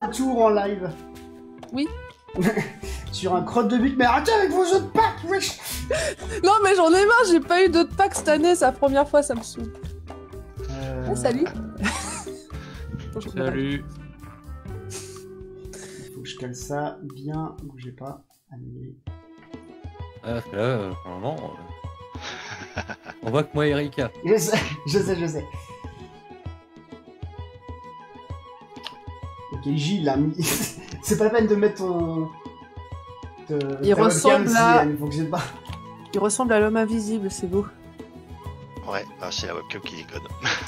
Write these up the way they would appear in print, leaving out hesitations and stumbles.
tour en live. Oui. Sur un crotte de but, mais arrêtez avec vos autres packs, wesh. Non mais j'en ai marre, j'ai pas eu d'autres packs cette année, c'est la première fois, ça me saoule. Ah, salut. Bonjour. Salut. Il faut que je cale ça bien, bougez pas, allez. Ah, parce que là, normalement, on voit que moi et Erika. Je sais. Ok, J, il a mis... C'est pas la peine de mettre ton... Il ressemble à... Pas. Il ressemble à l'homme invisible, c'est beau. Ouais, bah, c'est la webcam qui déconne.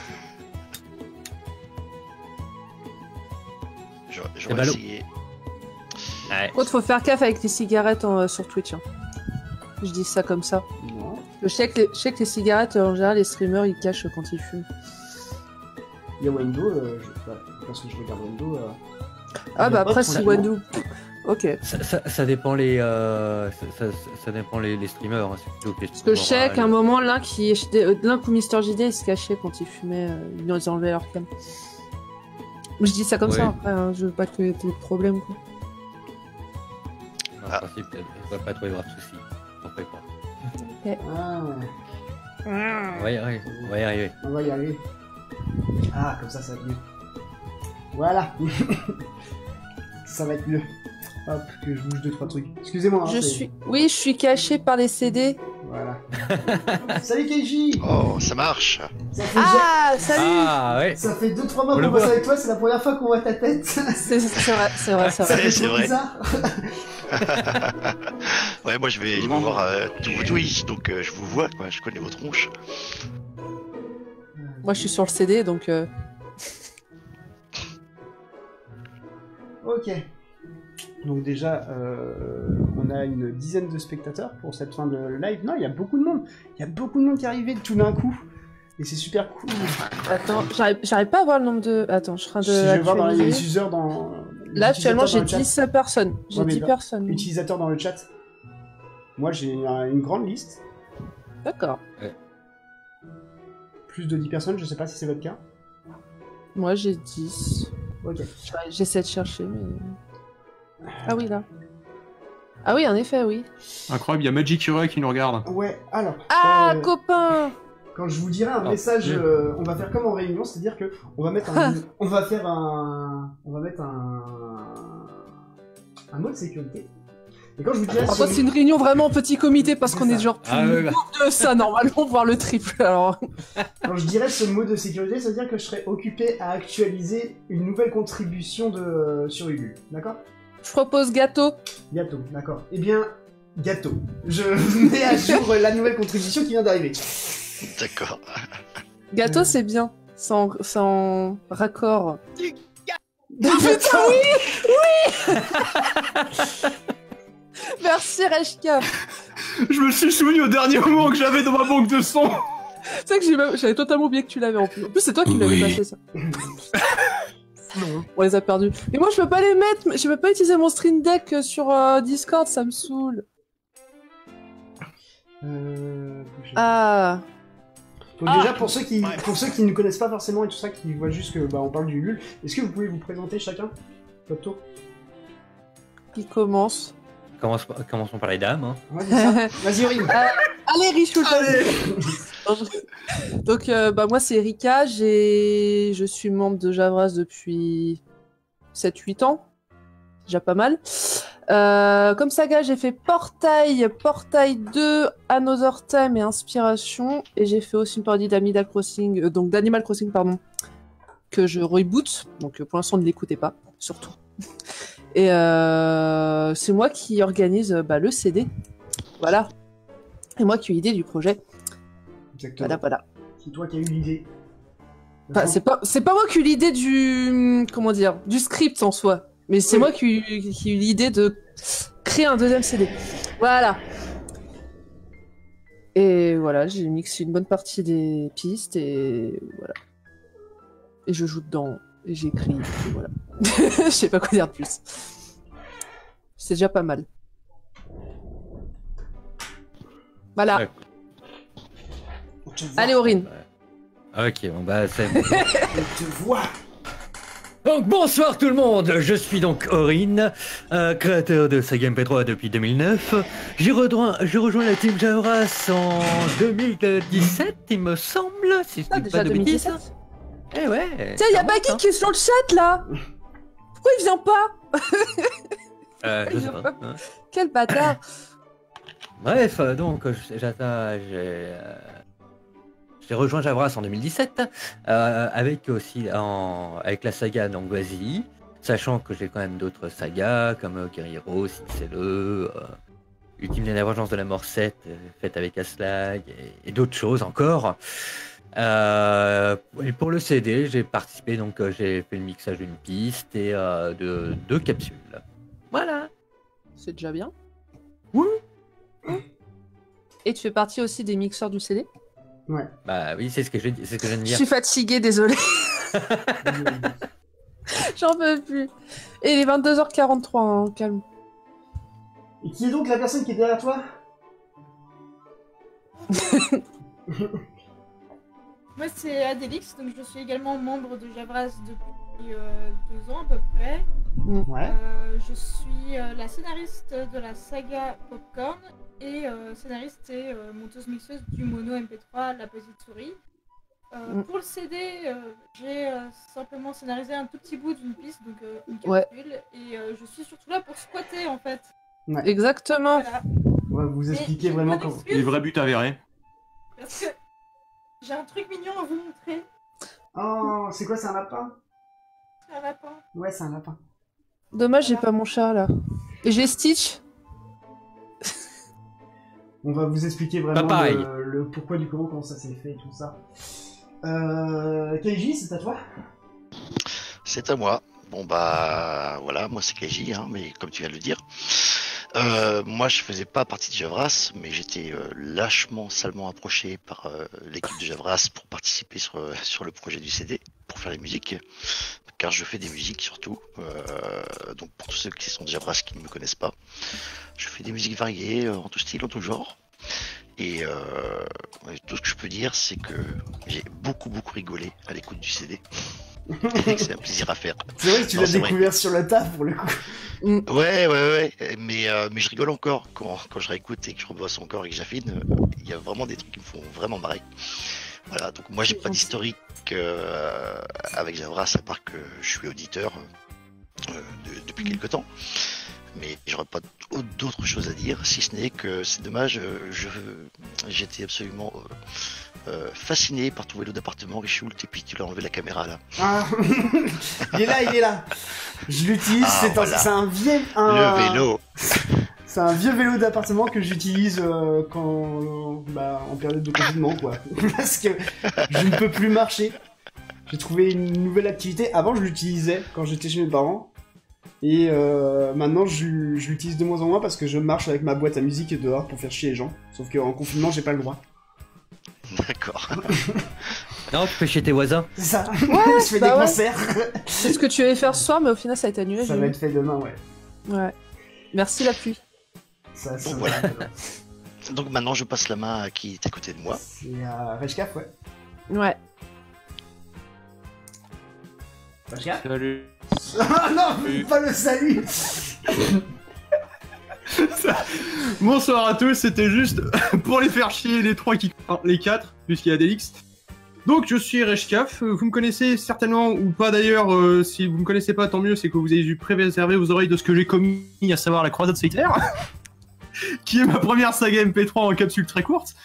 J'aurais essayé. Ouais. Par contre, faut faire gaffe avec les cigarettes sur Twitch. Hein. Je dis ça comme ça. Non. Je sais que les cigarettes, en général, les streamers, ils cachent quand ils fument. Il y a Wendo, parce que je regarde Wendo... Ah bah après, si Wendo... Ok. Ça dépend les ça dépend les streamers. Hein, parce que je sais qu'à un moment, l'un ou Mister JD, il se cachait quand il fumait, ils nous enlevaient leur cam. Je dis ça comme ça après, hein, je veux pas que t'aies de problème quoi. En principe, il va pas trop y avoir de soucis. T'en fais pas. Okay. Ah ouais. On va y arriver. On va y arriver. Ah, comme ça va être mieux. Voilà. Ça va être mieux. Hop, que je bouge 2-3 trucs. Excusez-moi. Hein, Oui, je suis caché par les CD. Voilà. Salut Keiji. Oh, ça marche. Salut. Ah ouais. Ça fait 2-3 mois qu'on passe avec toi, c'est la première fois qu'on voit ta tête. C'est vrai. C'est vrai. Bizarre. Ouais, moi je vais voir Twitch, donc je vous vois, quoi. Je connais vos tronches. Moi, je suis sur le CD, donc. Ok. Donc déjà, on a une dizaine de spectateurs pour cette fin de live. Non, il y a beaucoup de monde. Il y a beaucoup de monde qui est arrivé tout d'un coup. Et c'est super cool. Attends, j'arrive pas à voir le nombre de... Attends, je suis en train de... Je vais voir dans les users dans... Là, actuellement, j'ai 10 personnes. J'ai 10 personnes. Utilisateurs dans le chat. Moi, j'ai une grande liste. D'accord. Ouais. Plus de 10 personnes, je sais pas si c'est votre cas. Moi, j'ai 10. Ok. J'essaie de chercher, mais... Ah oui, là. Ah oui, en effet, oui. Incroyable, il y a Magic Hero qui nous regarde. Ouais, alors... Ah, copain. Quand je vous dirai un message, on va faire comme en réunion, c'est-à-dire que on va mettre un mot de sécurité. Et quand je vous dirai... c'est une réunion vraiment petit comité, parce qu'on est genre plus de ça, normalement, voire le triple, alors... Quand je dirais ce mot de sécurité, ça veut dire que je serai occupé à actualiser une nouvelle contribution sur Ulule, d'accord? Je propose gâteau. Gâteau, d'accord. Eh bien, gâteau. Je mets à jour la nouvelle contribution qui vient d'arriver. D'accord. Gâteau, c'est bien. Sans raccord. Putain, oui. Merci, Reshka. Je me suis souvenu au dernier moment que j'avais dans ma banque de sons. C'est vrai que j'avais totalement oublié que tu l'avais en plus. En plus, c'est toi qui l'avais passé, ça. Non, on les a perdus. Mais moi, je peux pas les mettre. Je peux pas utiliser mon Stream Deck sur Discord, ça me saoule. Ah. Donc déjà, pour ceux qui ne connaissent pas forcément et tout ça, qui voient juste que on parle du LUL, est-ce que vous pouvez vous présenter chacun votre tour? Qui commence? Commençons par les dames. Hein. Ouais, c'est ça. Vas-y, Aurine. Allez, Richou. Donc, moi, c'est Erika. Je suis membre de Javras depuis 7-8 ans. Déjà pas mal. Comme saga, j'ai fait Portail 2, Another Time et Inspiration. Et j'ai fait aussi une parodie d'Animal Crossing, pardon, que je reboot. Donc, pour l'instant, ne l'écoutez pas, surtout. Et c'est moi qui organise le CD. Voilà. Et moi qui ai eu l'idée du projet. Exactement. Voilà. C'est toi qui as eu l'idée. Enfin, c'est pas moi qui ai eu l'idée du script en soi. Mais c'est moi qui ai eu l'idée de créer un deuxième CD. Voilà. Et voilà, j'ai mixé une bonne partie des pistes et voilà. Et je joue dedans. Et j'écris. Et voilà. Je sais pas quoi dire de plus. C'est déjà pas mal. Voilà. Ouais. Allez, Aurine. Ok, bon bah c'est... Je te vois. Donc bonsoir tout le monde, je suis donc Aurine, créateur de Saga MP3 depuis 2009. J'ai rejoint la team Javras en 2017, il me semble, si je dis déjà pas de bêtises. 2017. Eh ouais. Tiens, y'a Baggy qui est sur le chat là. Pourquoi il vient pas? Je sais pas. Hein. Quel bâtard. Bref, donc j'ai rejoint Javras en 2017, avec la saga donc vas-y, sachant que j'ai quand même d'autres sagas comme Guerrero, Cincelo, Ultime la Vengeance de la Mort 7, faite avec Aslag et d'autres choses encore. Et pour le CD, j'ai participé, donc j'ai fait le mixage d'une piste et de 2 capsules. Voilà. C'est déjà bien. Oui. Et tu fais partie aussi des mixeurs du CD? Ouais. Bah oui, c'est ce que je viens de Je dire. suis fatiguée, désolée. J'en peux plus. Et il est 22h43, hein, calme. Et qui est donc la personne qui est derrière toi? Moi c'est Adélix, donc je suis également membre de Javras depuis 2 ans à peu près. Ouais. Je suis la scénariste de la saga Popcorn et scénariste et monteuse mixeuse du mono MP3 La Petite Souris. Pour le CD, j'ai simplement scénarisé un tout petit bout d'une piste, donc une capsule, et je suis surtout là pour squatter en fait. Ouais. Exactement. Voilà. On va vous expliquer vraiment comment. Les vrais buts avérés. Parce que j'ai un truc mignon à vous montrer. Oh, c'est quoi, c'est un lapin? C'est un lapin. Ouais, c'est un lapin. Dommage, j'ai pas mon chat là. Et j'ai Stitch. On va vous expliquer vraiment pareil. le pourquoi du comment ça s'est fait et tout ça. Keiji, c'est à toi? C'est à moi. Bon bah voilà, moi c'est Keiji, hein, mais comme tu viens de le dire. Moi je faisais pas partie de Javras, mais j'étais lâchement, salement approché par l'équipe de Javras pour participer sur le projet du CD, pour faire les musiques, car je fais des musiques surtout. Donc pour tous ceux qui sont de Javras qui ne me connaissent pas, je fais des musiques variées, en tout style, en tout genre. Et tout ce que je peux dire, c'est que j'ai beaucoup rigolé à l'écoute du CD. Et que c'est un plaisir à faire. C'est vrai que tu l'as découvert sur le tas pour le coup. Ouais. Mais je rigole encore quand je réécoute et que je rebosse encore et que j'affine. Il y a vraiment des trucs qui me font vraiment marrer. Voilà, donc moi j'ai pas d'historique avec Javras à part que je suis auditeur depuis quelques temps. Mais j'aurais pas d'autres choses à dire, si ce n'est que c'est dommage, j'étais absolument fasciné par ton vélo d'appartement, Richoult, et puis tu l'as enlevé la caméra là. Ah, il est là. Je l'utilise, voilà. c'est un vieux... Le vélo. C'est un vieux vélo d'appartement que j'utilise en période de confinement, quoi. Parce que je ne peux plus marcher. J'ai trouvé une nouvelle activité. Avant, je l'utilisais quand j'étais chez mes parents. Et maintenant, je l'utilise de moins en moins parce que je marche avec ma boîte à musique dehors pour faire chier les gens. Sauf qu'en confinement, j'ai pas le droit. D'accord. Non, tu fais chez tes voisins. C'est ça. Ouais, je fais des concerts. C'est ce que tu allais faire ce soir, mais au final, ça a été annulé. Ça va être fait demain, ouais. Ouais. Merci la pluie. Ça, Donc voilà. Donc maintenant, je passe la main à qui est à côté de moi. C'est à Reshkaf, ouais. Ouais. Reshkaf. Salut. Ah non, pas le salut. Bonsoir à tous, c'était juste pour les faire chier les 4, puisqu'il y a Delix. Donc je suis Reshkaf, vous me connaissez certainement ou pas d'ailleurs, si vous me connaissez pas tant mieux, c'est que vous avez dû préserver vos oreilles de ce que j'ai commis, à savoir la croisade solitaire, qui est ma première saga MP3 en capsule très courte.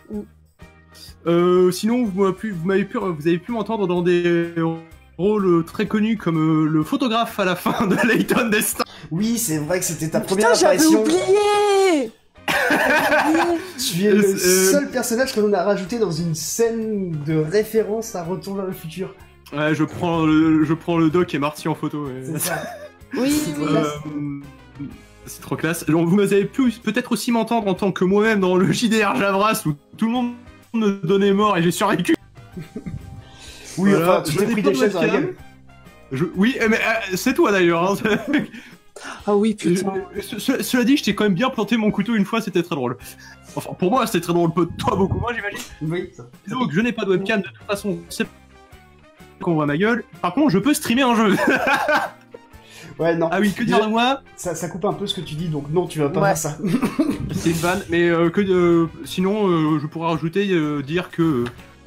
Sinon vous avez pu m'entendre dans des rôle très connu comme le photographe à la fin de Layton Destin. Oui, c'est vrai que c'était ta première Putain, j'avais apparition. oublié. Tu es le seul personnage que l'on a rajouté dans une scène de référence à Retour vers le futur. Ouais, je prends le doc et Marty en photo. C'est ça. Oui. C'est trop classe. Alors, vous avez pu peut-être aussi m'entendre en tant que moi-même dans le JDR Javras où tout le monde me donnait mort et j'ai survécu. Oui, voilà, enfin, tu t'es pris des chaises dans la gueule. Oui, mais c'est toi d'ailleurs. Hein. Ah oui, putain. Cela dit, je t'ai quand même bien planté mon couteau une fois, c'était très drôle. Enfin, pour moi, c'était très drôle. Toi, beaucoup moins, j'imagine. Oui. Donc, je n'ai pas de webcam, de toute façon, c'est qu'on voit ma gueule. Par contre, je peux streamer un jeu. Ouais, non. Ah oui, que dire de moi? Ça coupe un peu ce que tu dis, donc non, tu vas pas Ouais. faire ça. C'est une vanne, mais sinon, je pourrais rajouter, dire que...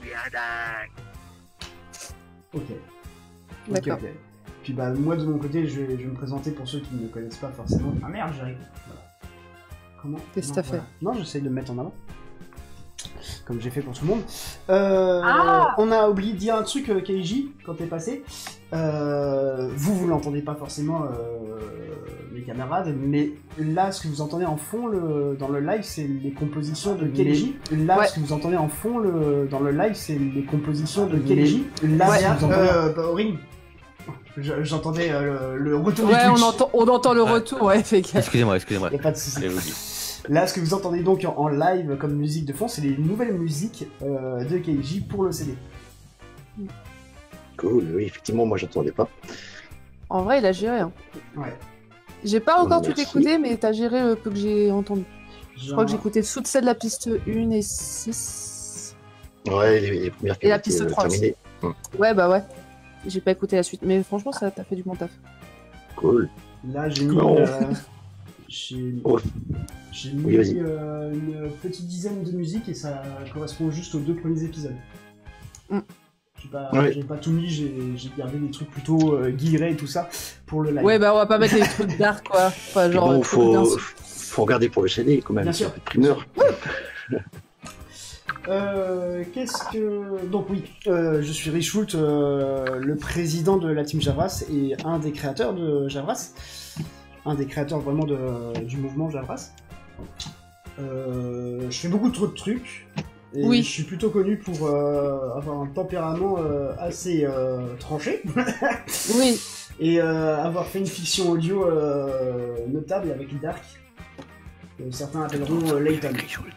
Ok. D'accord. Ok. Puis bah moi de mon côté, je vais me présenter pour ceux qui ne me connaissent pas forcément. Ah merde, j'arrive. Voilà. Comment? Qu'est-ce que Non, t'as fait? voilà. Non, j'essaye de me mettre en avant. Comme j'ai fait pour tout le monde. Ah On a oublié de dire un truc, Keiji, quand t'es passé. Vous l'entendez pas forcément, mes camarades, mais là, ce que vous entendez en fond dans le live, c'est les compositions de Keiji. Là, Ouais. ce que vous entendez en fond dans le live, c'est les compositions de Keiji. Là, Ouais. ce que vous entendez... Aurine, j'entendais le retour Ouais, du on Twitch. entend le Ouais. retour, ouais, fais gaffe. Excusez-moi. Y a pas de souci. Je vous dis. Là, ce que vous entendez donc en live comme musique de fond, c'est les nouvelles musiques de Keiji pour le CD. Cool, oui, effectivement, moi j'entendais pas. En vrai, il a géré. Hein. Ouais. J'ai pas encore tout Merci. écouté, mais t'as géré le peu que j'ai entendu. Je crois que j'ai Genre- écouté sous de la piste 1 et 6. Ouais, les premières Et la étaient, piste 3 terminées. Ouais, bah ouais. J'ai pas écouté la suite, mais franchement, ça t'a fait du bon taf. Cool. Là, j'ai mis... Non. J'ai Oh. j'ai mis Oui, vas-y. une petite dizaine de musiques et ça correspond juste aux 2 premiers épisodes. Mm. Ouais. J'ai pas tout mis, j'ai gardé des trucs plutôt guillerets et tout ça pour le live. Ouais, bah on va pas mettre les trucs dark, quoi. Enfin, genre, Bon, trucs d'un- faut regarder pour le CD quand même. Bien sûr. Ça fait primeur. Qu'est-ce que... Donc oui, je suis Richult, le président de la team Javras et un des créateurs de Javras. Un des créateurs vraiment du mouvement Javras. Je fais beaucoup trop de trucs. Et Oui. je suis plutôt connu pour avoir un tempérament assez tranché. Oui, Et avoir fait une fiction audio notable avec Dark. Que certains appelleront Layton.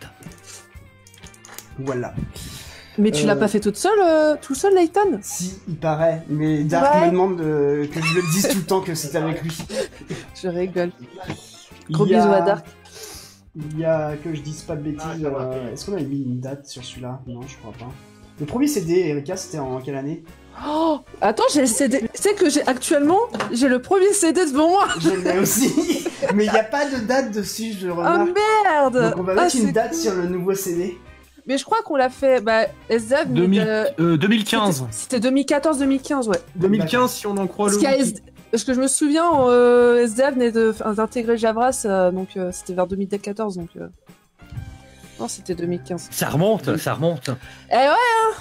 Voilà. mais tu l'as pas fait tout seul, Layton? Si, il paraît, mais Dark Ouais. me demande que je le dise tout le temps que c'était avec lui. Je rigole. Gros Il y a- bisous à Dark. Il y a que je dise pas de bêtises. Est-ce qu'on avait mis une date sur celui-là? Non, je crois pas. Le premier CD, Erika, c'était en quelle année? Oh, attends, j'ai le CD. Tu sais que actuellement, j'ai le premier CD devant moi. Je l'ai aussi, mais il n'y a pas de date dessus, je Oh remarque. merde! Donc on va Ah, mettre une c'est date cool. sur le nouveau CD. Mais je crois qu'on l'a fait. Bah, SDF. mais 2015. C'était 2014-2015, ouais. 2015, si on en croit le... Parce, parce que je me souviens, SDF venait d'intégrer Javras, donc c'était vers 2014, donc. Non, c'était 2015. Ça remonte, ça remonte. Eh ouais!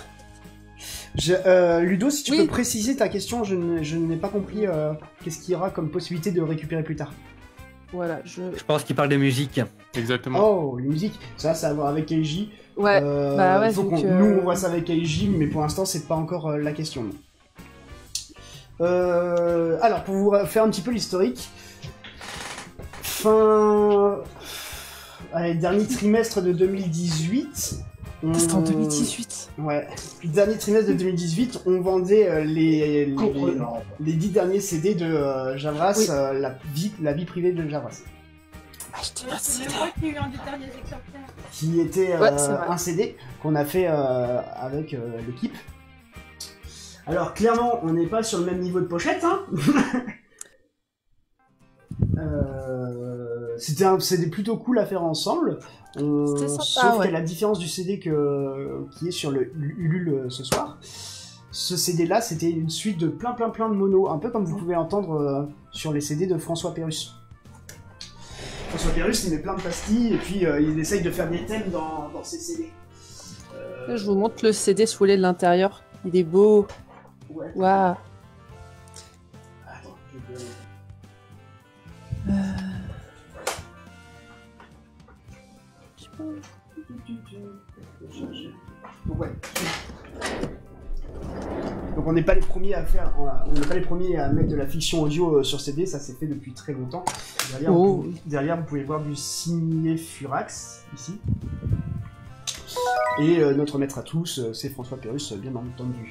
Ludo, si tu Oui. peux préciser ta question, je n'ai pas compris qu'est-ce qu'il y aura comme possibilité de récupérer plus tard. Voilà, je. Je pense qu'il parle de musique. Exactement. Oh, les musiques, ça a à voir avec Keiji. Ouais, bah ouais, faut donc, nous on voit ça avec Keiji, mais pour l'instant c'est pas encore la question. Alors, pour vous faire un petit peu l'historique, dernier trimestre de 2018. C'était en 2018. Ouais, dernier trimestre de 2018, on vendait les 10 derniers CD de Javras, Oui. la vie privée de Javras. Acheter Ouais, un c'est CD. moi qui ai eu un des derniers exemplaires. Qui était Ouais, c'est vrai. un CD qu'on a fait avec l'équipe. Alors clairement, on n'est pas sur le même niveau de pochette, hein. C'était un CD plutôt cool à faire ensemble. C'était sympa, Sauf ouais. qu'à la différence du CD qui est sur le Ulule ce soir, ce CD-là, c'était une suite de plein de monos, un peu comme vous pouvez entendre sur les CD de François Pérusse. François Pérusse, il met plein de pastilles et puis il essaye de faire des thèmes dans ses CD. Je vous montre le CD soulé de l'intérieur. Il est beau. Ouais. Waouh. Attends, je vais... Donc, ouais. Donc on n'est pas les premiers à faire, on n'est pas les premiers à mettre de la fiction audio sur CD, ça s'est fait depuis très longtemps. Derrière, Oh. derrière, vous pouvez voir du signé Furax ici. Et notre maître à tous, c'est François Pérusse, bien entendu.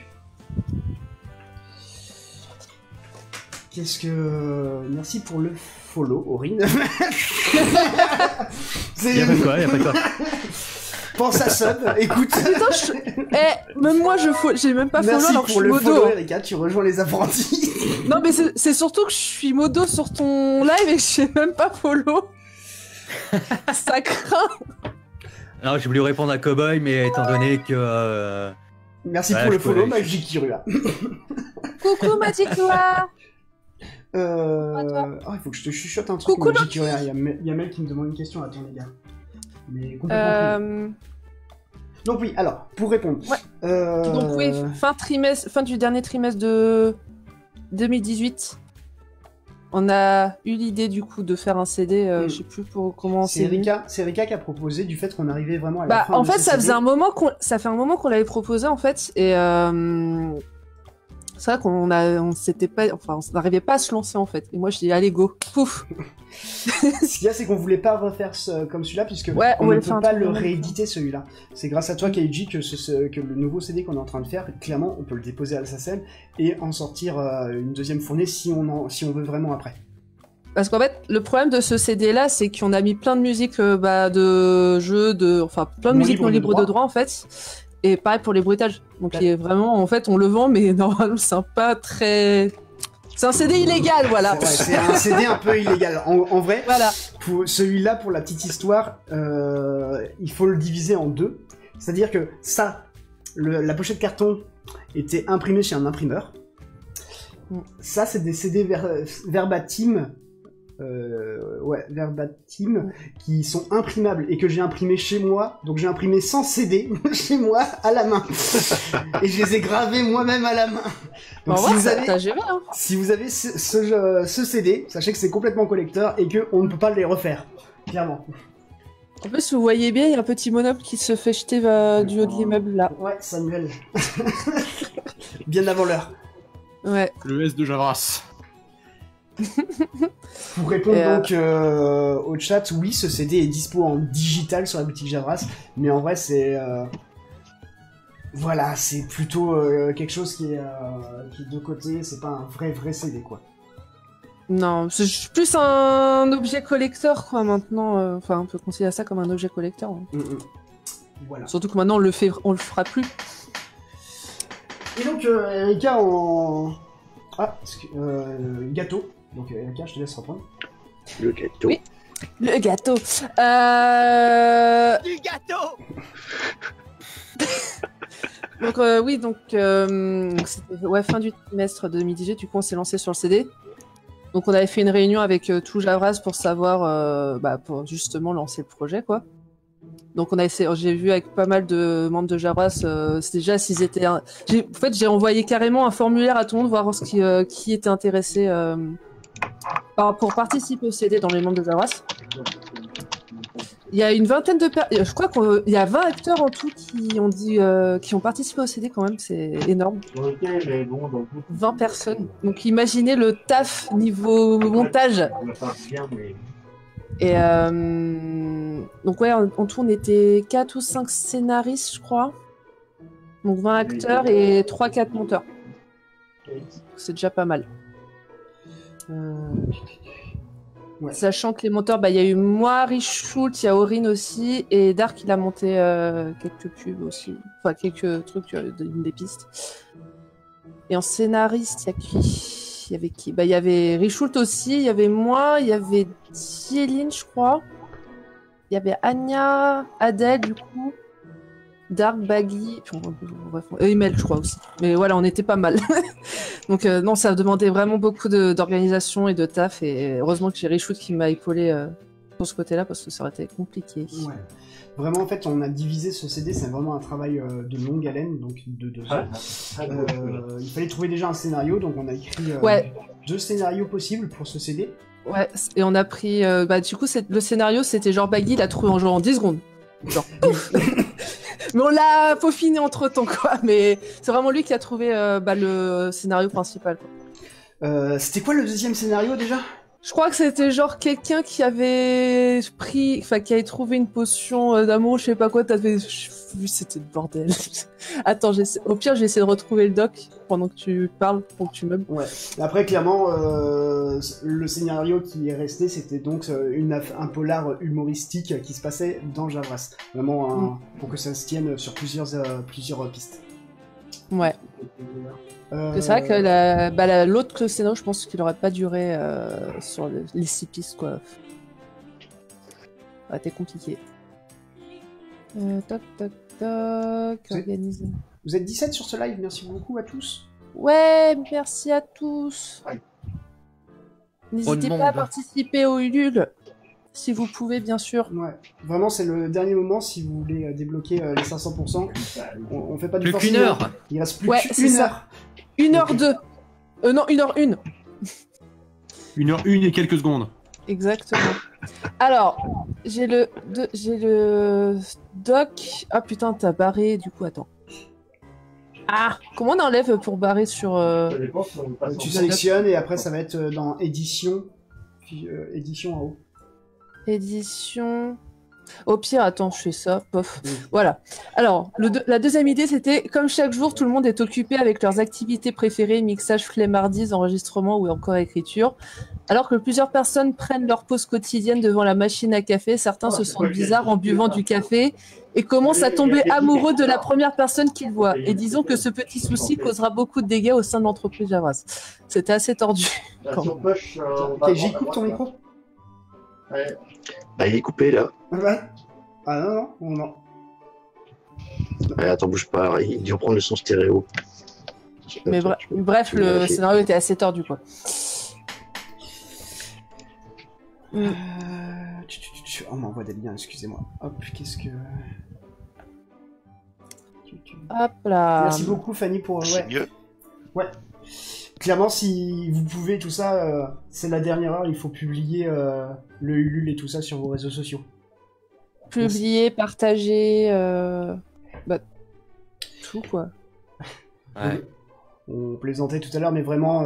Qu'est-ce que... Merci pour le follow, Aurine. Y'a pas de quoi, y'a pas de quoi. pense à sub, écoute. Putain, même moi, j'ai même pas follow Merci alors que je pour suis le modo. follow, Erika, tu rejoins les apprentis. Non, mais c'est surtout que je suis modo sur ton live et que je sais même pas follow. Ça craint. Alors, j'ai voulu répondre à Cowboy, mais étant donné que... Merci Ouais, pour le je follow, connais. Magic Kirua. Coucou, Magicua. Oh, il faut que je te chuchote un truc, Coucou, Magic Loki. Kirua. Il y a Mel qui me demande une question, attends les gars. Mais complètement pris. Donc oui, alors, pour répondre. Ouais. Donc oui, fin du dernier trimestre de 2018, on a eu l'idée du coup de faire un CD, je sais plus pour comment C'est Erika qui a proposé du fait qu'on arrivait vraiment à la fin En de fait, ce ça CD. fait un moment qu'on l'avait proposé en fait, et c'est vrai on s'était pas, enfin, on n'arrivait pas à se lancer en fait. Et moi, je dis allez go, pouf. Ce qu'il y a, c'est qu'on voulait pas refaire comme celui-là, puisque Ouais, on voulait ne faire peut un pas truc le vraiment rééditer celui-là. C'est grâce à toi, Keiji, que le nouveau CD qu'on est en train de faire, clairement, on peut le déposer à l'Assassin et en sortir une deuxième fournée si on veut vraiment après. Parce qu'en fait, le problème de ce CD-là, c'est qu'on a mis plein de musiques de jeux, plein de musiques non libres de droit en fait. Et pareil pour les bruitages. Donc il est vraiment, en fait, on le vend, mais normalement, c'est pas très... C'est un CD illégal, voilà. C'est un CD un peu illégal. En vrai, Voilà. pour celui-là, pour la petite histoire, il faut le diviser en deux. C'est-à-dire que ça, la pochette carton était imprimée chez un imprimeur. Ça, c'est des CD verbatim. Verbatim, qui sont imprimables et que j'ai imprimé chez moi. Donc j'ai imprimé 100 CD chez moi à la main. Et je les ai gravés moi-même à la main. Donc T'as géré, hein. si vous avez ce CD, sachez que c'est complètement collector et qu'on ne peut pas les refaire. Clairement. En plus, vous voyez bien, il y a un petit monop qui se fait jeter du haut de l'immeuble là. Ouais, Samuel. Bien avant l'heure. Ouais. Le S de Javras. Pour répondre donc au chat, oui, ce CD est dispo en digital sur la boutique Javras, mais en vrai, c'est voilà, c'est plutôt quelque chose qui est de côté. C'est pas un vrai CD, quoi. Non, c'est plus un objet collector, quoi, maintenant. Enfin, on peut considérer ça comme un objet collector. Hein. Voilà. Surtout que maintenant, on le fera plus. Et donc, Erika, gâteau. Donc, Erika, je te laisse reprendre. Le gâteau. Oui. Le gâteau. Du gâteau. Donc oui, donc c'était fin du trimestre 2018, du coup on s'est lancé sur le CD. Donc on avait fait une réunion avec tout Javras pour savoir, pour justement lancer le projet, quoi. Donc on a essayé, j'ai vu avec pas mal de membres de Javras, déjà s'ils étaient... En fait, j'ai envoyé carrément un formulaire à tout le monde, voir qui était intéressé pour participer au CD dans les membres de Javras. Il y a une vingtaine de personnes, je crois qu'il y a 20 acteurs en tout qui ont participé au CD quand même, c'est énorme. 20 personnes. Donc imaginez le taf niveau montage. Et donc ouais, en tout on était 4 ou 5 scénaristes, je crois. Donc 20 acteurs et 3-4 monteurs. C'est déjà pas mal. Ouais. Sachant que les monteurs, il y a eu moi, Richult, il y a Aurine aussi, et Dark il a monté quelques pubs aussi, enfin quelques trucs, des pistes. Et en scénariste, il y a qui? Il y avait qui? Il y avait Richult aussi, il y avait moi, il y avait Thieline, je crois. Il y avait Anya, Adèle du coup, Dark, Baggy, bref, Emel je crois aussi. Mais voilà, on était pas mal. Donc non, ça demandait vraiment beaucoup d'organisation et de taf, et heureusement que j'ai Richult qui m'a épaulé sur ce côté-là, parce que ça aurait été compliqué. Ouais. Vraiment, en fait, on a divisé ce CD, c'est vraiment un travail de longue haleine, donc de 2 ans. Il fallait trouver déjà un scénario, donc on a écrit 2 scénarios possibles pour ce CD. Ouais, et on a pris... du coup, le scénario, c'était genre Baggy, il a trouvé en 10 secondes. Genre, mais on l'a peaufiné entre-temps, quoi. Mais c'est vraiment lui qui a trouvé le scénario principal, quoi. C'était quoi le deuxième scénario, déjà ? Je crois que c'était genre quelqu'un qui avait pris, enfin qui avait trouvé une potion d'amour, je sais pas quoi, t'avais vu, c'était le bordel. Attends, au pire, je vais essayer de retrouver le doc pendant que tu parles, pour que tu meubles. Ouais. Après, clairement, le scénario qui est resté, c'était donc un polar humoristique qui se passait dans Javras. Vraiment, pour que ça se tienne sur plusieurs pistes. Ouais. C'est vrai que l'autre scénario, je pense qu'il aurait pas duré sur les 6 pistes, quoi. Ça aurait été compliqué. Toc, toc, toc. Organiser. Vous êtes 17 sur ce live, merci beaucoup à tous. Ouais, merci à tous. Ouais. N'hésitez pas à participer au Ulule, si vous pouvez, bien sûr. Ouais, vraiment, c'est le dernier moment si vous voulez débloquer les 500%. On fait pas du Plus forcing. qu'une heure. Il reste plus Ouais, qu'une c'est ça. heure. 1h02. Non, 1h01. 1h01 et quelques secondes. Exactement. Alors, j'ai le doc. Ah putain, t'as barré, du coup, attends. Ah, comment on enlève pour barrer sur... Tu sélectionnes et après ça va être dans édition. Puis édition en haut. Édition... Au pire, attends, je fais ça, pof. Voilà. Alors, la deuxième idée, c'était, comme chaque jour, tout le monde est occupé avec leurs activités préférées, mixage, flemmardise, enregistrement ou encore écriture. Alors que plusieurs personnes prennent leur pause quotidienne devant la machine à café, certains se sentent bizarres en buvant du café et commencent à tomber amoureux de la première personne qu'ils voient. Et disons que ce petit souci causera beaucoup de dégâts au sein de l'entreprise Javras. C'était assez tordu. Ok, j'écoute ton micro. Bah, il est coupé là. Ouais. Ah non. Ouais, attends, bouge pas, il dû reprendre le son stéréo. Mais bref, le scénario était assez tordu, quoi. On m'envoie des liens, excusez-moi. Hop, qu'est-ce que... Hop là. Merci beaucoup Fanny pour... C'est mieux. Ouais. Clairement, si vous pouvez tout ça, c'est la dernière heure, il faut publier le Ulule et tout ça sur vos réseaux sociaux. Publier, partager, tout quoi. Ouais. On plaisantait tout à l'heure, mais vraiment,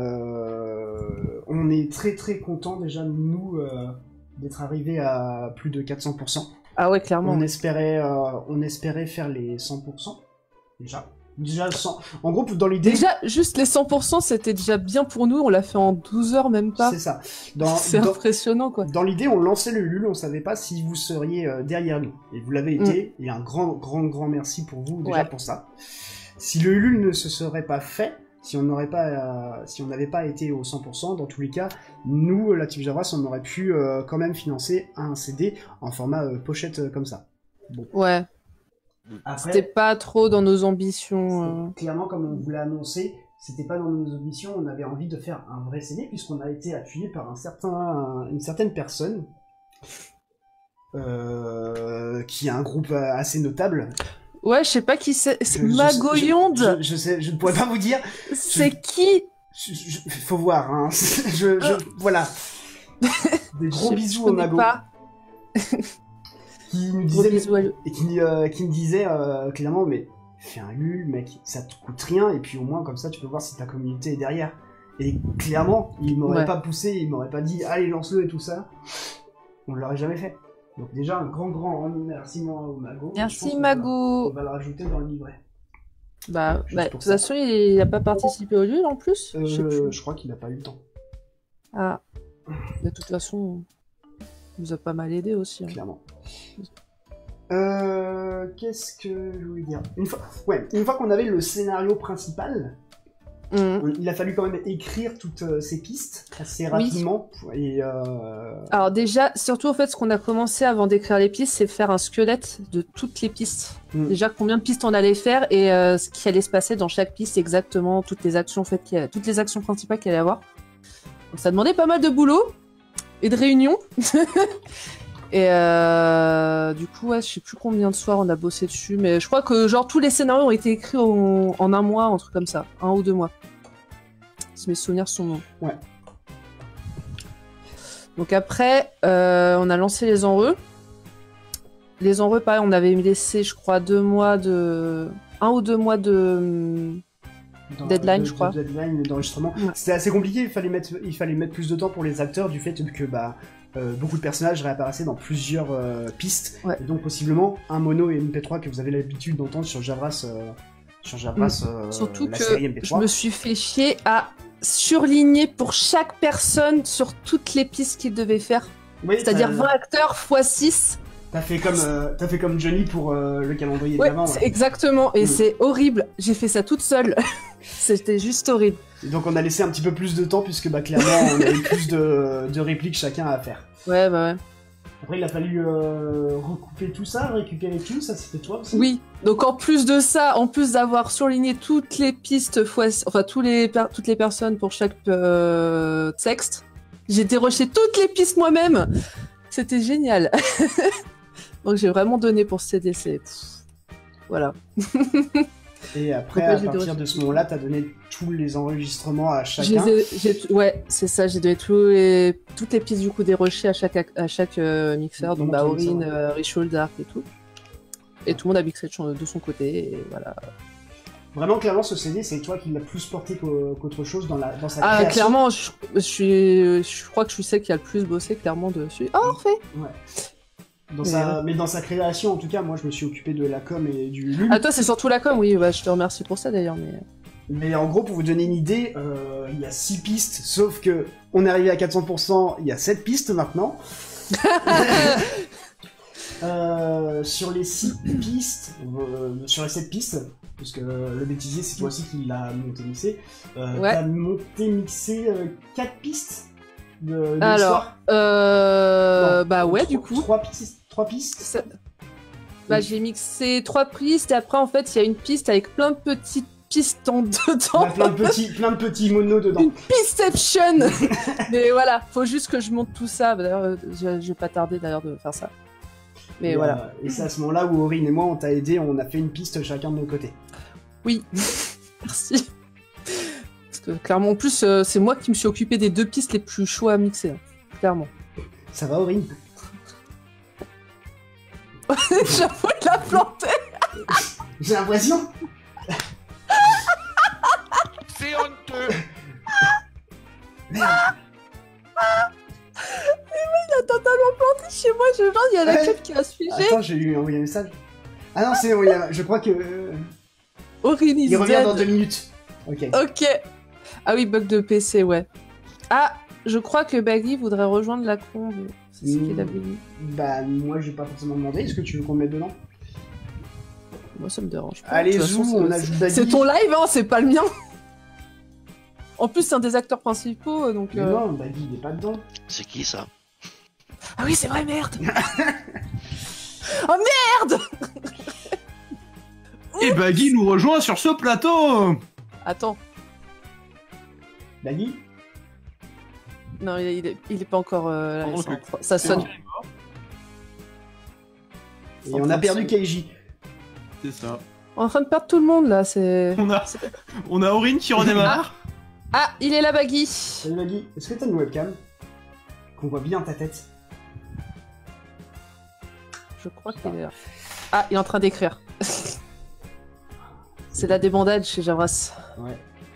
on est très très content déjà, nous, d'être arrivés à plus de 400%. Ah ouais, clairement. On espérait faire les 100%, Déjà 100. En gros, dans l'idée... Déjà, juste les 100%, c'était déjà bien pour nous. On l'a fait en 12 heures, même pas. C'est ça. C'est impressionnant, quoi. Dans l'idée, on lançait le Ulule, on savait pas si vous seriez derrière nous. Et vous l'avez été. Et un grand merci pour vous, déjà, pour ça. Si le Ulule ne se serait pas fait, si on n'avait pas été au 100%, dans tous les cas, nous, la Team Javras, on aurait pu quand même financer un CD en format pochette comme ça. Bon. Ouais. Après, c'était pas trop dans nos ambitions. Clairement, comme on vous l'a annoncé, c'était pas dans nos ambitions, on avait envie de faire un vrai CD, puisqu'on a été appuyé par une certaine personne, qui a un groupe assez notable. Ouais, je sais pas qui c'est. Magoyonde. Je ne pourrais pas vous dire. C'est qui? Faut voir, hein. Voilà. Des gros bisous au Mago. Qui nous disait, et qui me disait clairement, mais fais un Ulule, mec, ça te coûte rien, et puis au moins comme ça tu peux voir si ta communauté est derrière. Et clairement, il m'aurait pas poussé, il m'aurait pas dit allez lance-le et tout ça. On l'aurait jamais fait. Donc déjà un grand remerciement au Mago. Merci Mago. On va le rajouter dans le livret. De toute façon, il a pas participé au Ulule en plus. Je crois qu'il a pas eu le temps. Ah. De toute façon, il nous a pas mal aidé aussi. Hein. Clairement. Qu'est-ce que je voulais dire ? Une fois qu'on avait le scénario principal, il a fallu quand même écrire toutes ces pistes assez rapidement. Et alors déjà, surtout en fait, ce qu'on a commencé avant d'écrire les pistes, c'est faire un squelette de toutes les pistes. Déjà, combien de pistes on allait faire et ce qui allait se passer dans chaque piste exactement, toutes les actions toutes les actions principales qu'il allait y avoir. Donc ça demandait pas mal de boulot et de réunions. Et du coup, je sais plus combien de soirs on a bossé dessus, mais je crois que genre tous les scénarios ont été écrits en un mois, un truc comme ça, 1 ou 2 mois. Si mes souvenirs sont bons. Ouais. Donc après, on a lancé les enreux. Les enreux, pareil, on avait laissé, je crois, 1 ou 2 mois de Deadline, je crois. Deadline d'enregistrement. Ouais. C'était assez compliqué, il fallait mettre plus de temps pour les acteurs du fait que beaucoup de personnages réapparaissaient dans plusieurs pistes. Ouais. Et donc possiblement un mono et MP3 que vous avez l'habitude d'entendre sur Javras. Surtout la que série MP3. je me suis fait chier à surligner pour chaque personne sur toutes les pistes qu'il devait faire. Oui, C'est-à-dire 20 acteurs x 6. T'as fait comme Johnny pour le calendrier Ouais, d'avant. c'est exactement. Et c'est horrible. J'ai fait ça toute seule. C'était juste horrible. Et donc on a laissé un petit peu plus de temps puisque clairement on avait plus de répliques chacun à faire. Ouais, bah ouais. Après il a fallu recouper tout ça, récupérer tout, ça c'était toi aussi. Oui. Donc en plus de ça, en plus d'avoir surligné toutes les pistes toutes les personnes pour chaque texte, j'ai déroché toutes les pistes moi-même. C'était génial. Donc j'ai vraiment donné pour ce CDC. Voilà. Et après, Donc, à partir de ce moment-là, t'as donné tous les enregistrements à Je chacun. ouais, c'est ça. J'ai donné toutes les pistes du coup dérochées à chaque mixeur. Donc Donc, Aurine, ça. Richard, Dark et tout. Et tout le monde a mixé de son côté. Et voilà. Vraiment, clairement, ce CD, c'est toi qui l'a plus porté qu'autre chose dans sa Ah, création. clairement, je crois que je suis celle qui a le plus bossé clairement dessus. Oh, Orphée. Ouais. Mais Mais dans sa création, en tout cas, moi, je me suis occupé de la com et du LUL. Ah, toi, c'est surtout la com, oui. Bah, je te remercie pour ça d'ailleurs. Mais Mais en gros, pour vous donner une idée, il y a 6 pistes, sauf que on est arrivé à 400%, il y a 7 pistes maintenant. Sur les 6 pistes, sur les 7 pistes, parce que le bêtisier, c'est toi aussi qui l'a monté mixé, Ouais. t'as monté mixé 4 pistes de alors, l'histoire. Non, bah ouais, trois- du coup. 3 pistes. Bah, j'ai mixé 3 pistes et après, en fait, il y a une piste avec plein de petites pistes en Il y dedans. a plein de petits monos dedans. Une pisteception. Mais voilà, faut juste que je monte tout ça. D'ailleurs, je vais pas tarder d'ailleurs de faire ça. Mais Et, voilà. et c'est à ce moment-là où Aurine et moi, on t'a aidé, on a fait une piste chacun de nos côtés. Oui, merci. Parce que clairement, en plus, c'est moi qui me suis occupé des 2 pistes les plus chaudes à mixer. Hein. Clairement. Ça va, Aurine? J'avoue, il l'a planté. J'ai l'impression. C'est honteux. Merde. Il a totalement planté chez moi. Il y a la Ouais. quête qui a suivi. Attends, j'ai eu envoyé un message. Ah non, c'est je crois que Aurine is il revient dead. dans 2 minutes. Ok. Ok. Ah oui, bug de PC, ouais. Ah, je crois que Baggy voudrait rejoindre la con. C'est ce qu'il avait dit. Bah moi j'ai pas forcément demandé. Est-ce que tu veux qu'on le mette dedans? Moi, ça me dérange pas. Allez De toute zou, façon, on c'est- ajoute Baggy. C'est ton live, hein, c'est pas le mien. En plus, c'est un des acteurs principaux, donc. Mais non, Baggy il est pas dedans. C'est qui ça? Ah oui, c'est vrai, merde. Oh merde. Et Baggy nous rejoint sur ce plateau. Attends, Baggy? non, il est pas encore là. Pardon, Ça sonne. Et on a perdu Keiji. C'est ça. On est en train de perdre tout le monde là. C'est. On a Aurine qui redémarre. Ah, il est là, Baggy. Salut Baggy, est-ce que t'as une webcam? Qu'on voit bien ta tête. Je crois qu'il est là. Ah, il est en train d'écrire. C'est la débandade chez Javras. Ouais.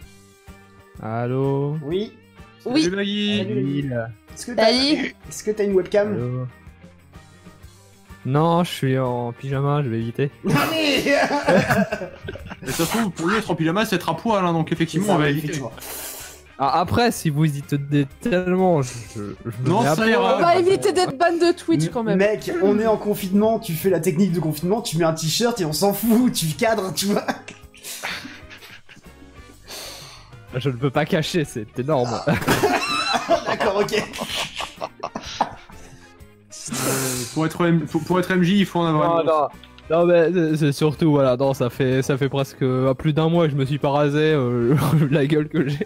Allô. Oui. Oui. Salut Baggy. Salut, Baggy. Ville. Salut. Est-ce que t'as une webcam? Allô. Non, je suis en pyjama, je vais éviter. Allez. Et de toute façon, pour lui être en pyjama, c'est être à poil, hein, donc effectivement, on va éviter. effectivement. Ah, après, si vous y tenez tellement, je me Non, mets à ça poil. ira. On va éviter d'être ban de Twitch quand même. Mec, on est en confinement, tu fais la technique de confinement, tu mets un t-shirt et on s'en fout, tu cadres, tu vois. Je ne peux pas cacher, c'est énorme. D'accord, ok. Pour être MJ, il faut en avoir Non, une. non. Non mais c'est surtout voilà, non ça fait presque plus d'un mois que je me suis pas rasé la gueule que j'ai.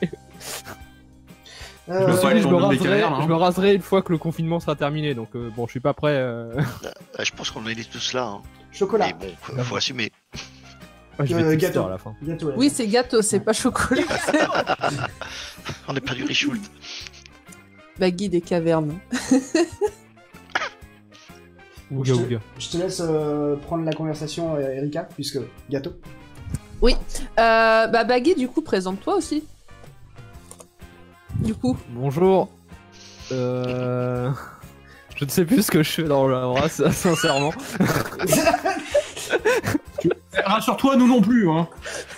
Je me suis allé dans le vétérinaire, hein. Je me raserai une fois que le confinement sera terminé donc bon je suis pas prêt. Je pense qu'on est tous là. Hein. Chocolat. Mais bon, faut assumer. Ouais, je vais Gâteau. à la fin. Gâteau, là. Oui, c'est gâteau, c'est pas chocolat. On a perdu Richoult. Baggy des cavernes. Ouga ouga. Je te laisse prendre la conversation, Erika, puisque gâteau. Baggy, du coup, présente-toi aussi. Du coup. Bonjour. Je ne sais plus ce que je fais dans la brasse, sincèrement. Rassure-toi, nous non plus, hein.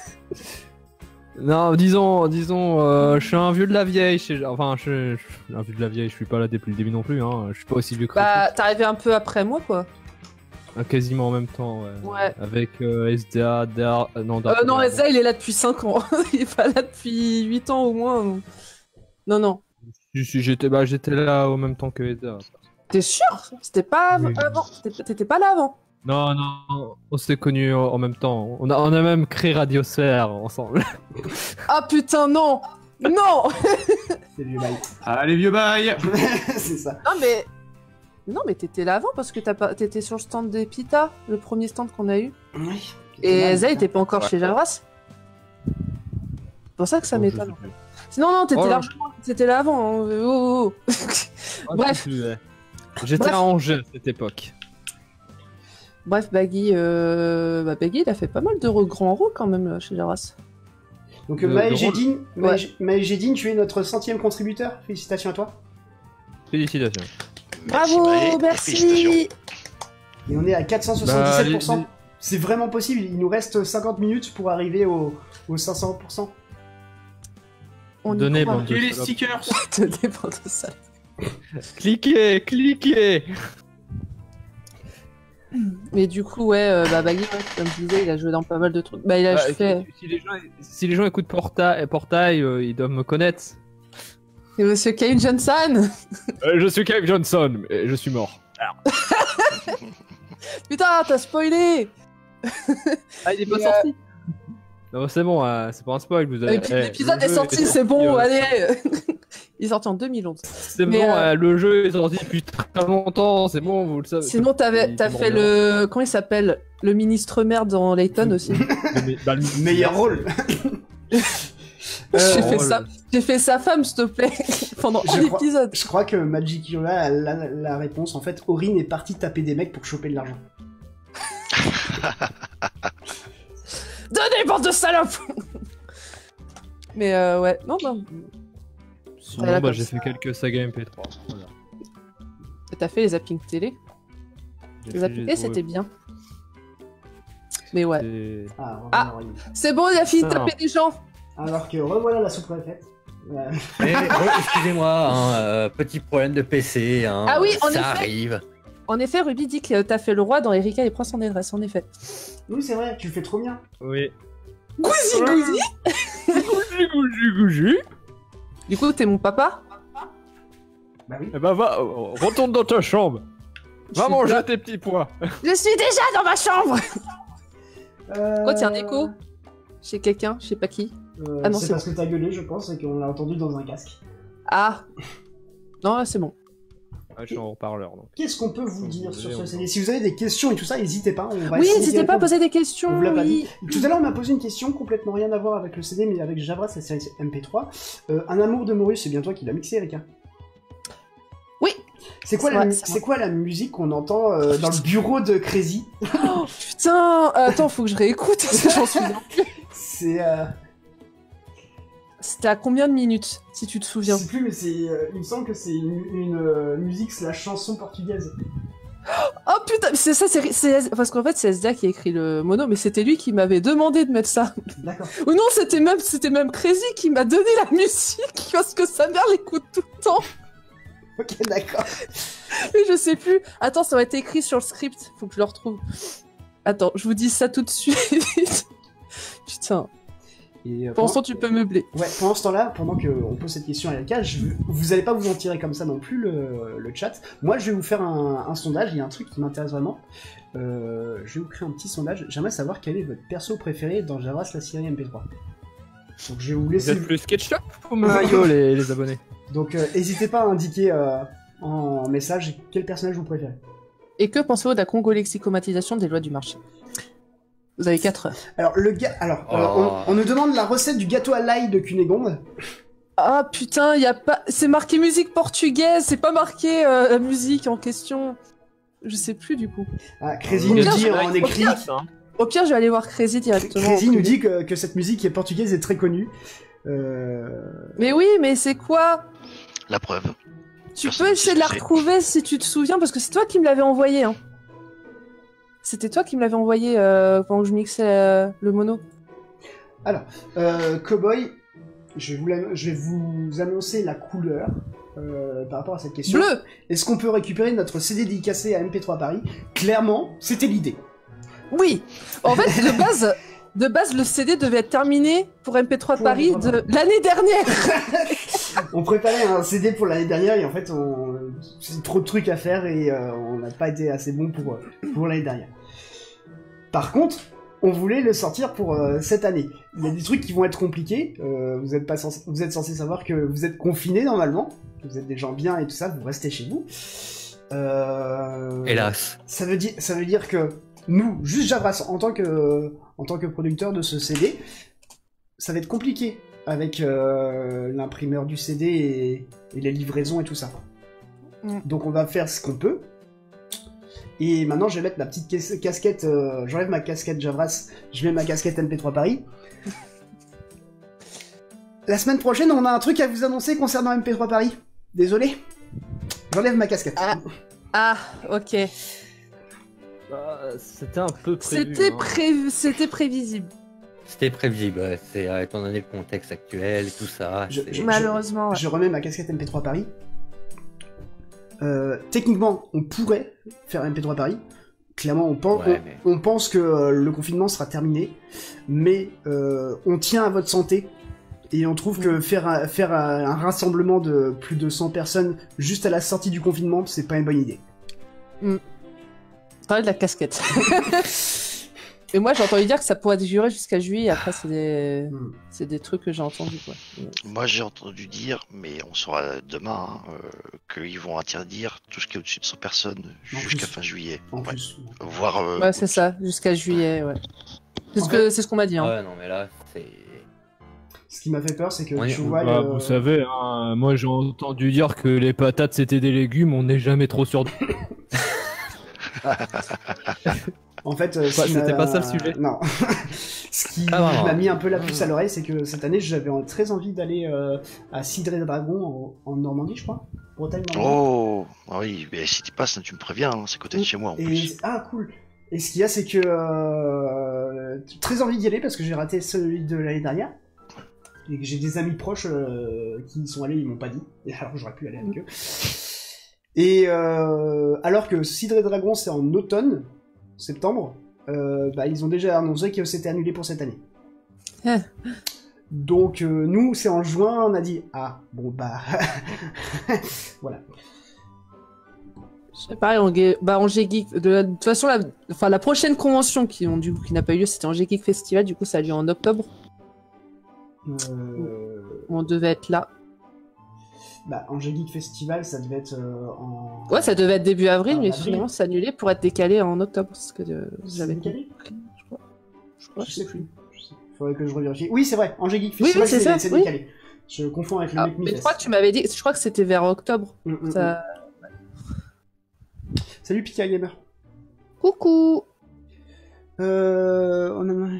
Non, disons, je suis un vieux de la vieille. Enfin, je suis un vieux de la vieille. Je suis pas là depuis le début non plus. Hein. Je suis pas aussi vieux que Bah, t'es arrivé un peu après moi, quoi. quasiment en même temps. Ouais. Ouais. Avec SDA, non, non, SDA, il est là depuis 5 ans. Il est pas là depuis 8 ans au moins. Donc. Non. J'étais là au même temps que SDA. T'es sûr? C'était pas Oui. avant. T'étais pas là avant. Non, on s'est connus en même temps. On a même créé Radiosphère ensemble. Ah putain, non. Non. C'est vieux bail. Allez, vieux bail. C'est ça. Non, mais t'étais là avant parce que t'étais sur le stand des Pita, le premier stand qu'on a eu. Oui. Et Zay était pas encore chez Javras. C'est pour ça que ça m'étonne. Sinon, non, t'étais là avant. Hein. Oh. Bref. J'étais à Angers à cette époque. Bref, Baggy, Baggy, il a fait pas mal de grands rôles quand même chez Javras. Donc Maël Gédine, tu es notre 100e contributeur. Félicitations à toi. Félicitations. Bravo, merci. Félicitations. Et on est à 477%. C'est vraiment possible. Il nous reste 50 minutes pour arriver aux 500%. On y Donnez, croit. bande de Et les salopes. stickers. Te dépend de ça. Cliquez. Mais du coup, ouais, Baggy, comme je disais, il a joué dans pas mal de trucs. Bah, il a fait. Si les gens écoutent Portail, ils doivent me connaître. Et Monsieur Kane Johnson. Je suis Cave Johnson, mais je suis mort. Putain, t'as spoilé. Ah, il est pas sorti. Non, c'est bon, c'est pas un spoil. Vous avez... L'épisode est sorti, c'est bon, allez. Il est sorti en 2011. C'est Mais, bon, le jeu est sorti depuis très longtemps, c'est bon, vous le savez. Sinon, t'as fait le. Comment il s'appelle? Le ministre maire dans Layton aussi. Meilleur rôle. J'ai fait sa femme, s'il te plaît, pendant un épisode. Je crois que Magic Yola a la réponse. En fait, Aurine est partie taper des mecs pour choper de l'argent. Donnez, bande de salopes. Mais ouais, non. Sinon, j'ai fait quelques sagas MP3. Voilà. T'as fait les zappings télé? Les zappings télé, c'était bien. Mais ouais. C'est bon, il a fini de taper des gens. Alors que revoilà la soupe préfète. Excusez-moi, petit problème de PC. Ah oui, en ça effet. arrive. En effet, Ruby dit que t'as fait le roi dans Erika et Prince en détresse, en effet. Oui, c'est vrai, tu le fais trop bien. Oui. Gouzi. Gouzi. Du coup, t'es mon papa? Bah oui. Eh ben, retourne dans ta chambre. Va manger tes petits pois. Je suis déjà dans ma chambre. Pourquoi t'as un écho? Chez quelqu'un? Je sais pas qui. Ah non, c'est parce que t'as gueulé, je pense, et qu'on l'a entendu dans un casque. Ah. Non, là, c'est bon. Ah, je suis en haut-parleur. Donc. Qu'est-ce qu'on peut vous dire sur ce CD? Si vous avez des questions et tout ça, n'hésitez pas. Oui, n'hésitez pas à poser des questions. On vous l'a pas dit. Tout à l'heure, on m'a posé une question complètement rien à voir avec le CD, mais avec Javras, la série MP3. Un amour de Maurice, c'est bien toi qui l'as mixé, Erika? Oui. C'est quoi la musique qu'on entend dans le bureau de Crazy? Oh, putain. Attends, faut que je réécoute. J'en suis bien. C'est. C'était à combien de minutes, si tu te souviens? Je sais plus, mais il me semble que c'est une musique slash chanson portugaise. Oh putain, c'est ça, c'est parce qu'en fait c'est SDA qui a écrit le mono, mais c'était lui qui m'avait demandé de mettre ça. D'accord. Ou non, c'était même Crazy qui m'a donné la musique parce que sa mère l'écoute tout le temps. Ok, d'accord. Mais je sais plus. Attends, ça va être écrit sur le script. Faut que je le retrouve. Attends, je vous dis ça tout de suite. Putain. Et, pour l'instant, tu peux meubler. Ouais, pendant ce temps-là, pendant qu'on pose cette question à Erika, vous allez pas vous en tirer comme ça non plus, le chat. Moi, je vais vous faire un sondage. Il y a un truc qui m'intéresse vraiment. Je vais vous créer un petit sondage. J'aimerais savoir quel est votre perso préféré dans Javras la série MP3. Donc, je vais vous laisser. Vous êtes plus SketchUp ou Mario, les abonnés? Donc, n'hésitez pas à indiquer en message quel personnage vous préférez. Et que pensez-vous de la congolexicomatisation des lois du marché? Vous avez 4 heures. Alors, on nous demande la recette du gâteau à l'ail de Cunégonde. Ah putain, y a pas. C'est marqué musique portugaise, c'est pas marqué la musique en question. Je sais plus du coup. Ah, Crazy nous dit en écrit. Au pire, je vais aller voir Crazy directement. Crazy nous dit que cette musique est portugaise et très connue. Mais oui, mais c'est quoi? La preuve. Tu Personne peux ne sait essayer de la ce que c'est. retrouver si tu te souviens, parce que c'est toi qui me l'avais envoyé. Hein. C'était toi qui me l'avais envoyé quand je mixais le mono. Alors, Cowboy, je vais vous annoncer la couleur par rapport à cette question. Bleu. Est-ce qu'on peut récupérer notre CD dédicacé à MP3 Paris? Clairement, c'était l'idée. Oui. En fait, de base, le CD devait être terminé pour MP3 Pour MP3 MP3 de l'année dernière. On préparait un CD pour l'année dernière et en fait, c'est trop de trucs à faire et on n'a pas été assez bon pour l'année dernière. Par contre, on voulait le sortir pour cette année. Il y a des trucs qui vont être compliqués. Vous êtes censé savoir que vous êtes confinés normalement. Vous êtes des gens bien et tout ça. Vous restez chez vous. Hélas. Ça veut dire que nous, juste Javras, en tant que producteur de ce CD, ça va être compliqué avec l'imprimeur du CD et les livraisons et tout ça. Donc on va faire ce qu'on peut. Et maintenant, je vais mettre ma petite casquette. J'enlève ma casquette Javras, je mets ma casquette MP3 Paris. La semaine prochaine, on a un truc à vous annoncer concernant MP3 Paris. Désolé. J'enlève ma casquette. Ah, ok. C'était un peu prévu. C'était prévisible. C'était prévisible, ouais. C'est étant donné le contexte actuel et tout ça. Malheureusement, ouais. Je remets ma casquette MP3 Paris. Techniquement, on pourrait faire MP3 Paris. Clairement, on pense que le confinement sera terminé, mais on tient à votre santé et on trouve que faire un rassemblement de plus de 100 personnes juste à la sortie du confinement, c'est pas une bonne idée. Parler de la casquette. Et moi, j'ai entendu dire que ça pourrait durer jusqu'à juillet. Après, c'est des trucs que j'ai entendus, quoi. Moi, j'ai entendu dire, mais on saura demain, qu'ils vont interdire tout ce qui est au-dessus de 100 personnes jusqu'à fin juillet. En plus. Voire. Ouais, c'est ça, jusqu'à juillet, ouais. C'est ce qu'on m'a dit. Hein. Ouais, non, mais là, c'est. Ce qui m'a fait peur, c'est que Ouais, tu vois. Vous savez, hein, moi j'ai entendu dire que les patates c'était des légumes, on n'est jamais trop sûr. En fait, c'était pas ça le sujet. Non. Ce qui m'a mis un peu la puce à l'oreille, c'est que cette année, j'avais très envie d'aller à Cidre Dragon en Normandie, je crois. Bretagne, Normandie. Oh, ah oui, mais si tu passes, tu me préviens, hein, c'est à côté de chez moi en plus. Ah, cool. Et ce qu'il y a, c'est que très envie d'y aller parce que j'ai raté celui de l'année dernière. Et que j'ai des amis proches qui y sont allés, ils m'ont pas dit. Et alors j'aurais pu aller avec eux. Et alors que Cidre Dragon, c'est en automne, septembre, ils ont déjà annoncé que c'était annulé pour cette année. Donc nous, c'est en juin, on a dit ah bon bah voilà. C'est pareil, Angers Geek. De toute façon, la prochaine convention qui n'a pas eu lieu, c'était Angers Geek Festival. Du coup, ça a lieu en octobre. On devait être là. Bah, Angers Geek Festival, ça devait être en. Ouais, ça devait être début avril, mais avril. finalement, c'est annulé pour être décalé en octobre. Parce que j'avais décalé je crois. Je sais plus. Faudrait que je revérifie. Oui, c'est vrai. Angers Geek Festival, oui, c'est ça, c'est oui. décalé. Je confonds avec le Mais Make Me je Fest. crois que tu m'avais dit. Je crois que c'était vers octobre. Ça... Salut Pika Gamer. Coucou. On a...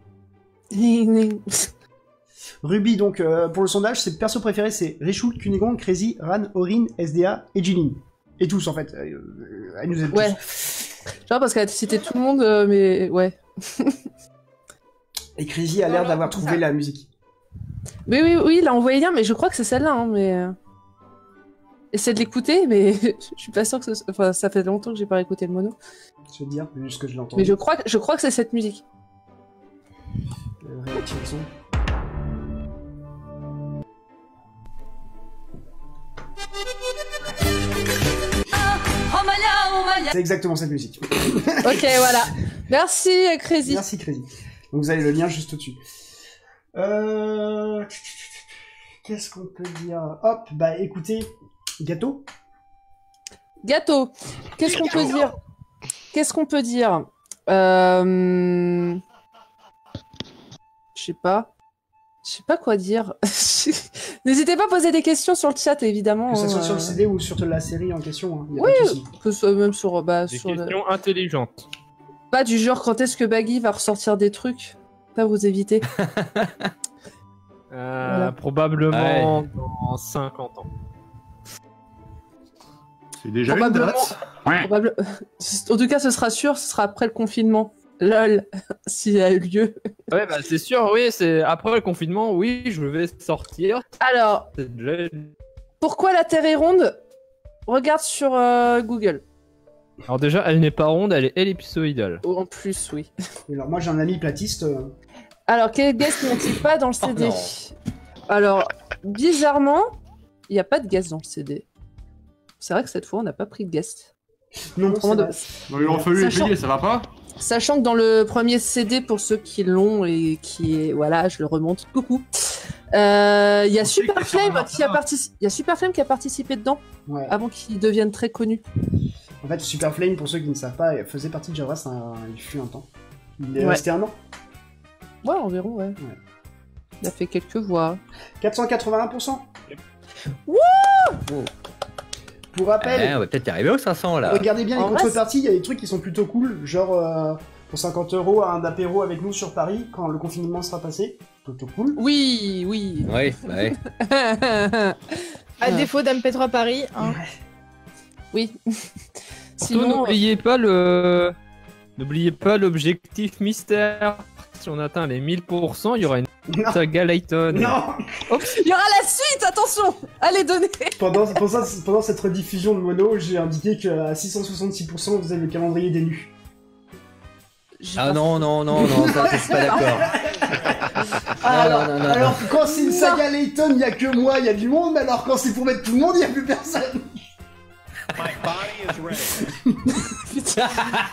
Ruby, donc, pour le sondage, ses persos préférés, c'est Richoult, Cunégonde, Crazy, Ran, Orin, SDA et Jilin. Et tous, en fait. Elle nous aime tous. Genre parce qu'elle a cité tout le monde, mais ouais. Et Crazy a l'air d'avoir trouvé la musique. Oui, il a envoyé lien, mais je crois que c'est celle-là, hein, mais... Essaie de l'écouter, mais je suis pas sûr que enfin, ça fait longtemps que j'ai pas écouté le mono. Je veux dire, juste que je l'entends. Mais je crois que c'est cette musique. Réactiver le son. C'est exactement cette musique. Ok, voilà. Merci, Crazy. Merci, Crazy. Donc vous avez le lien juste au-dessus. Qu'est-ce qu'on peut dire? Hop, bah écoutez, gâteau. Gâteau. Qu'est-ce qu'on peut dire? Je sais pas. Je sais pas quoi dire. N'hésitez pas à poser des questions sur le chat, évidemment. Que ce soit sur le CD ou sur la série en question. Hein. Oui, que ce soit même sur... Des questions intelligentes. Pas du genre quand est-ce que Baggy va ressortir des trucs. Pas vous éviter. Voilà. Probablement dans 50 ans. C'est déjà une Probablement. date. En tout cas, ce sera sûr, ce sera après le confinement. LOL, s'il a eu lieu. Ouais, bah c'est sûr, oui, c'est après le confinement, oui, je vais sortir. Alors, C'est déjà- pourquoi la Terre est ronde? Regarde sur Google. Alors déjà, elle n'est pas ronde, elle est ellipsoïdale. Oh, en plus, oui. Alors moi j'ai un ami platiste. Alors, quel guest n'ont-ils pas dans le CD? non. Alors, bizarrement, il n'y a pas de guest dans le CD. C'est vrai que cette fois, on n'a pas pris de guest. Non, c'est Comment vrai. Bon, il aurait fallu les Sachant- payer, ça va pas? Sachant que dans le premier CD, pour ceux qui l'ont et qui est... Voilà, je le remonte. Coucou. Il y a On sait que Super t'es sur Flame un qui a participé. Il y a Super Flame qui a participé dedans Ouais. avant qu'il devienne très connu. En fait, Super Flame, pour ceux qui ne savent pas, faisait partie de Javras, il fut un temps. Il est Ouais. resté un an. Ouais, environ, ouais. Il a fait quelques voix. 481%. Wouh Pour rappel, on va peut-être y arriver aux 500 là. regardez bien les En vrai, contreparties, il y a des trucs qui sont plutôt cool, genre pour 50 euros un apéro avec nous sur Paris quand le confinement sera passé. Plutôt cool. Oui, oui. Oui, ouais. À défaut d'MP3 Paris, hein. Oui. Surtout, Sinon, n'oubliez pas l'objectif mystère. Si on atteint les 1000%, il y aura une Non, saga Layton. non. il y aura la suite, attention. Allez, donnez. Pendant cette rediffusion de Mono, j'ai indiqué qu'à 666% vous avez le calendrier des nus. Ah non, ça je suis pas d'accord. Alors, non. alors que quand c'est une saga Layton, il y a que moi, il y a du monde, mais alors quand c'est pour mettre tout le monde, il y a plus personne. Putain.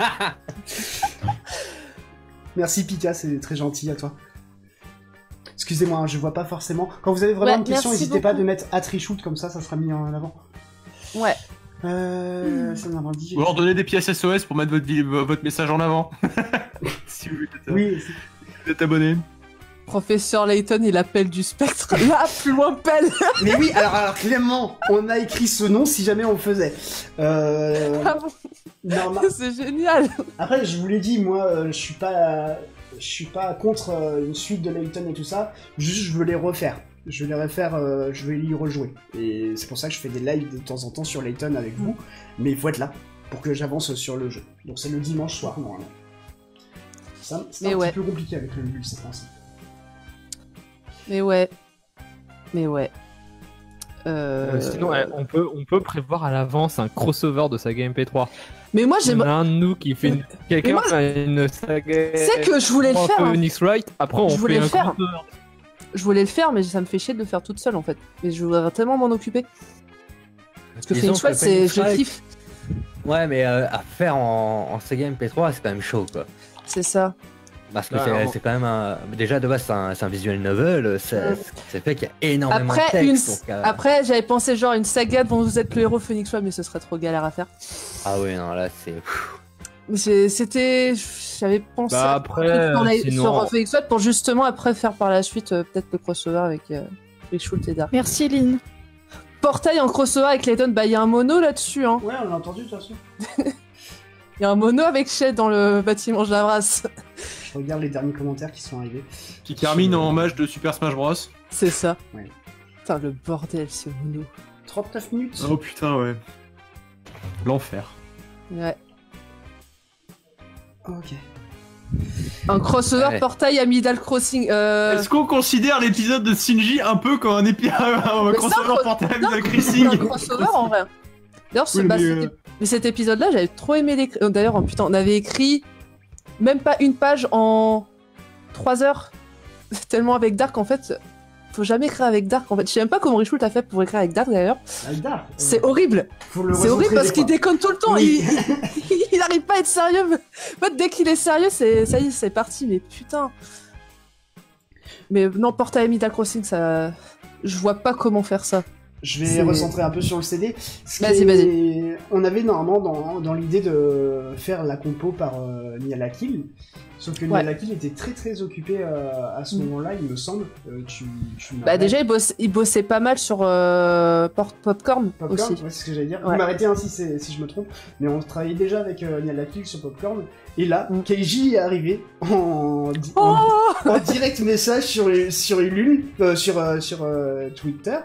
Merci Pika, c'est très gentil à toi. Excusez-moi, hein, je vois pas forcément. Quand vous avez vraiment Ouais, une question, merci n'hésitez pas beaucoup. de mettre @reshoot comme ça sera mis en avant. Ouais. Ça m'a dit. Ou alors donner des pièces SOS pour mettre votre message en avant. Si vous Oui, êtes abonné. Professeur Layton, il appelle du spectre. Là, plus loin, pelle. mais oui, alors Clément, on a écrit ce nom si jamais on le faisait. Ah bon, Normal. c'est génial. Après, je vous l'ai dit, moi, je suis pas contre une suite de Layton et tout ça. Juste, je veux les refaire. Je vais les refaire, je vais y rejouer. Et c'est pour ça que je fais des lives de temps en temps sur Layton avec vous. Mais il faut être là pour que j'avance sur le jeu. Donc c'est le dimanche soir, normalement. C'est un Mais petit ouais. peu compliqué avec le Lulu, cette fois-ci. Mais ouais. Sinon, on peut prévoir à l'avance un crossover de saga MP3. Mais moi, Il y en j'aimerais. a un de nous qui fait quelqu'un moi, fait une saga. C'est que je voulais le faire. hein. Phoenix Wright. Après, on Je voulais fait le un faire. crossover. Je voulais le faire, mais ça me fait chier de le faire toute seule en fait. Mais je voudrais tellement m'en occuper. Parce que Disons Phoenix Wright, que Phoenix je Wright- kiffe. Ouais, mais à faire en saga MP3, c'est quand même chaud quoi. C'est ça. Parce que Bah, c'est quand même déjà de base c'est un visual novel, c'est fait qu'il y a énormément Après, de texte. Donc, Après, j'avais pensé genre une saga dont vous êtes le héros Phoenix Wright, mais ce serait trop galère à faire. Ah oui, non, là c'est. J'avais pensé Bah, à après, un truc sinon- sur Phoenix Wright pour justement après faire par la suite peut-être le crossover avec Schultz et Dark. Merci Lynn. Portail en crossover avec Layton, bah il y a un mono là-dessus. Hein. Ouais, on l'a entendu de toute façon. Il y a un mono avec Shed dans le bâtiment Javras. Je regarde les derniers commentaires qui sont arrivés. Qui termine en match de Super Smash Bros. C'est ça. Ouais. Putain, le bordel ce mono. 39 minutes. Oh putain, ouais. L'enfer. Ouais. Ok. Un crossover Ouais. Portail Amidal Crossing. Est-ce qu'on considère l'épisode de Shinji un peu comme un Mais c'est un crossover cro- portable non, de c'est Crossing un crossover en vrai. D'ailleurs, Oui, mais cet épisode-là, j'avais trop aimé l'écrire. D'ailleurs, oh, putain, on avait écrit même pas une page en 3 heures. Tellement avec Dark, en fait, faut jamais écrire avec Dark. En fait, je sais même pas comment Richult a fait pour écrire avec Dark d'ailleurs. Aïda, C'est horrible. faut le C'est horrible recentrer parce des qu'il fois. déconne tout le temps. Oui. Il n'arrive pas à être sérieux. En fait, dès qu'il est sérieux, ça y est, c'est parti. Mais putain. Mais non, Portail Amidal Crossing, ça, je vois pas comment faire ça. Je vais C'est- recentrer un peu sur le CD. Vas-y. On avait normalement dans l'idée de faire la compo par Niall Akil, sauf que Ouais. Niall Akil était très très occupé à ce moment-là, il me semble. Tu Bah m'arrêtes. déjà, il bossait pas mal sur Popcorn Popcorn, aussi. ouais, c'est ce que j'allais dire. Ouais. Vous m'arrêtez si je me trompe, mais on travaillait déjà avec Niall Akil sur Popcorn. Et là, Mm. Keiji est arrivé en Oh direct message sur Ulule, sur Twitter.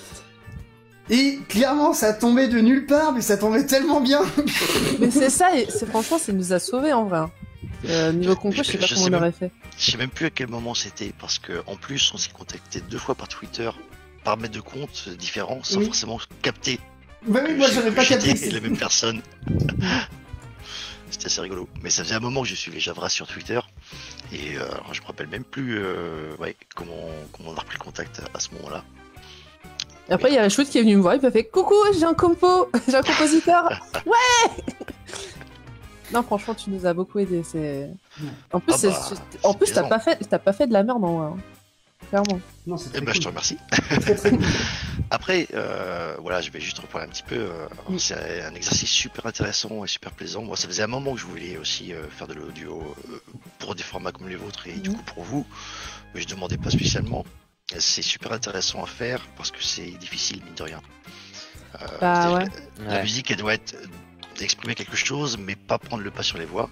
Et clairement, ça tombait de nulle part, mais ça tombait tellement bien. Mais c'est ça, et franchement, ça nous a sauvés en vrai. Niveau compo, je sais pas Je comment sais on même- aurait fait. Je sais même plus à quel moment c'était, parce que en plus on s'est contacté 2 fois par Twitter, par maître de compte différents, sans Oui. forcément capter Bah oui, moi que j'avais pas j'étais capté. la même personne. C'était assez rigolo. Mais ça faisait un moment que je suivais Javras sur Twitter, et je me rappelle même plus comment on a repris le contact à ce moment-là. Et après, il y a Shoot qui est venu me voir, il m'a fait coucou, j'ai un j'ai un compositeur. Ouais. Non, franchement, tu nous as beaucoup aidé. En plus, Ah c'est- bah, en plus, c'est t'as pas fait de la merde en vrai. Hein. Clairement. Non, c'est Eh très ben, je te cool. remercie. Très très cool. Après, voilà, je vais juste reprendre un petit peu. Mm. C'est un exercice super intéressant et super plaisant. Moi, ça faisait un moment que je voulais aussi faire de l'audio pour des formats comme les vôtres et du coup pour vous, mais je demandais pas spécialement. C'est super intéressant à faire parce que c'est difficile, mine de rien. Bah C'est-à-dire ouais. que La musique, elle doit être d'exprimer quelque chose, mais pas prendre le pas sur les voix.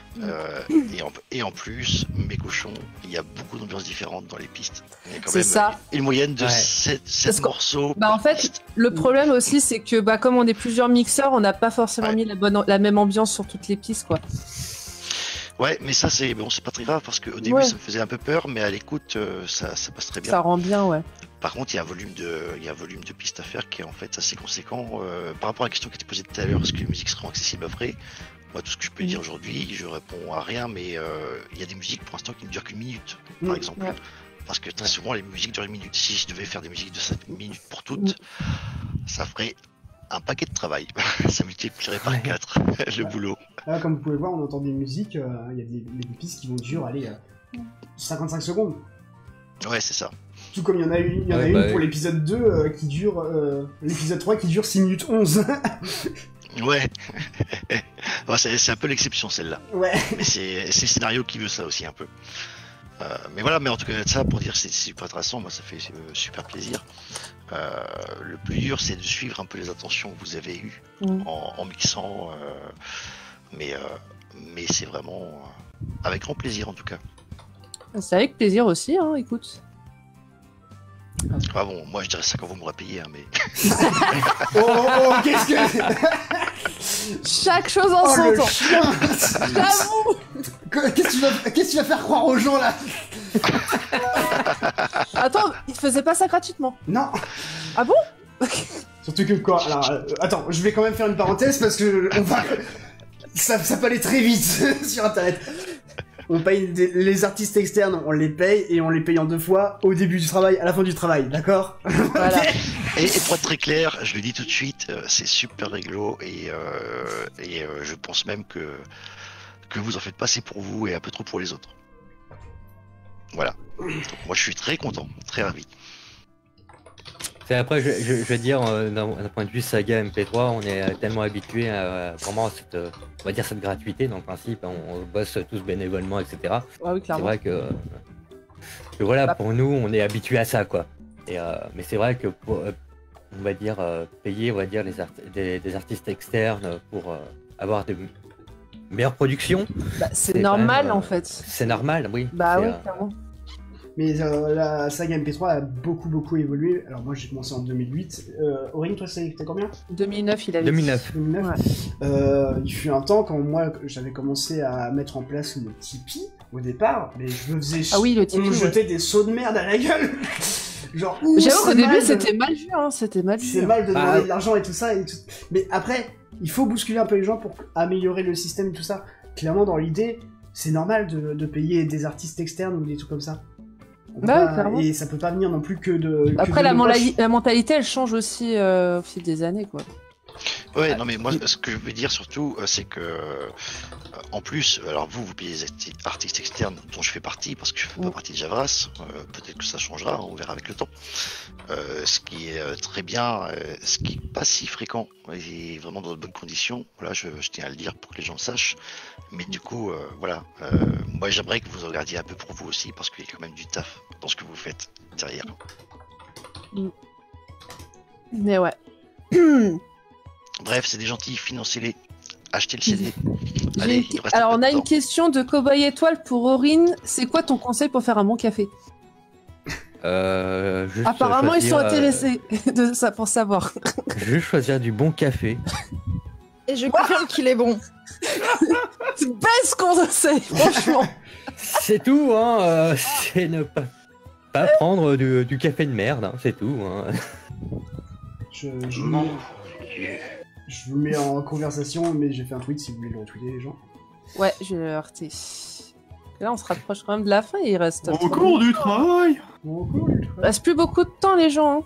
Et en plus, mes cochons, il y a beaucoup d'ambiances différentes dans les pistes. Il y a quand C'est même ça. une moyenne de Ouais. 7 Parce que- morceaux. Bah en par fait, piste. le problème aussi, c'est que bah, comme on est plusieurs mixeurs, on n'a pas forcément Ouais. mis la même ambiance sur toutes les pistes, quoi. Ouais, mais ça c'est pas très grave parce qu'au début Ouais. ça me faisait un peu peur, mais à l'écoute ça passe très bien. Ça rend bien, ouais. Par contre, il y a un volume de pistes à faire qui est en fait assez conséquent. Par rapport à la question qui était posée tout à l'heure, est-ce que les musiques seront accessibles après? Moi, tout ce que je peux dire aujourd'hui, je réponds à rien, mais il y a des musiques pour l'instant qui ne durent qu'une minute, par exemple. Ouais. Parce que très souvent, les musiques durent une minute. Si je devais faire des musiques de 5 minutes pour toutes, ça ferait un paquet de travail. Ça multiplierait par 4 le boulot. Là, comme vous pouvez voir, on entend des musiques, il y a des pistes qui vont durer 55 secondes. Ouais, c'est ça. Tout comme il y en a une, Ouais, bah pour oui. l'épisode 2 qui dure. L'épisode 3 qui dure 6 minutes 11. Ouais. Ouais, c'est un peu l'exception celle-là. Ouais. Mais c'est le scénario qui veut ça aussi un peu. Mais voilà, mais en tout cas ça pour dire c'est super intéressant, moi ça fait super plaisir. Le plus dur c'est de suivre un peu les intentions que vous avez eues en mixant, mais c'est vraiment avec grand plaisir en tout cas. C'est avec plaisir aussi, hein, écoute. Ah bon, moi je dirais ça quand vous m'aurez payé, hein, mais Oh, qu'est-ce que. Chaque chose en Oh, son le temps. chien. J'avoue. Qu'est-ce que tu vas faire croire aux gens là? Attends, il faisait pas ça gratuitement. Non. Ah bon? Surtout que quoi? Alors, attends, je vais quand même faire une parenthèse parce que ça peut aller très vite sur internet. On paye les artistes externes, on les paye et on les paye en 2 fois, au début du travail, à la fin du travail, d'accord? Voilà. et pour être très clair, je le dis tout de suite, c'est super réglo et je pense même que vous en faites pas assez pour vous et un peu trop pour les autres. Voilà. Donc, moi je suis très content, très ravi. C'est après, je veux dire, d'un point de vue saga MP3, on est tellement habitué à vraiment cette, on va dire cette gratuité. Dans le principe, on bosse tous bénévolement, etc. Ah oui, C'est clairement. vrai que voilà, pour nous, on est habitué à ça, quoi. Et mais c'est vrai que pour, on va dire payer, on va dire des artistes externes pour avoir de meilleures productions, Bah, c'est c'est normal quand même, en fait. c'est normal, oui. Bah C'est, oui, clairement. Mais la saga MP3 a beaucoup évolué. Alors moi j'ai commencé en 2008. Aurine, toi t'as combien? 2009, il avait 2009. 2009. Ouais. Il fut un temps quand moi j'avais commencé à mettre en place le Tipeee au départ, mais je me faisais Ah oui, le on Tipeee, me ouais. jetait des seaux de merde à la gueule. Genre J'avoue c'est qu'au début mal de- c'était mal vu, hein. C'était mal vu. c'est mal de demander Ah. de l'argent et tout ça et tout. Mais après, il faut bousculer un peu les gens pour améliorer le système et tout ça. Clairement dans l'idée, c'est normal de payer des artistes externes ou des trucs comme ça. On peut Bah ouais, pas- clairement. et ça peut pas venir non plus que de. Après que de la nos poches. mentalité elle change aussi au fil des années quoi. Ouais, non, mais moi, ce que je veux dire surtout, c'est que, en plus, alors vous payez les artistes externes dont je fais partie, parce que je fais pas partie de Javras, peut-être que ça changera, on verra avec le temps. Ce qui est très bien, ce qui est pas si fréquent, et vraiment dans de bonnes conditions, voilà, je tiens à le dire pour que les gens le sachent. Mais du coup, voilà, moi j'aimerais que vous regardiez un peu pour vous aussi, parce qu'il y a quand même du taf dans ce que vous faites derrière. Mais ouais. Bref, c'est des gentils, financez-les, achetez le CD. Allez, il reste Alors, un peu on a de une temps. question de Cowboy Étoile pour Aurine. C'est quoi ton conseil pour faire un bon café? Juste Apparemment, ils sont choisir, intéressés de ça pour savoir. Juste choisir du bon café. Et je confirme qu'il est bon. C'est best conseil, franchement. C'est tout, hein. C'est ne pas prendre du café de merde, hein, c'est tout. Hein. Je vous mets en conversation, mais j'ai fait un tweet si vous voulez le retweeter, les gens. Ouais, je vais le heurter. Là, on se rapproche quand même de la fin. Il reste. Au cours du travail. Il reste plus beaucoup de temps, les gens. Hein.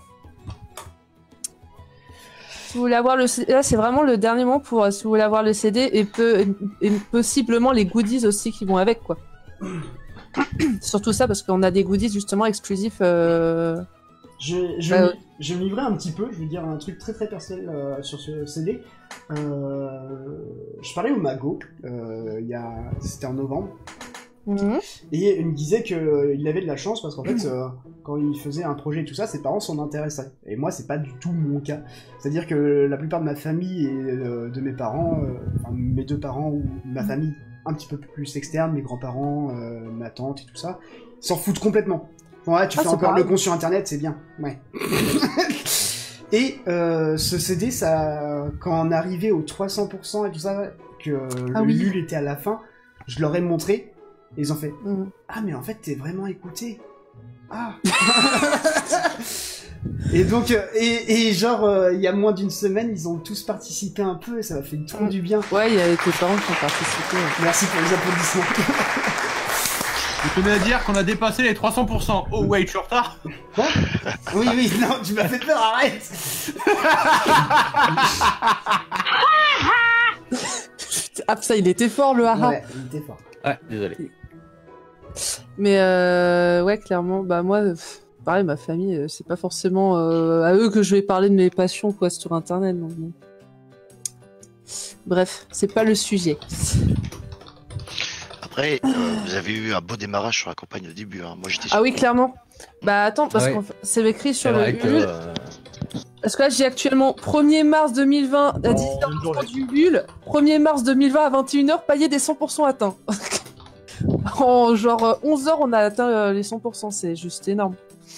Si vous voulez avoir le CD, là, c'est vraiment le dernier moment pour si vous voulez avoir le CD et possiblement les goodies aussi qui vont avec, quoi. Surtout ça, parce qu'on a des goodies justement exclusifs. Je vais me livrer un petit peu, je vais dire un truc très très personnel sur ce CD. Je parlais au Mago, c'était en novembre, et il me disait qu'il avait de la chance parce qu'en fait, quand il faisait un projet et tout ça, ses parents s'en intéressaient. Et moi, c'est pas du tout mon cas. C'est-à-dire que la plupart de ma famille et de mes parents, enfin, mes deux parents ou ma famille un petit peu plus externe, mes grands-parents, ma tante et tout ça, s'en foutent complètement. Ouais, tu fais encore le con sur internet, c'est bien. Ouais. Et ce CD, ça, quand on arrivait aux 300% et tout ça, que le LUL était à la fin, je leur ai montré, et ils ont fait ah, mais en fait, t'es vraiment écouté. Ah. Et donc, et genre, il y a moins d'une semaine, ils ont tous participé un peu, et ça m'a fait trop du bien. Ouais, il y a tes parents qui ont participé. Merci pour les applaudissements. Je tenais à dire qu'on a dépassé les 300%. Oh wait, je suis en retard. Quoi? Oui, non, tu m'as fait peur, arrête. Ah, ça, il était fort, le haha. Ouais, il était fort. Ouais, désolé. Mais ouais, clairement, bah moi, pareil, ma famille, c'est pas forcément à eux que je vais parler de mes passions, quoi, sur Internet. Donc, bon. Bref, c'est pas le sujet. Après, vous avez eu un beau démarrage sur la campagne au début. Hein. Moi, j'étais. Ah oui, clairement. Bah attends, parce que c'est écrit sur le Ulule. Parce que là, j'ai actuellement 1er mars 2020 à 18h du Ulule, 1er mars 2020 à 21h, palier des 100% atteints. En genre 11h, on a atteint les 100%, c'est juste énorme.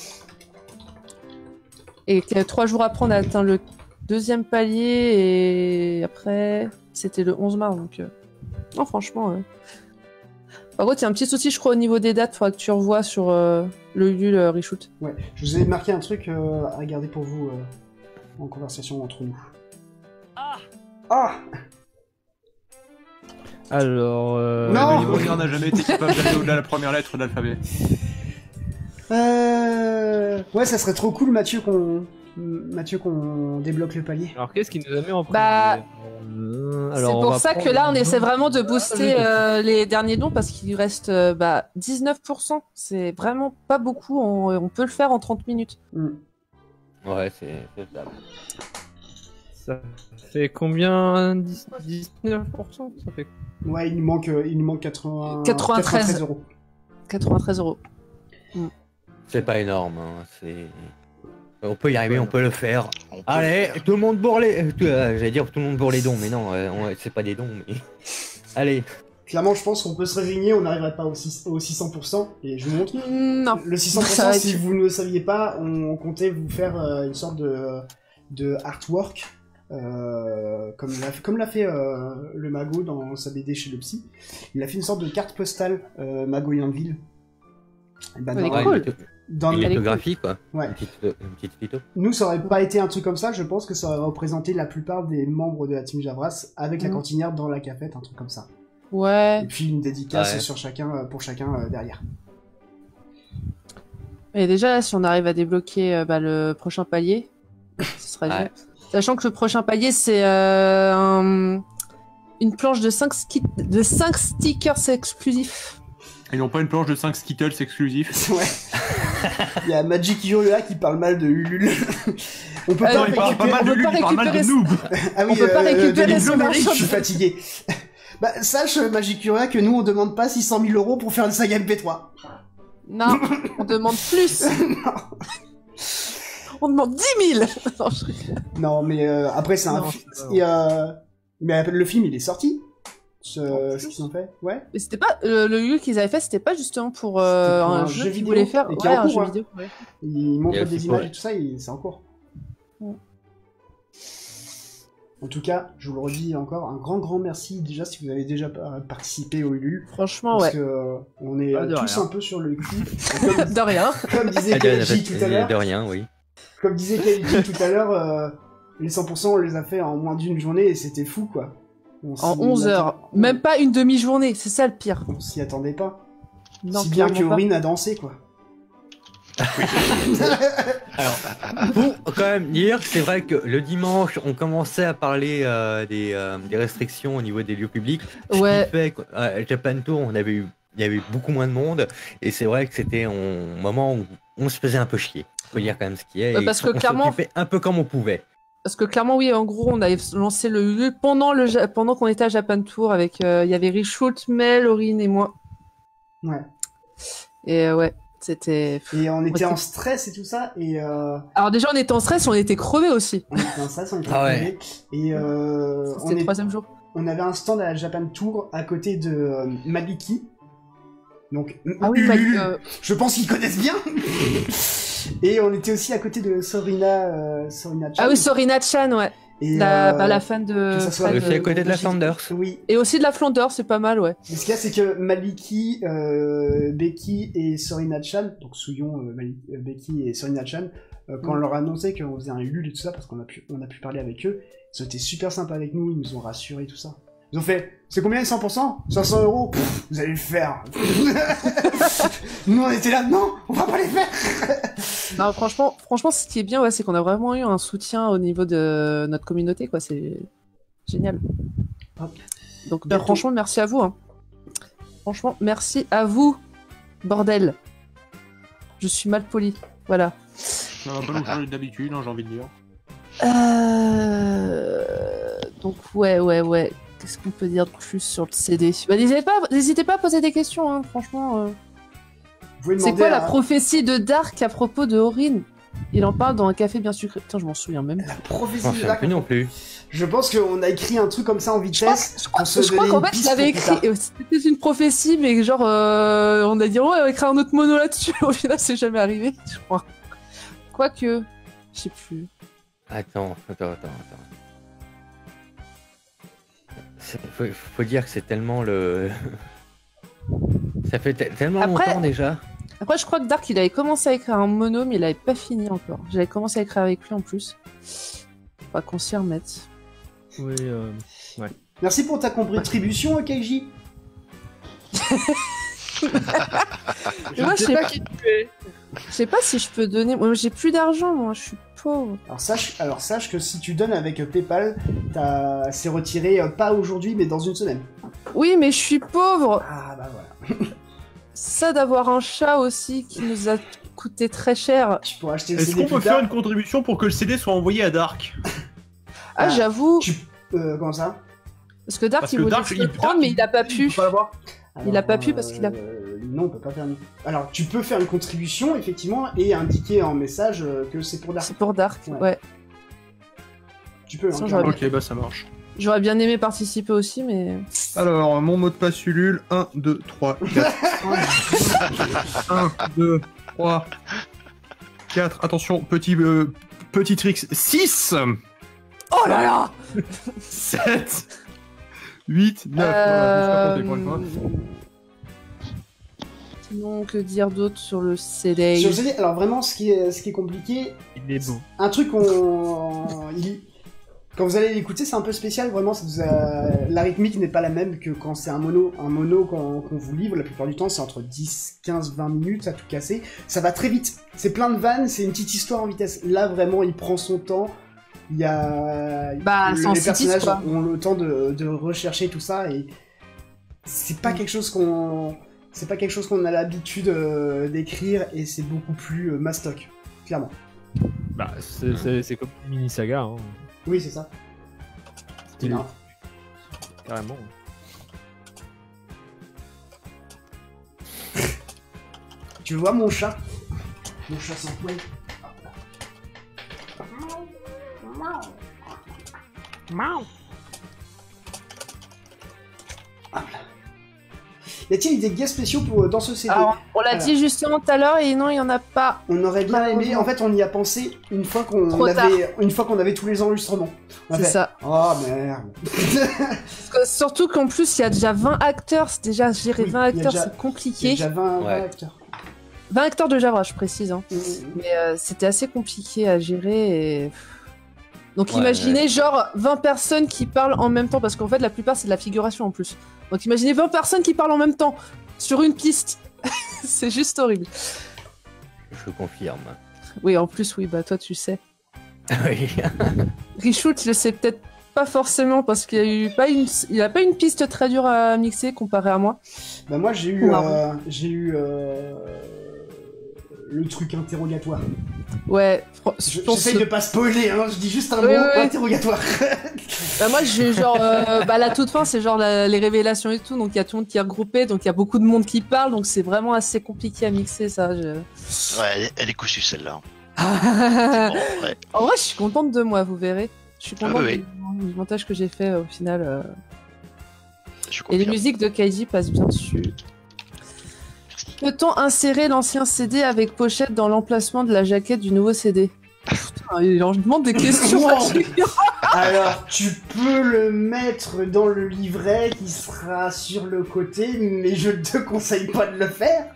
Et 3 jours après, on a atteint le 2e palier, et après, c'était le 11 mars, donc... Non, franchement... Par contre, il y a un petit souci, je crois, au niveau des dates, faudra que tu revoies sur le Ulule Reshoot. Ouais, je vous ai marqué un truc à garder pour vous en conversation entre nous. Ah Alors... Non, le niveau n'a jamais été capable d'aller au-delà de la première lettre de l'alphabet. Ouais, ça serait trop cool, Mathieu, qu'on débloque le palier. Alors qu'est-ce qui nous a mis en premier? Bah... alors, c'est pour ça que là, on essaie vraiment de booster les derniers dons parce qu'il reste 19%. C'est vraiment pas beaucoup. On peut le faire en 30 minutes. Ouais, c'est ça. Ça fait combien? 19%? Ça fait... Ouais, il nous manque 93 euros. 93 euros. C'est pas énorme. Hein. On peut y arriver, on peut le faire. Allez, tout le monde bourre les... J'allais dire tout le monde bourre les dons, mais non, c'est pas des dons. Mais... Allez. Clairement, je pense qu'on peut se résigner, on n'arriverait pas au 600%. Et je vous montre. Non. Le 600%, si vous ne le saviez pas, on comptait vous faire une sorte de artwork. Comme l'a fait le Mago dans sa BD chez le Psy. Il a fait une sorte de carte postale Mago Youngville. Dans une lithographie, quoi. Ouais. Une petite photo. Nous, ça aurait pas été un truc comme ça. Je pense que ça aurait représenté la plupart des membres de la team Javras avec la cantinière dans la cafette, un truc comme ça. Ouais. Et puis une dédicace sur chacun, pour chacun derrière. Et déjà, si on arrive à débloquer le prochain palier, ce serait bien. Sachant que le prochain palier, c'est une planche de 5 stickers exclusifs. Ils n'ont pas une planche de 5 Skittles exclusifs. Ouais. Il y a Magic Yoria qui parle mal de Ulule. On peut Non, il parle pas mal de lui, il parle mal de noob. Ah oui, On peut pas récupérer de son Blomeric, argent. je suis fatigué. Bah, sache, Magic Yoria, que nous, on demande pas 600 000 € pour faire une saga MP3. Non, on demande plus. On demande 10 000. Non, Non, mais après, c'est un... Non, Mais le film, il est sorti. Ce qu'ils ont fait, ouais. Mais c'était pas le Ulule qu'ils avaient fait, c'était pas justement pour, un jeu qu'ils vidéo voulaient faire. et qui est en un cours, jeu hein. vidéo. Ouais. Ils montrent Et des aussi, images ouais. et tout ça, et c'est en cours. Ouais. En tout cas, je vous le redis encore, un grand merci déjà si vous avez déjà participé au Ulule. Franchement, Parce ouais. que on est Ah, de tous rien. un peu sur le cul. Et De rien. comme disait KLJ tout à l'heure, De rien, oui. comme disait KLJ tout à l'heure, les 100% on les a fait en moins d'une journée et c'était fou quoi. En 11 heures. Même pas une demi-journée, c'est ça le pire. On s'y attendait pas. Non, si bien que clairement pas. Aurine a dansé quoi. Alors, pour quand même dire, c'est vrai que le dimanche, on commençait à parler des restrictions au niveau des lieux publics. Ce Ouais. qui fait qu'à Japan Tour, il y avait beaucoup moins de monde. Et c'est vrai que c'était un moment où on se faisait un peu chier. Faut dire quand même ce qui est. Parce Et que on clairement- s'occupait un peu comme on pouvait. Parce que clairement, oui, en gros, on avait lancé le Ulule pendant qu'on était à Japan Tour avec, il y avait Richult, Mel, Aurine et moi. Ouais. Et ouais, c'était... Et on était Ouais, en stress et tout ça et Alors déjà, on était en stress, on était crevés aussi. on était en stress, on était Ah ouais. crevés. Et on C'était le est 3e jour. on avait un stand à la Japan Tour à côté de Maliki. Donc, Ah oui, Ulule, bah, je pense qu'ils connaissent bien. Et on était aussi à côté de Sorina Chan. Ah oui, Sorina-chan, ouais. Et, La fan de... que ça soit fan Aussi de- à côté de la Brigitte. Flanders. Oui. Et aussi de la Flandre, c'est pas mal, ouais. Mais ce qu'il y a, c'est que Maliki, Becky et Sorina Chan, donc Souillon, Becky et Sorina Chan, quand on leur a annoncé qu'on faisait un Ulule et tout ça, parce qu'on a pu parler avec eux, ils ont été super sympas avec nous, ils nous ont rassurés, tout ça. Ils ont fait, c'est combien les 100% 500 €? Pff, vous allez le faire. Nous, on était là, non, on va pas les faire. Non, franchement, ce qui est bien, ouais, c'est qu'on a vraiment eu un soutien au niveau de notre communauté, quoi. C'est génial. Hop. Donc, Bientôt. franchement, merci à vous. Hein. Franchement, merci à vous, bordel. Je suis mal poli. Voilà. Ça va pas nous changer d'habitude, hein, j'ai envie de dire. Donc, ouais. Qu'est-ce qu'on peut dire de plus sur le CD? Bah, n'hésitez pas à poser des questions, hein, franchement. Vous pouvez C'est demander quoi la à- prophétie de Dark à propos de Aurine? Il en parle dans un café bien sucré. Putain, je m'en souviens même. La Je prophétie m'en de souviens Dark. plus non plus. Je pense qu'on a écrit un truc comme ça en vitesse. Je crois se qu'en donner une fait, piste il avait pour plus écrit. C'était une prophétie, mais genre, on a dit, ouais, on va écrire un autre mono là-dessus. Au final, c'est jamais arrivé, je crois. Quoique, je sais plus. Attends. Faut dire que c'est tellement le. Ça fait tellement Après- longtemps déjà. Après, je crois que Dark, il avait commencé à écrire un mono, mais il avait pas fini encore. J'avais commencé à écrire avec lui en plus. Faut pas qu'on s'y remette. Oui, Merci pour ta contribution, Keiji. Mais moi, je sais pas si je peux donner. Moi, j'ai plus d'argent, moi, je suis pauvre. Alors sache que si tu donnes avec PayPal, c'est retiré pas aujourd'hui, mais dans une semaine. Oui, mais je suis pauvre. Ah bah voilà. Ça d'avoir un chat aussi qui nous a coûté très cher. Tu pourras acheter le Est-ce CD qu'on peut plus tard. faire une contribution pour que le CD soit envoyé à Dark? Ah, j'avoue. Comment ça? Parce que Dark, Parce il que voulait Dark, se il- le prendre, mais il a pas pu. peut pas l'avoir. Il a pas pu parce qu'il a- Non, on peut pas faire. Alors, tu peux faire une contribution, effectivement, et indiquer en message que c'est pour Dark. C'est pour Dark, Ouais. ouais. Tu peux. Sinon, Hein, j'aurais Ok, bah ça marche. J'aurais bien aimé participer aussi, mais. Alors, mon mot de passe Ulule, 1, 2, 3, 4. 1, 2, 3, 4. Attention, petit tricks. 6, Oh là là 7, 8, 9. Voilà, je vais pas compter pour une fois. Sinon, que dire d'autre sur le CD? Sur le CD, alors vraiment, ce qui est compliqué, il est beau. un truc quand vous allez l'écouter, c'est un peu spécial, vraiment. La rythmique n'est pas la même que quand c'est un mono. Un mono, qu'on vous livre, la plupart du temps, c'est entre 10, 15, 20 minutes à tout casser. Ça va très vite. C'est plein de vannes, c'est une petite histoire en vitesse. Là, vraiment, il prend son temps. Il y a Bah, les Sensitive, personnages quoi. ont le temps de rechercher tout ça et c'est pas quelque chose qu'on a l'habitude d'écrire et c'est beaucoup plus mastoc, clairement. Bah, c'est comme une mini-saga, hein. Oui, c'est ça. Stylé. Non. Carrément. Tu vois mon chat sans poil. Y a-t-il des guests spéciaux dans ce CD? Alors, on l'a Alors. dit justement tout à l'heure et non, il y en a pas. On aurait bien aimé, Malheureusement. en fait on y a pensé une fois qu'on Trop tard. avait tous les enregistrements. On a C'est fait, ça. oh merde. Parce que surtout qu'en plus, il y a déjà 20 acteurs. C'est déjà gérer Oui, 20 il y a acteurs, déjà- c'est Il y a compliqué. déjà 20 Ouais. acteurs. 20 acteurs de Javra, je précise. Hein. Mm. Mais c'était assez compliqué à gérer. Et... Donc Ouais, imaginez genre 20 personnes qui parlent en même temps, parce qu'en fait la plupart c'est de la figuration en plus. Donc imaginez 20 personnes qui parlent en même temps sur une piste. C'est juste horrible. Je confirme. Oui, en plus, oui, bah toi tu sais. Oui. Richoult, je le sais peut-être pas forcément parce qu'il y a eu pas une... il a pas une piste très dure à mixer comparé à moi. Bah moi j'ai eu, Wow. le truc interrogatoire. Ouais, je pense J'essaye de pas spoiler, hein, je dis juste un Oui, mot, oui. interrogatoire. Bah moi j'ai genre bah la toute fin c'est genre les révélations et tout, donc il y a tout le monde qui est regroupé, donc il y a beaucoup de monde qui parle, donc c'est vraiment assez compliqué à mixer ça. Ouais, elle est cousue celle-là. en Bon, ouais. vrai je suis contente de moi, vous verrez. Je suis contente oui, du montage que j'ai fait au final. Je Et les confirme. musiques de Kaiji passent bien dessus. Peut-on insérer l'ancien CD avec pochette dans l'emplacement de la jaquette du nouveau CD? Putain, il en demande des questions. Wow. Alors, tu peux le mettre dans le livret qui sera sur le côté, mais je te conseille pas de le faire.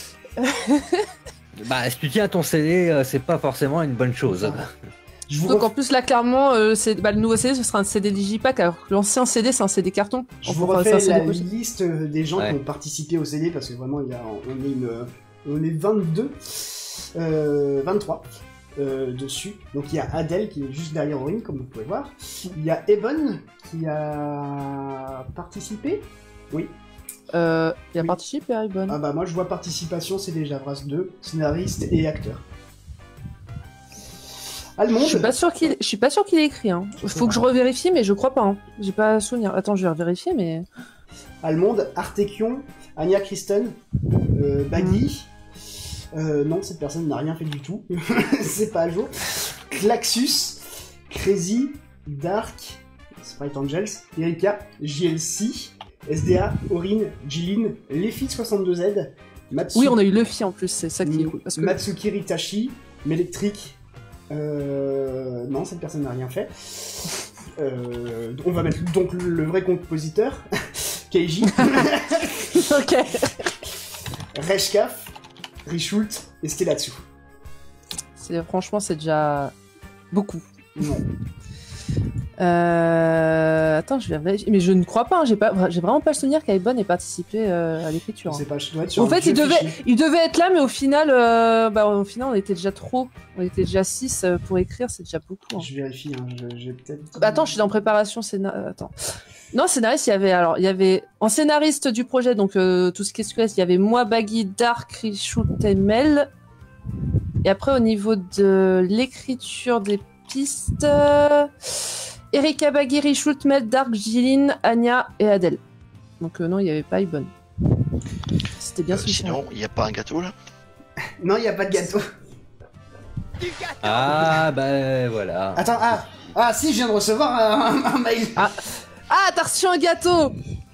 Bah, si tu tiens à ton CD, c'est pas forcément une bonne chose. Je vous, Donc en ref- plus là clairement le nouveau CD ce sera un CD digipack alors que l'ancien CD c'est un CD carton. je Enfin, vous c'est refais un CD la pochette. liste des gens Ouais. qui ont participé au CD, parce que vraiment, on est 22, 23 dessus. Donc il y a Adèle qui est juste derrière Aurine, comme vous pouvez voir. Il y a Ebon qui a participé. Oui. Il a Oui. participé à Ibon. Ah bah moi je vois participation, c'est déjà Javras 2, scénariste et acteur. Allemande. Je suis pas sûr qu'il ait écrit. Hein. Faut que je revérifie mais je crois pas. Hein. J'ai pas souvenir. Attends, je vais revérifier mais. Allemande, Artekion, Anya Kristen, Baggy. Non, cette personne n'a rien fait du tout. C'est pas à jour. Klaxus, Crazy, Dark, Sprite Angels, Erika, JLC, SDA, Aurine, Jilin, Lefi62Z, Matsu... Oui, on a eu Luffy en plus, c'est ça qui est cool. Parce que... Matsuki Ritachi, Melectric. Non, cette personne n'a rien fait. On va mettre donc le vrai compositeur, Keiji, ok. Reshkaf, Richoult et Stellatsu. Franchement, c'est déjà beaucoup. Ouais. Attends, je vais vérifier. Mais je ne crois pas, hein, j'ai vraiment pas le souvenir qu'Aibon ait participé à l'écriture. Je Hein. sais pas, je dois être sur En un fait, vieux fichier. il devait être là, mais au final, on était déjà trop. On était déjà 6 pour écrire, c'est déjà beaucoup. Hein. Je vérifie, hein, j'ai peut-être... Bah, attends, je suis dans préparation Attends. Non, scénariste, il y avait en scénariste du projet, donc tout ce qui est squelette, il y avait moi, Baggy, Dark, Richoult et Mel. Et après, au niveau de l'écriture des pistes, Erika, Baggy, Richoult, Mel, Dark, Jilin, Anya et Adèle. Donc non, il n'y avait pas Ibon. C'était bien ce Sinon, il n'y a pas un gâteau là? Non, il n'y a pas de gâteau. Ah, bah voilà. Attends, ah si, je viens de recevoir un mail. Ah, t'as reçu un gâteau!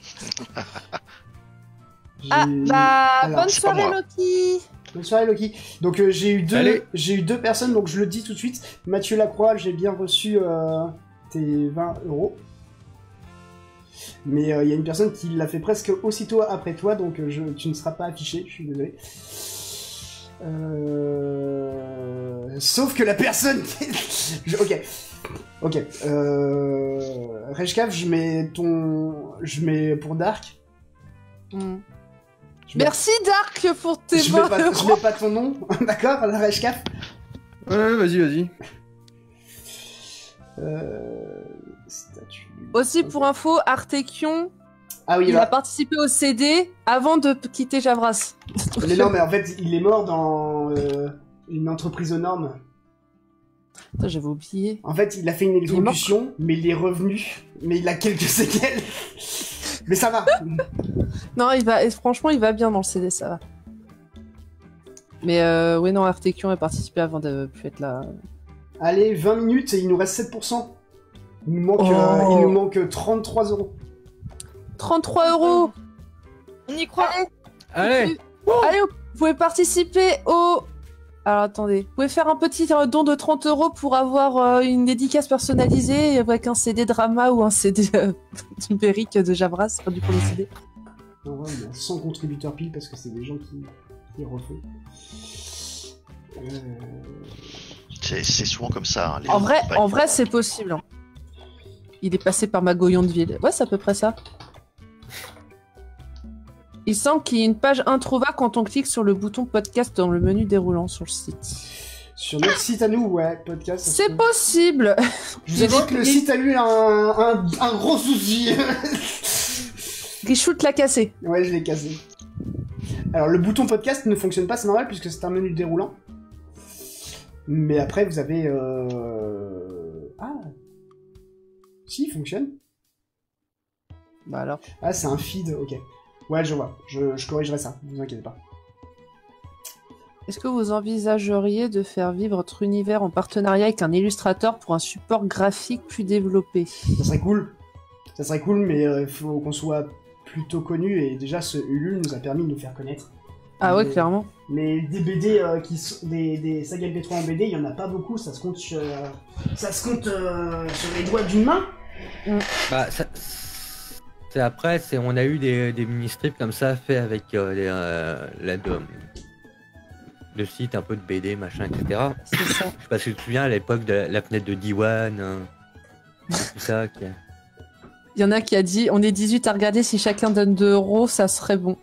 Ah, J'ai- bah, Alors, bonne c'est pas soirée, moi. Loki! Bonne soirée, Loki. Donc j'ai eu Allez. deux personnes, donc je le dis tout de suite. Mathieu Lacroix, j'ai bien reçu tes 20 €. Mais il y a une personne qui l'a fait presque aussitôt après toi, donc tu ne seras pas affiché, je suis désolé. Sauf que la personne... Ok. Reshkaf, je mets pour Dark. Hmm. Je mets- Merci, Dark, pour tes je mets 20 pas, je euros. mets pas ton nom, d'accord, Reshkaf. Ouais, vas-y. Statut. Aussi, pour info, Artekion, Ah oui, il a participé au CD avant de quitter Javras. Mais non, mais en fait, il est mort dans une entreprise aux normes. Attends, j'avais oublié. En fait, il a fait une électrocution, mais il est revenu. Mais il a quelques séquelles. Mais ça va. Non, franchement, il va bien dans le CD, ça va. Mais oui, non, Artekion a participé avant de plus être là. Allez, 20 minutes et il nous reste 7%. Il nous manque 33 €. 33 €. On y croit. Allez. Allez, vous pouvez participer au... Alors attendez, vous pouvez faire un petit don de 30 € pour avoir une dédicace personnalisée avec un CD drama ou un CD numérique de Javras, enfin, du premier CD. En vrai, il y a 100 contributeurs pile parce que c'est des gens qui refont. C'est souvent comme ça. Hein, les En vrai, campagnes. c'est possible. Hein. Il est passé par Magoyon de Ville. Ouais, c'est à peu près ça. Il semble qu'il y ait une page introuvable quand on clique sur le bouton podcast dans le menu déroulant sur le site. Sur notre site à nous, ouais, podcast. C'est possible. Je vous avoue que le site a eu un gros souci. Richoult l'a cassé. Ouais, je l'ai cassé. Alors, le bouton podcast ne fonctionne pas, c'est normal, puisque c'est un menu déroulant. Mais après, vous avez... Ah. Si, il fonctionne. Bah alors. Ah, c'est un feed, ok. Ouais, je vois. Je corrigerai ça, ne vous inquiétez pas. Est-ce que vous envisageriez de faire vivre votre univers en partenariat avec un illustrateur pour un support graphique plus développé? Ça serait cool. Ça serait cool, mais il faut qu'on soit plutôt connu, et déjà, ce Ulule nous a permis de nous faire connaître. Ah ouais, clairement. Mais des BD des sagas MP3 en BD, il y en a pas beaucoup, ça se compte sur les doigts d'une main. Bah, on a eu des mini-strips comme ça faits avec le site un peu de BD, machin, etc. C'est ça. Je sais pas si tu te souviens à l'époque de la fenêtre de Diwan, tout ça. Il y en a qui a dit, on est 18 à regarder, si chacun donne 2 €, ça serait bon.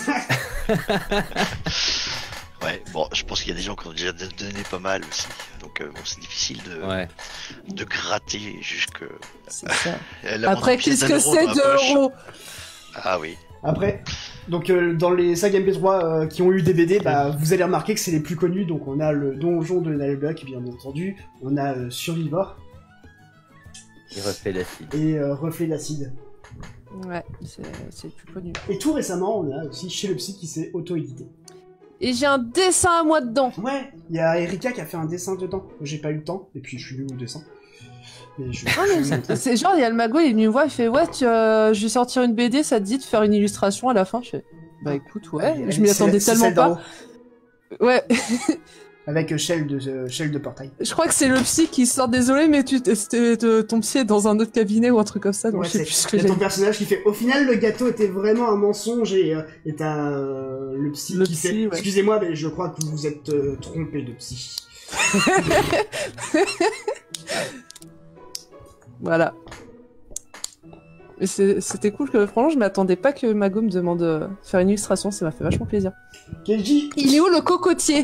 Ouais, bon, je pense qu'il y a des gens qui ont déjà donné pas mal aussi. Donc, bon, c'est difficile de gratter jusque. C'est ça. La Après, moindre pièce qu'est-ce que d'un euro c'est dans la 2 poche. €? Ah oui. Après, donc dans les sagas MP3 qui ont eu des BD, bah, vous allez remarquer que c'est les plus connus. Donc on a le Donjon de Nalbuck, bien entendu. On a Survivor. Et Reflet d'acide. Et Reflet d'acide. Ouais, c'est le plus connu. Et tout récemment, on a aussi Chez le Psy qui s'est auto-édité. Et j'ai un dessin à moi dedans. Ouais, il y a Erika qui a fait un dessin dedans. J'ai pas eu le temps, et puis je suis nul au dessin. Mais C'est genre, il y a le mago, il est venu me voir, il fait, ouais, je vais sortir une BD, ça te dit de faire une illustration à la fin? Je fais, bah écoute, ouais, je m'y attendais tellement pas. Ouais. Avec Shell de Portail. Je crois que c'est le psy qui sort, désolé, mais ton psy est dans un autre cabinet ou un truc comme ça, donc Ouais, je sais plus ce que y a j'ai ton dit. personnage qui fait, au final, le gâteau était vraiment un mensonge, et t'as le psy qui fait, ouais. excusez-moi, mais je crois que vous vous êtes trompé de psy. Voilà. Mais c'était cool que, franchement, je m'attendais pas que Mago me demande de faire une illustration, ça m'a fait vachement plaisir. Kenji. Il est où le cocotier?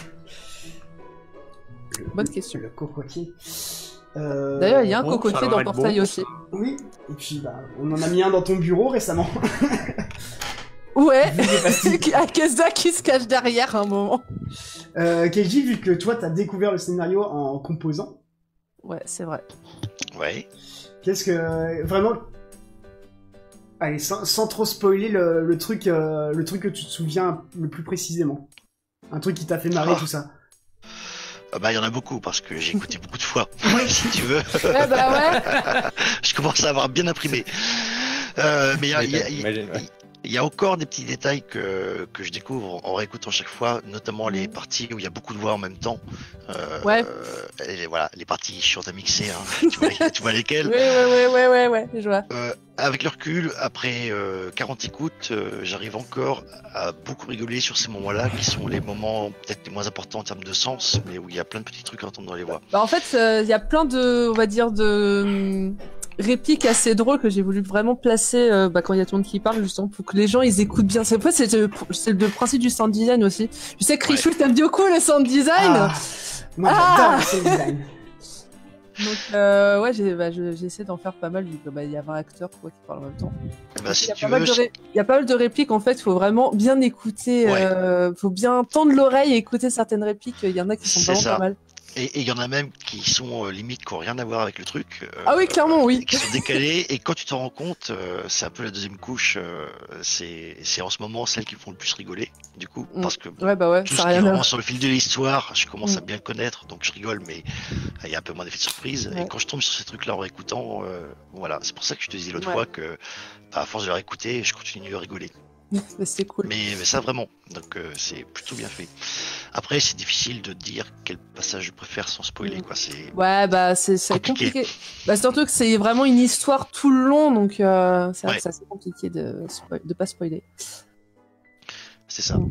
Bonne question. Le cocotier. D'ailleurs, il y a un bon, cocotier ça dans va être Portail bon. aussi. Oui, et puis bah, on en a mis un dans ton bureau récemment. Ouais, Akeza qui se cache derrière un moment. Kenji, vu que toi t'as découvert le scénario en composant, Ouais, c'est vrai. Ouais. qu'est-ce que... Vraiment... Allez, sans trop spoiler le truc que tu te souviens le plus précisément. Un truc qui t'a fait marrer, tout ça. Bah, il y en a beaucoup parce que j'ai écouté beaucoup de fois, si tu veux. Ouais, bah ouais. Je commence à avoir bien imprimé. Mais il y a encore des petits détails que je découvre en réécoutant chaque fois, notamment les parties où il y a beaucoup de voix en même temps. Ouais. Et voilà, les parties chiantes à mixer, hein. tu vois lesquelles. Ouais, je vois. Avec le recul, après 40 écoutes, j'arrive encore à beaucoup rigoler sur ces moments-là, qui sont les moments peut-être les moins importants en termes de sens, mais où il y a plein de petits trucs à entendre dans les voix. Bah en fait, il y a plein de, on va dire, de répliques assez drôles que j'ai voulu vraiment placer quand il y a tout le monde qui parle, justement, pour que les gens ils écoutent bien. C'est le principe du sound design aussi. Je sais que Richou, t'aimes beaucoup le sound design. Moi j'adore le sound design. Ouais, j'essaie d'en faire pas mal, vu qu'il y a 20 acteurs quoi, qui parlent en même temps. Bah, si Il y a tu pas mal veux, il y a pas mal de répliques, en fait, il faut vraiment bien écouter, Ouais. faut bien tendre l'oreille et écouter certaines répliques, il y en a qui sont C'est vraiment ça. pas mal. Et il y en a même qui sont limite qui n'ont rien à voir avec le truc. Ah oui, clairement, oui. Qui sont décalés. Et quand tu t'en rends compte, c'est un peu la deuxième couche. C'est en ce moment celles qui font le plus rigoler. Du coup, parce que Ouais, bah ouais, tout ça ce a qui est rien à vraiment voir. sur le fil de l'histoire, je commence à Mm. bien le connaître, donc je rigole, mais il y a un peu moins d'effet de surprise. Ouais. Et quand je tombe sur ces trucs-là en réécoutant, voilà, c'est pour ça que je te disais l'autre Ouais. fois que, à force de les réécouter, je continue à rigoler. Mais c'est cool. Mais ça vraiment, donc c'est plutôt bien fait. Après, c'est difficile de dire quel passage je préfère sans spoiler, quoi. C'est Ouais, bah c'est compliqué. Bah surtout que c'est vraiment une histoire tout le long, donc c'est vrai Ouais. que c'est assez compliqué de pas spoiler. c'est ça.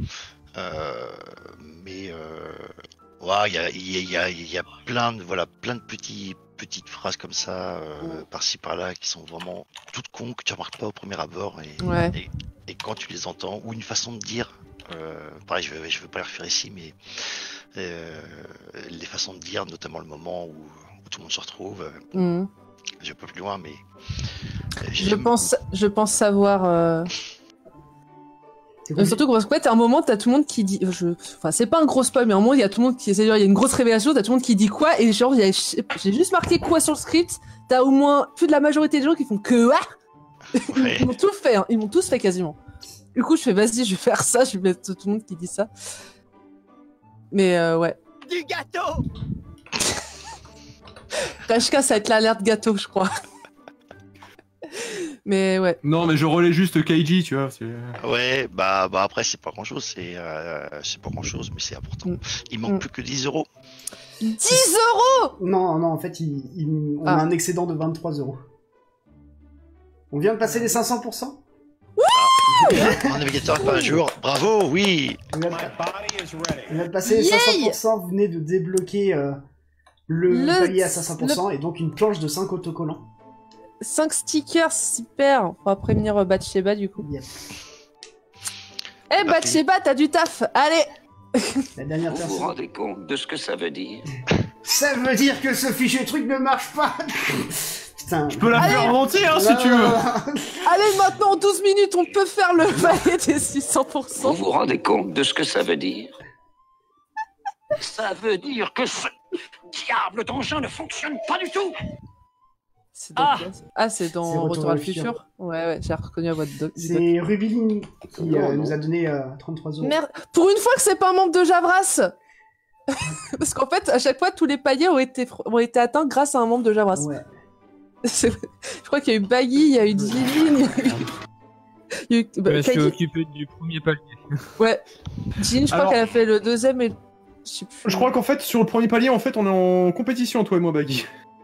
Mais ouais, il y a plein de petites phrases comme ça, par-ci par-là, qui sont vraiment toutes cons que tu remarques pas au premier abord, Ouais. et quand tu les entends, ou une façon de dire, pareil, je veux pas les refaire ici, mais les façons de dire, notamment le moment où tout le monde se retrouve, Mhm. je vais pas plus loin, mais Je pense savoir. Surtout parce que t'as un moment, t'as tout le monde qui dit. Enfin, c'est pas un gros spoil, mais à un moment, il y a tout le monde qui essaie de dire, il y a une grosse révélation, t'as tout le monde qui dit quoi, et genre, j'ai juste marqué quoi sur le script, t'as au moins plus de la majorité des gens qui font que quoi. Ouais. Ils m'ont tout fait, hein. Ils m'ont tous fait quasiment. Du coup, je fais, vas-y, je vais faire ça, je vais mettre tout le monde qui dit ça. Mais ouais. Du gâteau. Rashka, ça va être l'alerte gâteau, je crois. Mais ouais. Non, mais je relais juste Kaiji, tu vois. ouais, bah après c'est pas grand chose, c'est pas grand chose, mais c'est important. Il manque plus que 10 €. 10 €. Non, en fait, on a un excédent de 23 €. On vient de passer les 500%. Un navigateur par jour, bravo, oui. On vient de passer les 500%, vous venez de débloquer le palier à 500%, et donc une planche de 5 autocollants. 5 stickers, super. On va prévenir Bathsheba du coup. Yep. Eh Bathsheba, t'as du taf, allez. La dernière Vous vous personne. rendez compte de ce que ça veut dire? Ça veut dire que ce fichu truc ne marche pas. Putain. Je peux la faire remonter, hein, si tu veux. Allez, maintenant, en 12 minutes, on peut faire le palier des 600%. Vous vous rendez compte de ce que ça veut dire? Ça veut dire que ce diable d'engin ne fonctionne pas du tout. C'est dans c'est dans Retour à le futur. Ouais, j'ai reconnu la voix de C'est Rubiline qui nous a donné 33 €. Merde, pour une fois que c'est pas un membre de Javras. Parce qu'en fait, à chaque fois, tous les paliers ont été atteints grâce à un membre de Javras. Ouais. Je crois qu'il y a eu Baggy, il y a eu Divine, il y a eu... Je suis occupé du premier palier. Ouais. Jean, je crois qu'elle a fait le deuxième et... Je crois qu'en fait, sur le premier palier, en fait, on est en compétition, toi et moi, Baggy.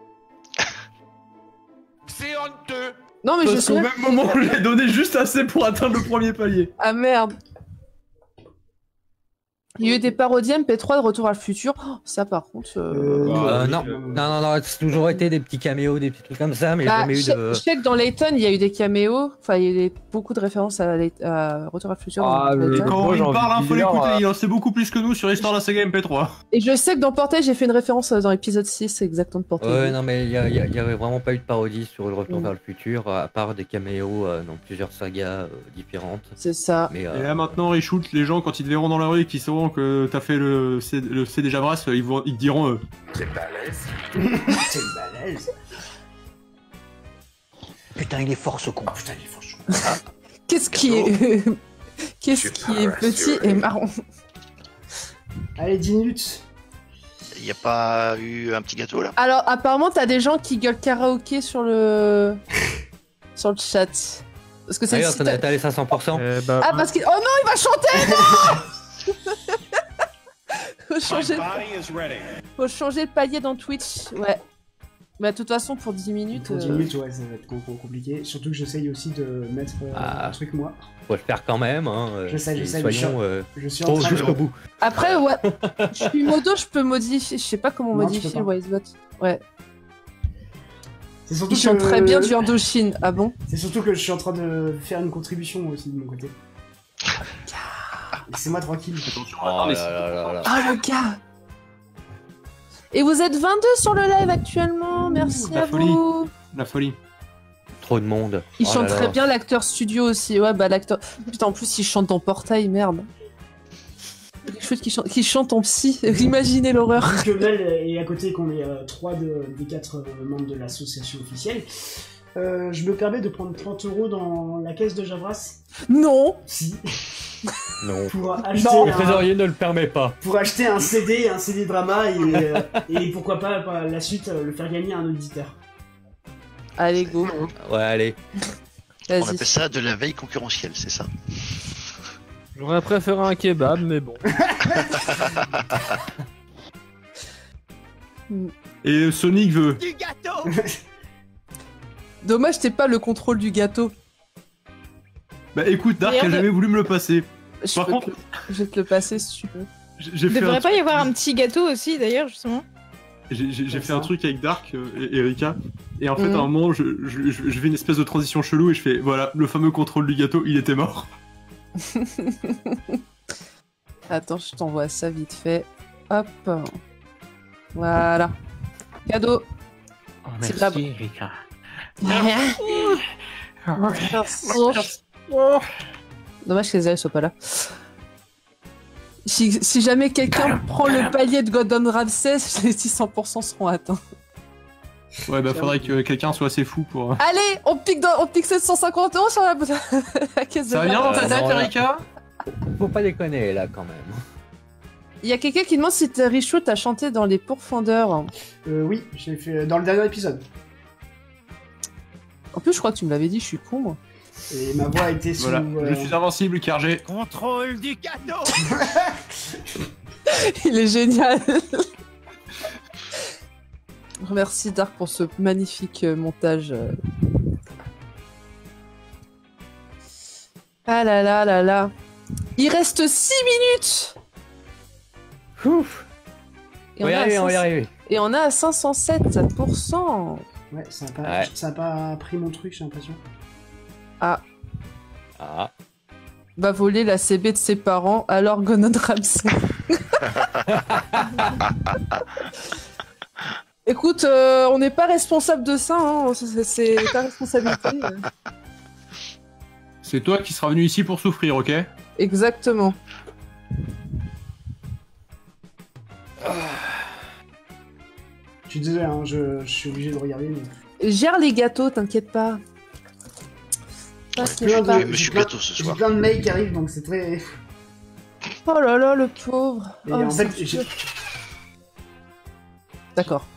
C'est honteux. Non, mais Parce qu'au même moment, on lui a donné juste assez pour atteindre le premier palier. Ah merde. Il y a eu des parodies MP3 de Retour à le futur. Oh, ça, par contre... non, c'est toujours été des petits caméos, des petits trucs comme ça, mais jamais eu de... Je sais que dans Layton, il y a eu des caméos. Enfin, il y a eu beaucoup de références à Retour à le futur. Et quand il parle, hein, faut l'écouter, il en sait beaucoup plus que nous sur l'histoire de la saga MP3. Et je sais que dans Portail, j'ai fait une référence dans l'épisode 6, exactement de Portail. Ouais, non, mais il y avait vraiment pas eu de parodie sur le Retour vers le futur, à part des caméos dans plusieurs sagas différentes. C'est ça. Mais, Et là, maintenant, Reshoot, les gens, quand ils te verront dans la rue et qu'ils sauront que t'as fait le CD Javras, ils te diront C'est balèze. C'est balèze. Putain, il est fort ce con. Putain, il est fort ce con. Qu'est-ce qui est... Qu'est-ce qui est petit et marron? Allez, 10 minutes. Il n'y a pas eu un petit gâteau là? Alors, apparemment, t'as des gens qui gueulent karaoké sur le... sur le chat. Parce que c'est d'ailleurs, ça doit être allé à 100%. Ah, parce qu'il... Oh non, il va chanter, non. Faut changer le palier dans Twitch, ouais. Mais de toute façon, pour 10 minutes... Pour 10 minutes, ouais, ça va être compliqué. Surtout que j'essaye aussi de mettre un truc, moi. Faut le faire quand même, hein. Je sais, soyons je suis en train jusqu'au bout. Après, ouais, je suis modo, je peux modifier. Je sais pas comment Non, modifier tu le peux pas. Wisebot. Ouais. C'est surtout Il chante très bien du Indochine. Ah bon? C'est surtout que je suis en train de faire une contribution aussi de mon côté. Laissez-moi tranquille. Oh là là là là. Ah, le gars! Et vous êtes 22 sur le live actuellement? merci la à folie. vous. La folie. Trop de monde. Il Oh chante là très là. bien, l'acteur studio aussi. Ouais, bah l'acteur. Putain, en plus, il chante en portail, merde. Quelque chose qui chante en psy. Imaginez l'horreur. Vu que Mel est à côté, qu'on est 3 des 4 membres de l'association officielle, je me permets de prendre 30 € dans la caisse de Javras. Non. Si. Non. Pour acheter, Le trésorier ne le permet pas. pour acheter un CD drama et pourquoi pas par la suite le faire gagner à un auditeur. Allez, go. Ouais, allez. On Vas-y. appelle ça de la veille concurrentielle, c'est ça. J'aurais préféré un kebab, mais bon. Et Sonic veut. Du gâteau. Dommage, t'es pas le contrôle du gâteau. Bah écoute, Dark a Merde. jamais voulu me le passer. Je, Par peux contre, je vais te le passer si tu veux. j'ai Il fait, devrait un, pas y avoir un petit gâteau aussi, d'ailleurs, justement. j'ai fait un truc avec Dark et Erika. Et en fait, Mhm. à un moment, je fais une espèce de transition chelou et je fais voilà, le fameux contrôle du gâteau, il était mort. Attends, je t'envoie ça vite fait. Hop. Voilà. Cadeau. Oh, C'est de la- Erika. Merci. Dommage que les ailes soient pas là. Si jamais quelqu'un prend le palier de Gordon Ramsay, les 600% seront atteints. Ouais, bah faudrait que quelqu'un soit assez fou pour. Allez, on pique 750 € sur la caisse de Ça va bien dans ta non, tête, là. Erika? Faut pas déconner là quand même. Il y a quelqu'un qui demande si Richaud t'as chanté dans Les Pourfendeurs. Oui, j'ai fait dans le dernier épisode. En plus, je crois que tu me l'avais dit, je suis con, moi. Et ma voix a été sous... Voilà, je suis invincible car j'ai. Contrôle du gâteau. Il est génial. Merci Dark pour ce magnifique montage. Ah là là là là. Il reste 6 minutes. Ouf. Et On va y arriver, on va y arriver. Et on a à 507%. Ouais, ça Ouais. a pas pris mon truc, j'ai l'impression. Ah. Va voler la CB de ses parents, alors Gordon Ramsay. Écoute, on n'est pas responsable de ça, hein. C'est ta responsabilité. C'est toi qui seras venu ici pour souffrir, ok? Exactement. Je suis désolé, hein, je suis obligé de regarder. Mais... Gère les gâteaux, t'inquiète pas. Plein de- Monsieur j'ai plein- Gâteau ce soir. J'ai plein de mails qui arrivent, donc c'est très... Oh là là, le pauvre. Et Oh, en fait, c'est j'ai... dur. D'accord.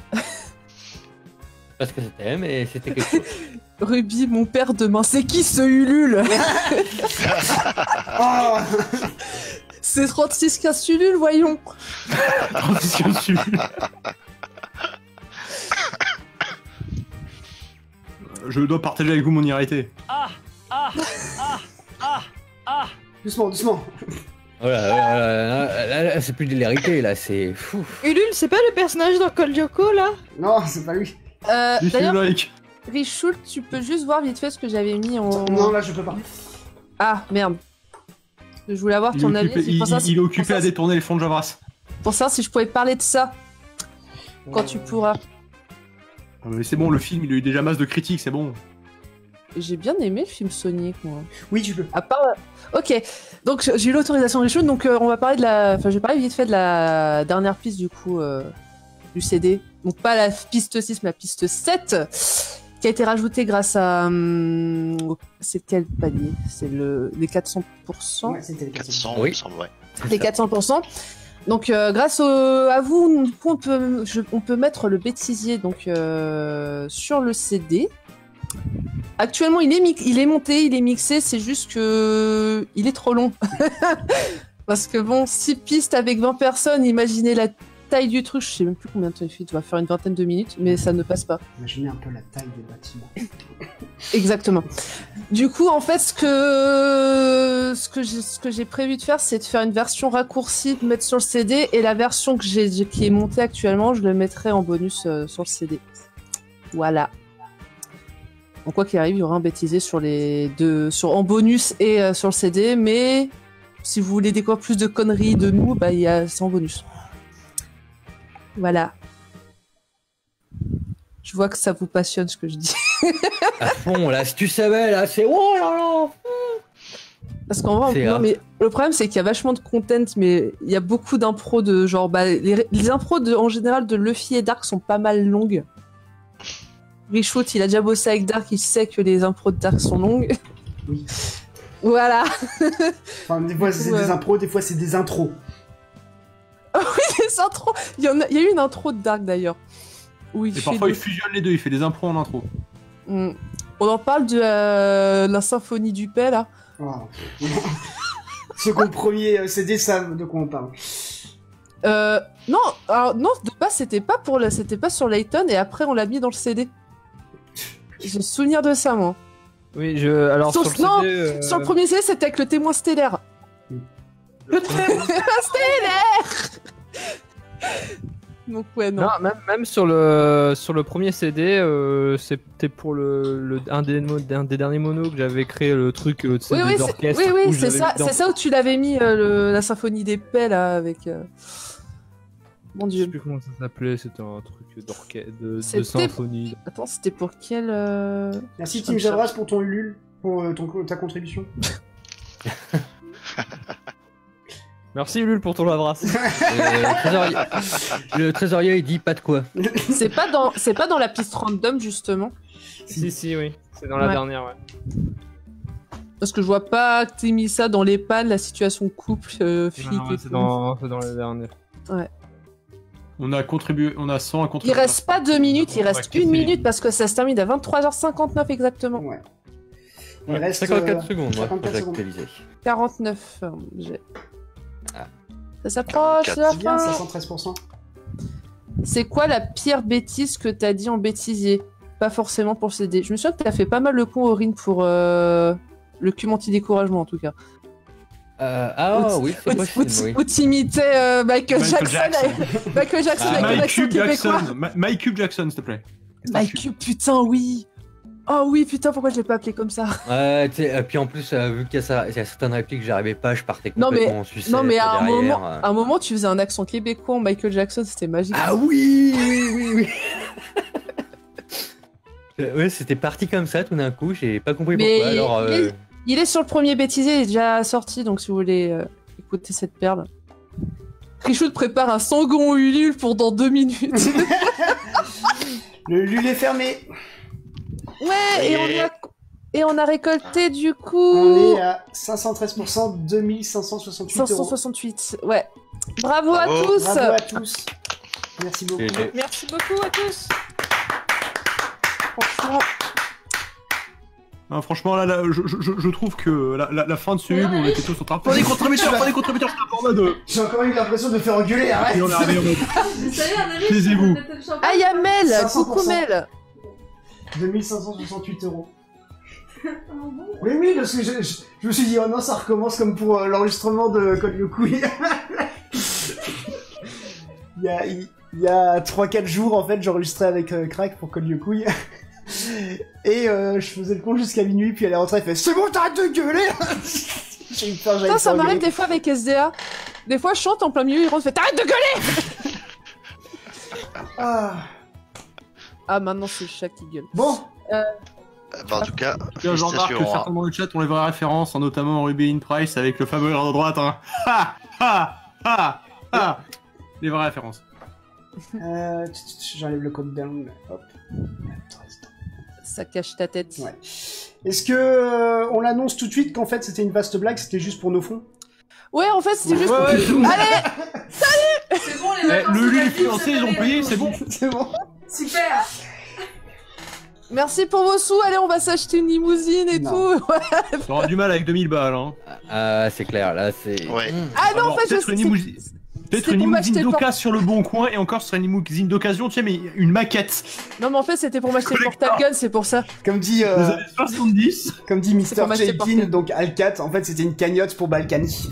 Parce que c'était, mais c'était quelque chose. Ruby, mon père demain, c'est qui ce Ulule? Oh C'est 3615 Ulule, voyons. Je dois partager avec vous mon hilarité. Doucement, doucement. Oh là, c'est plus de l'hilarité là, c'est fou. Ulule, c'est pas le personnage dans Call Yoko, là? Non, c'est pas lui. D'ailleurs, like. Richoult, tu peux juste voir vite fait ce que j'avais mis en... Non, là, je peux pas. Ah, merde. Je voulais avoir Il ton est avis. occupé, c'est pour ça- il est pour occupé ça- à détourner les fonds de Javras. Pour savoir si je pouvais parler de ça quand tu pourras. Ah, mais c'est bon, le film, il a eu déjà masse de critiques, c'est bon. J'ai bien aimé le film Sonic, moi. Oui, tu peux. À part... Ok, donc j'ai eu l'autorisation Richoult, donc on va parler de la... Enfin, je vais parler vite fait de la dernière piste, du coup, du CD. Donc pas la piste 6, mais la piste 7, qui a été rajoutée grâce à... c'est quel palier? C'est les 400%? Ouais, c'était les 400, Oui. il me semble, ouais. Les 400%. Donc grâce à vous, du coup, on peut mettre le bêtisier donc, sur le CD. Actuellement, il est monté, il est mixé, c'est juste que il est trop long. Parce que bon, 6 pistes avec 20 personnes, imaginez la taille du truc, je sais même plus combien de temps il fait, tu vas faire une vingtaine de minutes, mais ça ne passe pas. Imaginez un peu la taille des bâtiments. Exactement. Du coup, en fait, ce que j'ai prévu de faire, c'est de faire une version raccourcie, de mettre sur le CD, et la version qui est montée actuellement, je le mettrai en bonus sur le CD. Voilà. Donc quoi qu'il arrive, il y aura un bêtisé sur les deux, en bonus et sur le CD, mais si vous voulez découvrir plus de conneries de nous, bah c'est en bonus. Voilà. Je vois que ça vous passionne ce que je dis. À fond, là, si tu savais, là, c'est oh là là. Parce qu'en vrai, C'est non, rare. mais le problème c'est qu'il y a vachement de content, mais il y a beaucoup d'impros de genre, bah, les impros en général de Luffy et Dark sont pas mal longues. Richout, il a déjà bossé avec Dark, il sait que les impros de Dark sont longues. Oui. Voilà. Enfin, des fois c'est des impros, des fois c'est des intros. Les intros. Il y a eu une intro de Dark d'ailleurs. Où il Et fait parfois, des- il fusionne les deux, il fait des impros en intro. Mm. On en parle de la symphonie du paix là. Oh. Second premier CD, ça, de quoi on parle? Non, alors, non, de base c'était pas c'était pas sur Layton et après on l'a mis dans le CD. J'ai souvenir de ça moi. Oui, alors Sur- sur le non, CD, Sur le premier CD c'était avec le témoin stellaire. Le témoin stellaire. Donc ouais non. Non, même sur le premier CD, c'était pour un des derniers monos que j'avais créé le truc Oui, des oui, orchestres. oui, où c'est j'avais ça, mis dans- c'est ça où tu l'avais mis la symphonie des paix là avec. Mon Je sais dieu. plus comment ça s'appelait, c'était un truc d'orchestre, de C'était- symphonie. Attends, c'était pour quel. Merci Tim Javras pour ton Ulule, pour ta contribution. Merci Ulule pour ton Javras. Le trésorier, il dit pas de quoi. C'est pas dans la piste random justement. si, oui. C'est dans la Ouais. dernière, ouais. Parce que je vois pas que t'aies mis ça dans les pannes, la situation couple, flic Non, et c'est tout. dans la dernière. Ouais. On a 100 à Il contribuer. reste pas 2 minutes, il Ouais, reste qu'est-ce 1 que minute parce que ça se termine à 23h59 exactement. Ouais. Il reste 54 secondes, moi, 54 pour secondes. actualiser. 49. Ah. Ça s'approche, c'est la C'est bien, fin. 513%. C'est quoi la pire bêtise que t'as dit en bêtisier? Pas forcément pour le CD. Je me souviens que t'as fait pas mal le con au ring pour le cul anti-découragement en tout cas. Oui, c'est possible, oui. Où t'imitais Michael Jackson. Jackson. Michael Jackson avec un accent Mike québécois. Jackson. Mike Cube Jackson, s'il te plaît. Mike, putain, oui. Oh oui, putain, pourquoi je l'ai pas appelé comme ça? Ouais, tu sais, puis en plus, vu qu'il y a certaines répliques que j'arrivais pas, je partais Non mais, complètement en sucette non mais à derrière. un moment, tu faisais un accent québécois en Michael Jackson, c'était magique. Ah oui. Ouais, c'était parti comme ça tout d'un coup, j'ai pas compris Mais pourquoi. Alors, il est sur le premier bêtisier, il est déjà sorti, donc si vous voulez écouter cette perle. Richoud prépare un sangon Ulule pour dans 2 minutes. Le Ulule est fermé. Ouais, et on a récolté du coup... On est à 513%, 2568 euros. 568, ouais. Bravo à Bravo. tous. Bravo à tous. Merci beaucoup. GG. Merci beaucoup à tous. Franchement, Non, franchement, là, je trouve que la fin de ce hub, on était tous en train de faire des contributeurs, en mode. J'ai encore eu l'impression de me faire engueuler, arrête. Et on est arrivé en mode. Salut, Annalise, Taisez-vous. c'était le champagne. ah, il y a Mel. 500%. Coucou Mel. 2568 euros. Oui, parce que je me suis dit, oh non, ça recommence comme pour l'enregistrement de Code Yoku. Il y a 3-4 jours, en fait, j'enregistrais avec Crack pour Code Yoku. Et je faisais le con jusqu'à minuit, puis elle est rentrée, elle fait, c'est bon, t'arrêtes de gueuler. J'ai eu peur, j'allais Putain, ça me faire m'arrive engueuler. des fois avec SDA. Des fois, je chante en plein milieu, il rentre, fait t'arrêtes de gueuler. Ah. Ah, maintenant c'est le chat qui gueule. Bon, Bah, en tout cas, J'en remarque que félicitations. certains dans le chat ont les vraies références, notamment Ruby in Price avec le fameux air de droite. Hein. Ha. Les vraies références. j'enlève le code down. Hop. Ça cache ta tête. Ouais. Est-ce que on l'annonce tout de suite qu'en fait c'était une vaste blague, c'était juste pour nos fonds? Ouais, en fait, c'était juste. Ouais, Allez. C'est bon, les vacances Le Lulu est sont financé, ils ont payé, c'est bon. C'est bon. Super. Merci pour vos sous. Allez, on va s'acheter une limousine et Non. tout. T'auras du mal avec 2000 balles. Hein. Ah, c'est clair, là, c'est. Ouais. Ah non, en Alors, fait, peut-être une limousine. Peut-être une pour m'acheter limousine le d'occasion sur le bon coin, et encore ce serait une limousine d'occasion, tu sais, mais une maquette. Non, mais en fait, c'était pour m'acheter le Portal Gun, c'est pour ça. Comme dit, Des années 70. comme dit C'est pour Mr. m'acheter Chaikin, Portal. donc Alcat, en fait c'était une cagnotte pour Balkany.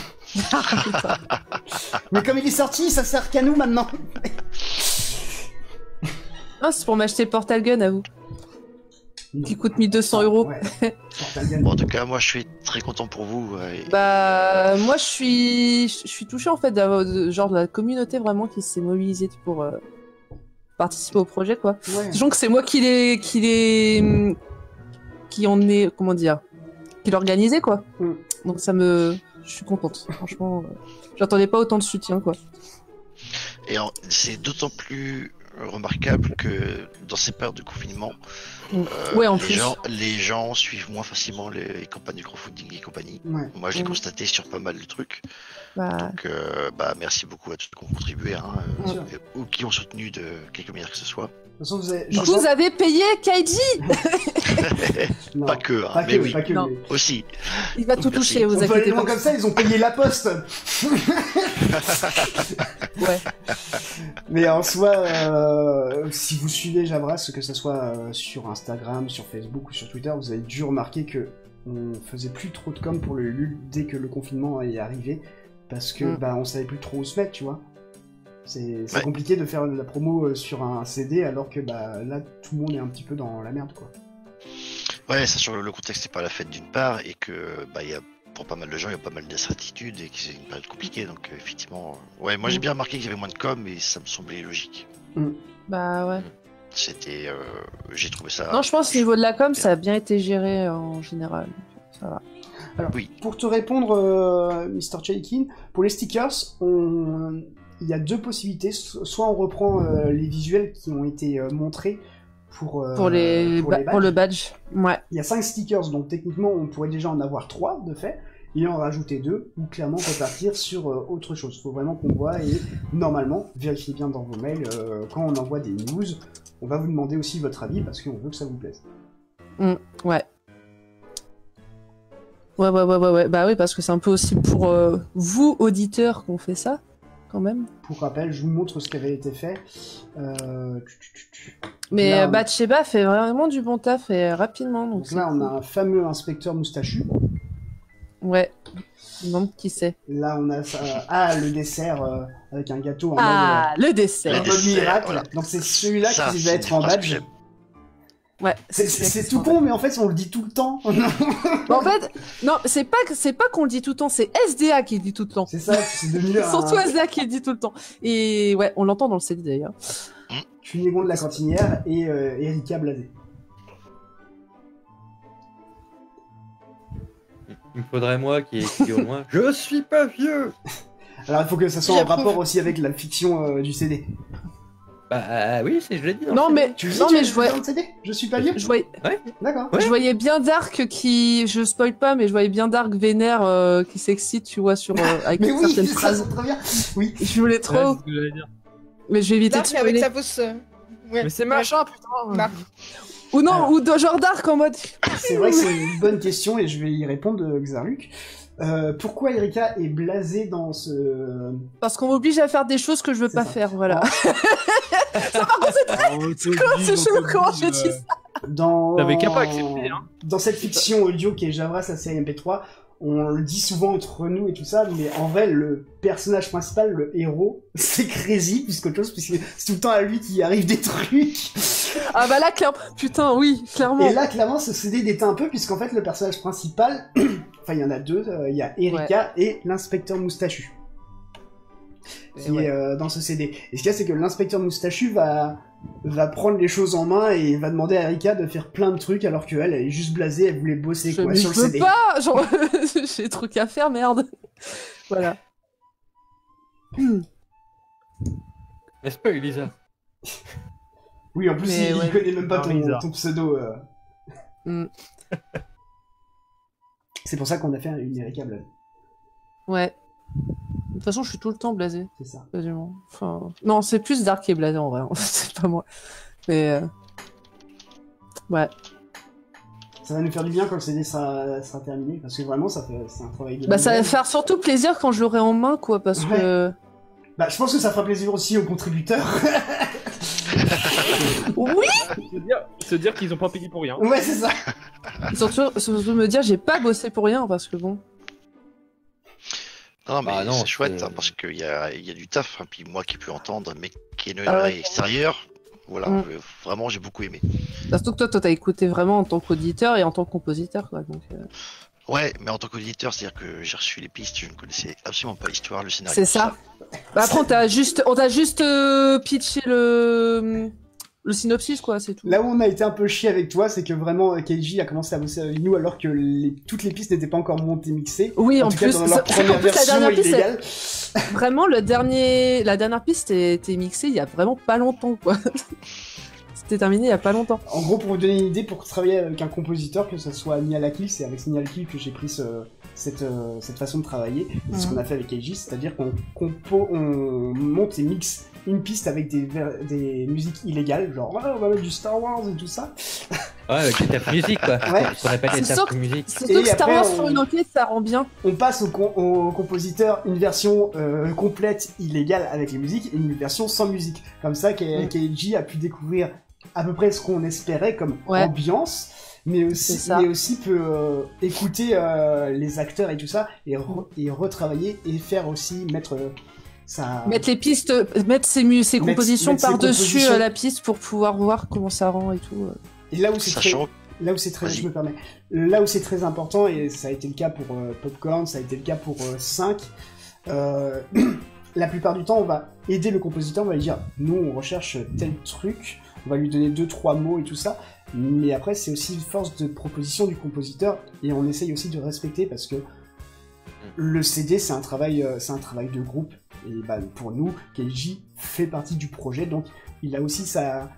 Mais comme il est sorti, ça sert qu'à nous maintenant. Ah, c'est pour m'acheter le Portal Gun, à vous. Qui coûte 1200 euros. Ouais. Portal Gun. Bon, en tout cas, moi, je suis très content pour vous. Et Bah, moi, je suis touché en fait d'avoir genre de la communauté vraiment qui s'est mobilisée pour participer au projet, quoi. Ouais. Sachant que c'est moi qui en est, comment dire, qui l'organisait, quoi. Mm. Donc je suis contente. Franchement, j'attendais pas autant de soutien, quoi. Et c'est d'autant plus remarquable que dans ces périodes de confinement, Ouais, en plus. les gens suivent moins facilement les campagnes de crowdfunding et compagnie. Ouais. Moi, je l'ai constaté sur pas mal de trucs. Bah, Donc, merci beaucoup à tous qui ont contribué, Bien sûr. ou qui ont soutenu de quelque manière que ce soit. De toute façon, vous avez payé Kaiji. Non, Pas que, hein, pas mais que, oui, pas que. Non. mais- aussi. Il va tout Merci. toucher, vous On peut aller inquiétez loin pas. comme ça, ils ont payé la poste. Ouais. Mais en soi, si vous suivez Javras, que ce soit sur Instagram, sur Facebook ou sur Twitter, vous avez dû remarquer que on faisait plus trop de com pour le LUL dès que le confinement est arrivé, parce que on savait plus trop où se mettre, tu vois. C'est compliqué de faire de la promo sur un CD alors que là tout le monde est un petit peu dans la merde, quoi. Ouais, sachant que le contexte n'est pas la fête d'une part, et que y a, pour pas mal de gens, il y a pas mal d'incertitudes, et que c'est une période compliquée, donc effectivement... Ouais, moi j'ai bien remarqué qu'il y avait moins de com, et ça me semblait logique. Bah ouais. C'était... j'ai trouvé ça... Non, je pense au niveau de la com, ça a bien été géré en général. Ça va. Alors, Oui. pour te répondre, Mr. Chaikin, pour les stickers, il y a deux possibilités. Soit on reprend les visuels qui ont été montrés pour le badge. Ouais. Il y a 5 stickers, donc techniquement on pourrait déjà en avoir 3 de fait, et en rajouter 2, ou clairement repartir sur autre chose. Faut vraiment qu'on voit, et normalement, vérifiez bien dans vos mails, quand on envoie des news, on va vous demander aussi votre avis, parce qu'on veut que ça vous plaise. Ouais. Ouais. Bah oui, parce que c'est un peu aussi pour vous, auditeurs, qu'on fait ça, quand même. Pour rappel, je vous montre ce qui avait été fait. Mais Là, Bathsheba fait vraiment du bon taf et rapidement. Donc là, on a un fameux inspecteur moustachu. Ouais. Je me demande qui c'est. Là, on a le dessert avec un gâteau en le dessert. mode miracle. Voilà. Donc c'est celui-là Ça, qui c'est va des être en phrases que badge. j'aime. Ouais. C'est tout con, mais en fait, on le dit tout le temps. En fait, non, c'est pas qu'on le dit tout le temps, c'est SDA qui le dit tout le temps. C'est ça, c'est devenu C'est surtout SDA qui le dit tout le temps. Et ouais, on l'entend dans le CD d'ailleurs. Cunégon de la cantinière et Erika Blasé. Il me faudrait moi qui ai écrit au moins. Je suis pas vieux. Alors il faut que ça soit en rapport aussi avec la fiction du CD. Bah oui, je l'ai dit. Non mais je voyais. Dans le CD Je suis pas vieux. Je voyais. Ouais. D'accord. Je voyais bien Dark qui, je spoil pas, mais je voyais bien Dark vénère qui s'excite, tu vois, sur avec Mais oui, certaines ça, phrases. c'est très bien. Oui. Je voulais trop. Ouais, c'est ce que j'allais dire. Mais je vais éviter de Dark avec spoiler. sa fausse. Ouais. Mais c'est machin, putain. Marc. Ou non, Alors. ou genre Dark en mode. C'est vrai que c'est une bonne question et je vais y répondre, Xarluc. Pourquoi Erika est blasée dans ce... Parce qu'on m'oblige à faire des choses que je veux C'est pas ça. faire, voilà. Ça par contre c'est c'est chelou comment j'ai dit ça. T'avais qu'à pas accepter, hein. Dans cette fiction audio qui est Javras, la série MP3, on le dit souvent entre nous et tout ça, mais en vrai, le personnage principal, le héros, c'est Crazy plus qu'autre chose, puisque c'est tout le temps à lui qui arrive des trucs. Ah bah là, clairement, putain, oui, clairement. Et là, clairement, ce CD déteint un peu, puisqu'en fait, le personnage principal, enfin, il y en a deux, il y a Erika et l'inspecteur moustachu. Qui est dans ce CD. Et ce qu'il y a, c'est que l'inspecteur moustachu va prendre les choses en main et va demander à Erika de faire plein de trucs alors qu'elle est juste blasée, elle voulait bosser quoi, Mais sur je le veux CD. pas, genre, j'ai des trucs à faire, merde. Voilà. N'est-ce pas, Elisa? Oui, en plus, Mais il ouais. connaît même pas Non, Elisa. ton pseudo. Mm. C'est pour ça qu'on a fait une Erika blasée. Ouais. De toute façon, je suis tout le temps blasé. C'est ça. Quasiment. Enfin... Non, c'est plus Dark qui est blasé en vrai. C'est pas moi. Mais. Ouais. Ça va nous faire du bien quand le CD sera terminé, parce que vraiment, c'est un travail de... Bah, ça va dingue. faire surtout plaisir quand je l'aurai en main, quoi, parce Ouais. que. Bah, je pense que ça fera plaisir aussi aux contributeurs. Oui! Se dire qu'ils ont pas payé pour rien. Ouais, c'est ça. Surtout me dire, j'ai pas bossé pour rien, parce que bon. Non, mais Bah non, c'est chouette, c'est- hein, parce qu'il y a du taf, hein, puis moi qui peux entendre, mais qui est une Ah ouais. oreille extérieure, voilà, Mm. vraiment j'ai beaucoup aimé. Surtout que toi, t'as écouté vraiment en tant qu'auditeur et en tant que compositeur, quoi. Donc, Ouais, mais en tant qu'auditeur, c'est-à-dire que j'ai reçu les pistes, je ne connaissais absolument pas l'histoire, le scénario. C'est ça. Bah, après, on t'a juste pitché le synopsis, quoi, c'est tout. Là où on a été un peu chier avec toi, c'est que vraiment Keiji a commencé à bosser avec nous alors que toutes les pistes n'étaient pas encore montées, mixées. Oui, en tout cas, plus, dans leur première version la dernière illégale. piste, vraiment, la dernière piste était mixée il y a vraiment pas longtemps, quoi. C'était terminé il y a pas longtemps. En gros, pour vous donner une idée, pour travailler avec un compositeur, que ce soit Nial Kill, c'est avec Nial Kill que j'ai pris cette façon de travailler. C'est ce qu'on a fait avec Keiji, c'est-à-dire qu'on monte et mixe une piste avec des musiques illégales, genre on va mettre du Star Wars et tout ça. Ouais, avec les tapes musique, quoi. Ouais. Ce qu'on appelle les C'est tapes musique. C'est sûr que Star après, Wars sur une orchestre, ça rend bien. On passe au compositeur une version complète illégale avec les musiques et une version sans musique. Comme ça, Keiji a pu découvrir à peu près ce qu'on espérait comme ambiance, mais aussi peut écouter les acteurs et tout ça et retravailler et faire aussi mettre les pistes, mettre ses compositions par-dessus la piste pour pouvoir voir comment ça rend et tout. Et là où c'est très, je me permets, là où c'est très important, et ça a été le cas pour Popcorn, ça a été le cas pour 5, la plupart du temps on va aider le compositeur, on va lui dire nous on recherche tel truc, on va lui donner 2-3 mots et tout ça, mais après c'est aussi une force de proposition du compositeur et on essaye aussi de respecter parce que le CD c'est un travail de groupe et bah, pour nous Keiji fait partie du projet, donc il a aussi sa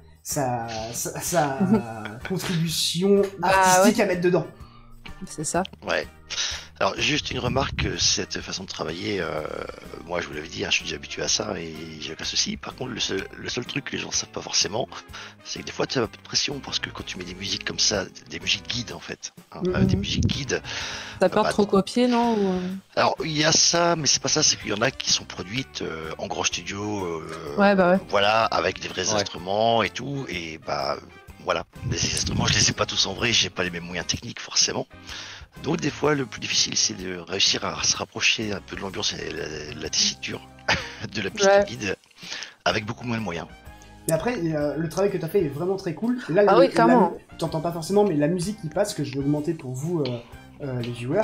contribution artistique à mettre dedans. C'est ça. Ouais. Alors juste une remarque, cette façon de travailler, moi je vous l'avais dit, hein, je suis déjà habitué à ça et j'ai aucun souci. Par contre, le seul truc que les gens ne savent pas forcément, c'est que des fois tu as un peu de pression parce que quand tu mets des musiques comme ça, des musiques guides en fait, hein, des musiques guides. T'as peur de trop copier, non Alors il y a ça, mais c'est pas ça, c'est qu'il y en a qui sont produites en gros studio, voilà, avec des vrais instruments et tout, et bah voilà, les instruments je les ai pas tous en vrai, j'ai pas les mêmes moyens techniques forcément. Donc des fois le plus difficile c'est de réussir à se rapprocher un peu de l'ambiance et la tessiture de la piste guide avec beaucoup moins de moyens. Mais après le travail que tu as fait est vraiment très cool. Là, clairement. T'entends pas forcément, mais la musique qui passe, que je vais augmenter pour vous les viewers,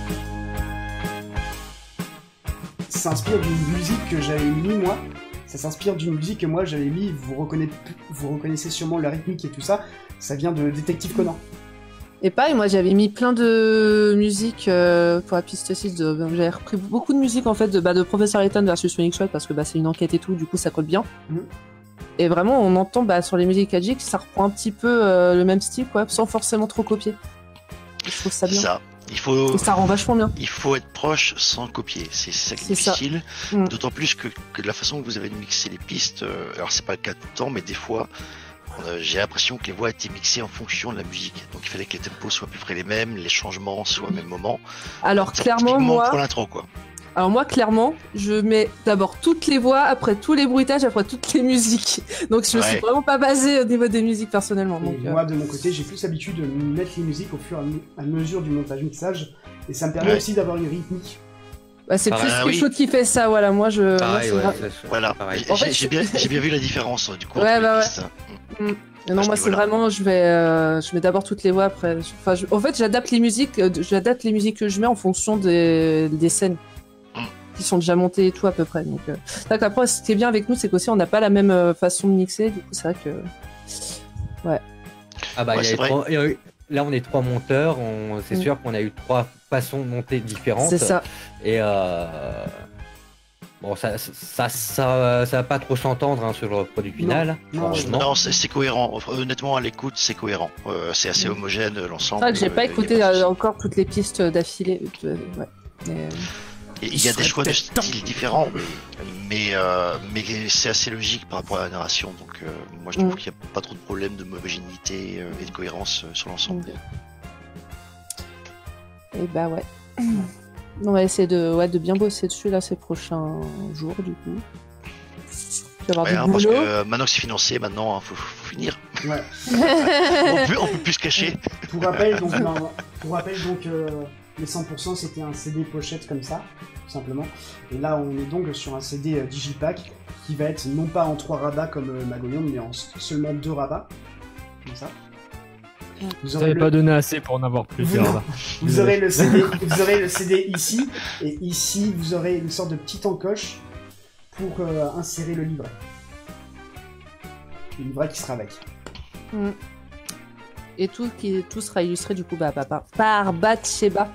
s'inspire d'une musique que j'avais mis moi. Ça s'inspire d'une musique que moi j'avais mis, vous reconnaissez sûrement la rythmique et tout ça, ça vient de Détective Conan. Et pareil, moi j'avais mis plein de musique pour la piste 6, j'avais repris beaucoup de musique en fait de Professor Layton versus Phoenix Wright parce que c'est une enquête et tout, du coup ça colle bien. Et vraiment on entend sur les musiques Kajik, ça reprend un petit peu le même style quoi, sans forcément trop copier. Je trouve ça bien. Ça. Et ça rend vachement bien. Il faut être proche sans copier, c'est ça qui est difficile. D'autant plus que de la façon que vous avez mixé les pistes, alors c'est pas le cas tout le temps, mais des fois j'ai l'impression que les voix étaient mixées en fonction de la musique. Donc il fallait que les tempos soient à peu près les mêmes, les changements soient au même moment. Alors clairement moi, pour l'intro quoi. Alors moi clairement, je mets d'abord toutes les voix, après tous les bruitages, après toutes les musiques. Donc je suis vraiment pas basée au niveau des musiques personnellement. Donc, moi de mon côté, j'ai plus l'habitude de mettre les musiques au fur et à mesure du montage mixage et ça me permet aussi d'avoir une rythmique. C'est plus Keshoot qui fait ça, voilà. Moi je. Voilà. J'ai bien vu la différence du coup. Non, moi c'est vraiment, je mets d'abord toutes les voix après. En fait, j'adapte les musiques que je mets en fonction des scènes qui sont déjà montées et tout à peu près. Donc, après, ce qui est bien avec nous, c'est qu'aussi on n'a pas la même façon de mixer. Du coup, c'est vrai que. Ouais. Là, on est 3 monteurs. C'est sûr qu'on a eu 3 façons de monter différentes. C'est ça. Et bon, ça va pas trop s'entendre sur le produit final. Non, c'est cohérent. Honnêtement, à l'écoute, c'est cohérent. C'est assez homogène l'ensemble. C'est vrai que j'ai pas écouté encore toutes les pistes d'affilée. Il y a des choix de style différents, mais c'est assez logique par rapport à la narration. Donc, moi, je trouve qu'il n'y a pas trop de problème de homogénéité et de cohérence sur l'ensemble. Et bah ouais. On va essayer de bien bosser dessus là ces prochains jours du coup. Parce que maintenant que c'est financé, maintenant faut finir. Ouais. on peut plus se cacher. Pour rappel, donc les 100% c'était un CD pochette comme ça, tout simplement. Et là on est donc sur un CD Digipack qui va être non pas en 3 rabats comme Magolion, mais en seulement 2 rabats. Comme ça. Vous n'avez pas donné assez pour en avoir plus. Vous, Gerda. vous aurez le CD ici, et ici vous aurez une sorte de petite encoche pour insérer le livret. Le livret qui sera avec. Et tout sera illustré du coup par Bathsheba.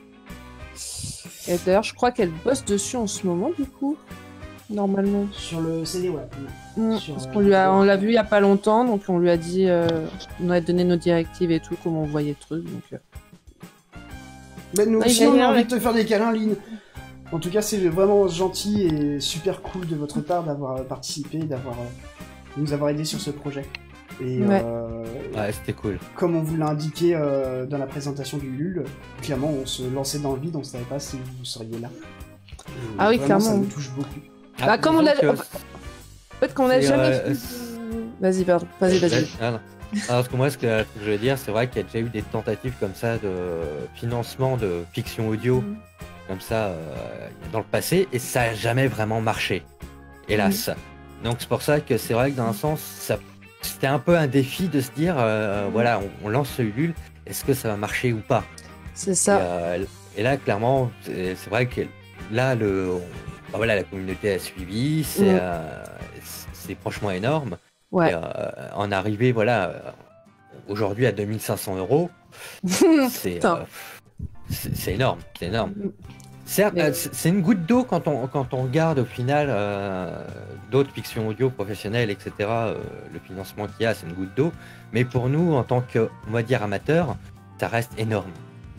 Et d'ailleurs, je crois qu'elle bosse dessus en ce moment, du coup, normalement. Sur le CD, ouais. Parce qu'on l'a vu il y a pas longtemps, donc on lui a dit, on a donné nos directives et tout, comment on voyait le truc. Donc. Ben, nous aussi, on a envie de te faire des câlins, Lynn. En tout cas, c'est vraiment gentil et super cool de votre part d'avoir participé, de nous avoir aidé sur ce projet. Et ouais, c'était cool. Comme on vous l'a indiqué dans la présentation du LUL, clairement, on se lançait dans le vide, on savait pas si vous seriez là. Ah oui, vraiment, clairement. Ça nous touche beaucoup. Bah, comme on l'a... En fait, qu'on n'a jamais fait... Vas-y, pardon. Vas-y. Alors, parce que moi, ce que je veux dire, c'est vrai qu'il y a déjà eu des tentatives comme ça de financement de fiction audio, comme ça, dans le passé, et ça n'a jamais vraiment marché, hélas. Donc c'est pour ça que c'est vrai que dans un sens, c'était un peu un défi de se dire, voilà, on lance ce Ulule, est-ce que ça va marcher ou pas? C'est ça. Et là, clairement, c'est vrai que là, voilà, la communauté a suivi, c'est franchement énorme. Ouais. Et, en arriver, voilà, aujourd'hui à 2500 €, c'est énorme, c'est énorme. Certes, c'est une goutte d'eau quand on regarde au final d'autres fictions audio professionnelles, etc. Le financement qu'il y a, c'est une goutte d'eau. Mais pour nous, en tant que, on va dire, amateurs, ça reste énorme.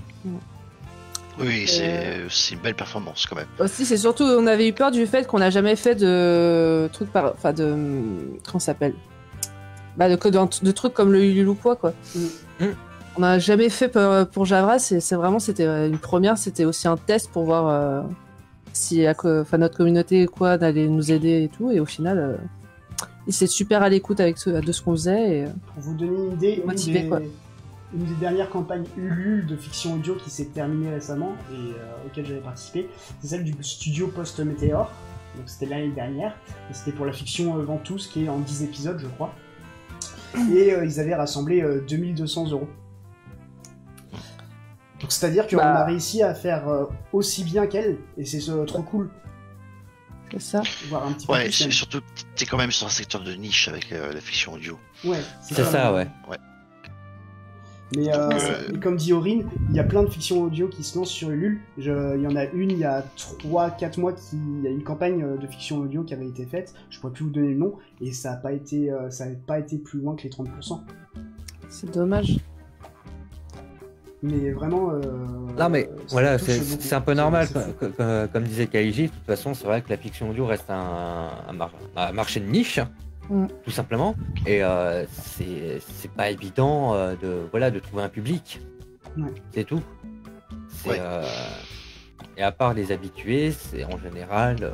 Oui, c'est une belle performance quand même. Aussi, c'est surtout, on avait eu peur du fait qu'on n'a jamais fait de trucs comment ça s'appelle, de trucs comme le Ulule ou quoi. On n'a jamais fait pour Javras, et c'est vraiment, c'était une première, c'était aussi un test pour voir si notre communauté allait nous aider et tout, et au final, il s'est super à l'écoute de ce qu'on faisait. Et, pour vous donner une idée, motivé, une des dernières campagnes Ulule de fiction audio qui s'est terminée récemment et auquel j'avais participé, c'est celle du studio Post-Météor, donc c'était l'année dernière, et c'était pour la fiction Ventouse qui est en 10 épisodes je crois, et ils avaient rassemblé 2200 €. Donc c'est-à-dire qu'on a réussi à faire aussi bien qu'elle, et c'est trop cool. C'est ça. Voir un petit peu ouais, plus surtout t'es quand même sur un secteur de niche avec la fiction audio. Ouais, c'est ça, ouais. Mais comme dit Aurine, il y a plein de fictions audio qui se lancent sur Ulule. Il y en a une, il y a 3-4 mois, il y a une campagne de fiction audio qui avait été faite. Je pourrais plus vous donner le nom, et ça n'a pas été plus loin que les 30%. C'est dommage. Mais vraiment... non mais voilà, c'est un peu normal, comme disait Kaiji, de toute façon c'est vrai que la fiction audio reste un marché de niche, tout simplement, et c'est pas évident de trouver un public, c'est tout. Et à part les habitués, c'est en général...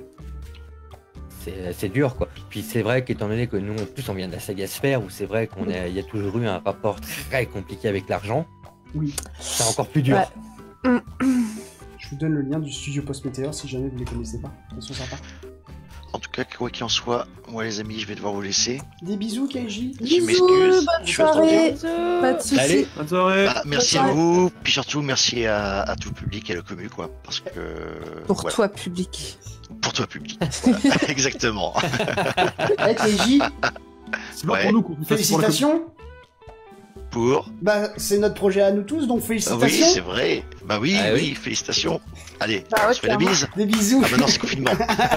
c'est dur quoi. Puis c'est vrai qu'étant donné que nous en plus on vient de la saga Sphère, où c'est vrai qu'il y a toujours eu un rapport très compliqué avec l'argent. Oui. C'est encore plus dur. Ouais. Je vous donne le lien du studio Post-Météor si jamais vous les connaissez pas. Ils sont sympas. En tout cas, quoi qu'il en soit, moi les amis, je vais devoir vous laisser. Des bisous, Keiji. Je m'excuse. Bonne soirée. Pas de soucis. Allez, bonne soirée. Merci à vous, puis surtout merci à tout le public et le commu, quoi. Parce que. Pour toi, public. Pour toi, public. Voilà. Exactement. Allez, Keiji. C'est pas pour nous qu'on fait. Félicitations. Pour... c'est notre projet à nous tous, donc félicitations. Oui, c'est vrai. Oui, félicitations. Allez, on se fait la bise. Des bisous. Ah, maintenant c'est confinement.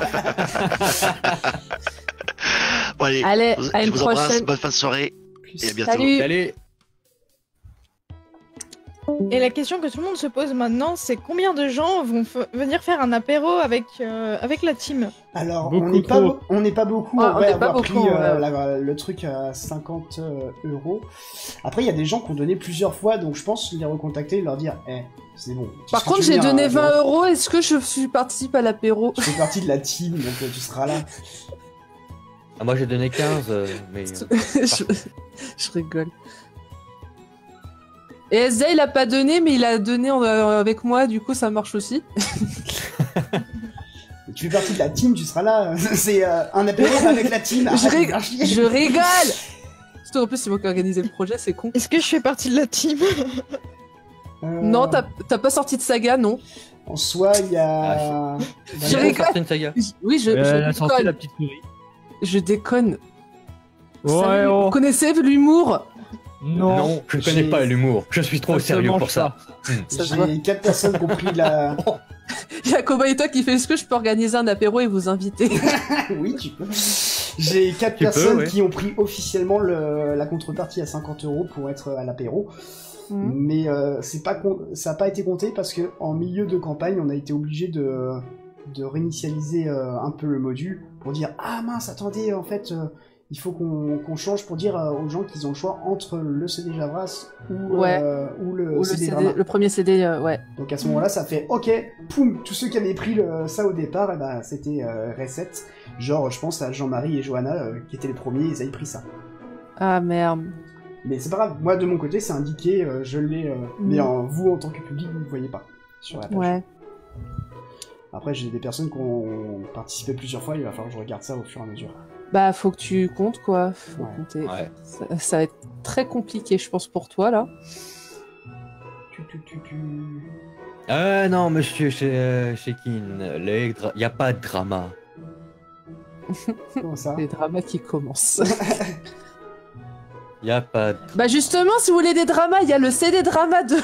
Bon, allez, à une je vous embrasse. prochaine. Bonne fin de soirée. Et à bientôt. Salut. Et la question que tout le monde se pose maintenant, c'est combien de gens vont venir faire un apéro avec la team? Alors, on n'est pas beaucoup, on va n'est pas avoir beaucoup, pris le truc à 50 €. Après, il y a des gens qui ont donné plusieurs fois, donc je pense les recontacter et leur dire c'est bon. Par contre, j'ai donné 20 €, est-ce que je participe à l'apéro? Je fais partie de la team, donc tu seras là. Ah, moi j'ai donné 15, mais... je rigole. Et SDA il a pas donné, mais il a donné avec moi, du coup ça marche aussi. Tu fais partie de la team, tu seras là. C'est un apéro avec la team. Je rigole. Surtout en plus, c'est moi qui ai organisé le projet, c'est con. Est-ce que je fais partie de la team? Non, t'as pas sorti de saga, non. En soi, il y a. Je rigole. Une saga. Oui, je Elle a sorti déconne. la petite souris. Je déconne. Ouais, Salut, oh. Vous connaissez l'humour? Non, je ne connais pas l'humour. Je suis trop Ça se sérieux mange pour ça. Ça se voit. J'ai 4 personnes qui ont pris la. Il y a Cowboy et toi qui fait est-ce que je peux organiser un apéro et vous inviter? Oui, tu peux. J'ai 4 Tu peux, personnes ouais. qui ont pris officiellement la contrepartie à 50 € pour être à l'apéro. Mais ça n'a pas été compté parce que en milieu de campagne, on a été obligé de réinitialiser un peu le module pour dire ah mince, attendez, en fait, il faut qu'on change pour dire aux gens qu'ils ont le choix entre le CD Javras ou le CD Drama. Le premier CD, ouais. Donc à ce moment-là, ça fait ok, poum, tous ceux qui avaient pris ça au départ, eh ben, c'était reset. Genre, je pense à Jean-Marie et Johanna qui étaient les premiers, ils avaient pris ça. Ah merde. Mais c'est pas grave, moi de mon côté c'est indiqué, je l'ai, mais vous en tant que public vous ne voyez pas sur la page. Ouais. Après j'ai des personnes qui ont participé plusieurs fois, il va falloir que je regarde ça au fur et à mesure. Bah, faut que tu comptes, quoi. Faut Ouais. compter. Ouais. Ça va être très compliqué, je pense, pour toi, là. Non, monsieur Shekin, il n'y a pas de drama. Comment ça? Les dramas qui commencent. Il n'y a pas de... Bah, justement, si vous voulez des dramas, il y a le CD drama de...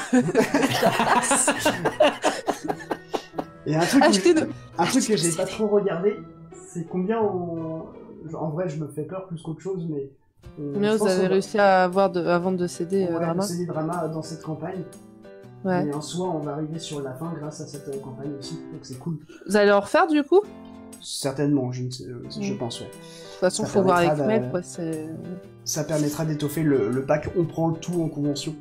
Et un truc, Achetez-le. un truc que j'ai pas trop regardé, c'est combien en vrai je me fais peur plus qu'autre chose, mais... Combien je vous pense avez qu'on va- réussi à vendre de CD Ouais, drama? le CD drama dans cette campagne. Ouais. Et en soi, on va arriver sur la fin grâce à cette campagne aussi, donc c'est cool. Vous allez en refaire, du coup? Certainement, je pense, ouais. De toute façon, Ça faut voir avec permettra Mel, quoi. C'est... Ça permettra d'étoffer le pack, on prend le tout en convention.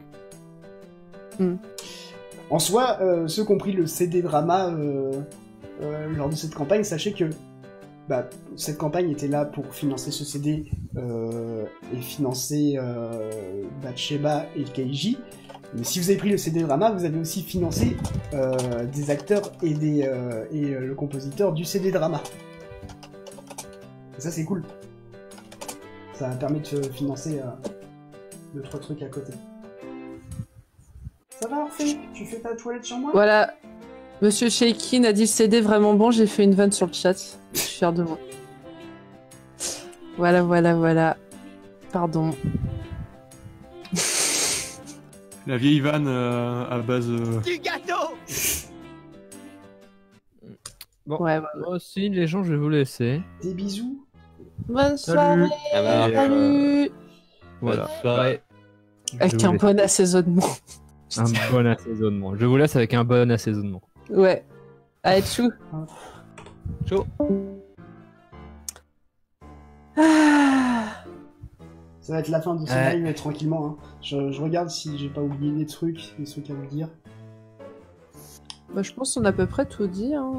En soi, ceux qui ont pris le CD drama lors de cette campagne, sachez que cette campagne était là pour financer ce CD et financer Bathsheba et Keiji. Mais si vous avez pris le CD drama, vous avez aussi financé des acteurs et le compositeur du CD drama. Et ça c'est cool. Ça permet de financer 2-3 trucs à côté. Ça va Orphée? Tu fais ta toilette sur moi? Voilà. Monsieur Shakin a dit le CD vraiment bon, j'ai fait une vanne sur le chat. Je suis fier de moi. Voilà. Pardon. La vieille vanne à base. Du gâteau. Bon, Ouais. moi aussi, les gens, je vais vous laisser. Des bisous. Bonne Salut. soirée. Ça marche. Salut. Voilà. Bonne soirée. Avec Je un vous bon assaisonnement. laisse. Un bon assaisonnement. Je vous laisse avec un bon assaisonnement. Ouais. Allez, tchou. Chaud. Ah. Ça va être la fin de ce Ouais. live tranquillement. Hein. Je regarde si j'ai pas oublié des trucs à vous dire. Bah, je pense qu'on a à peu près tout dit. Hein.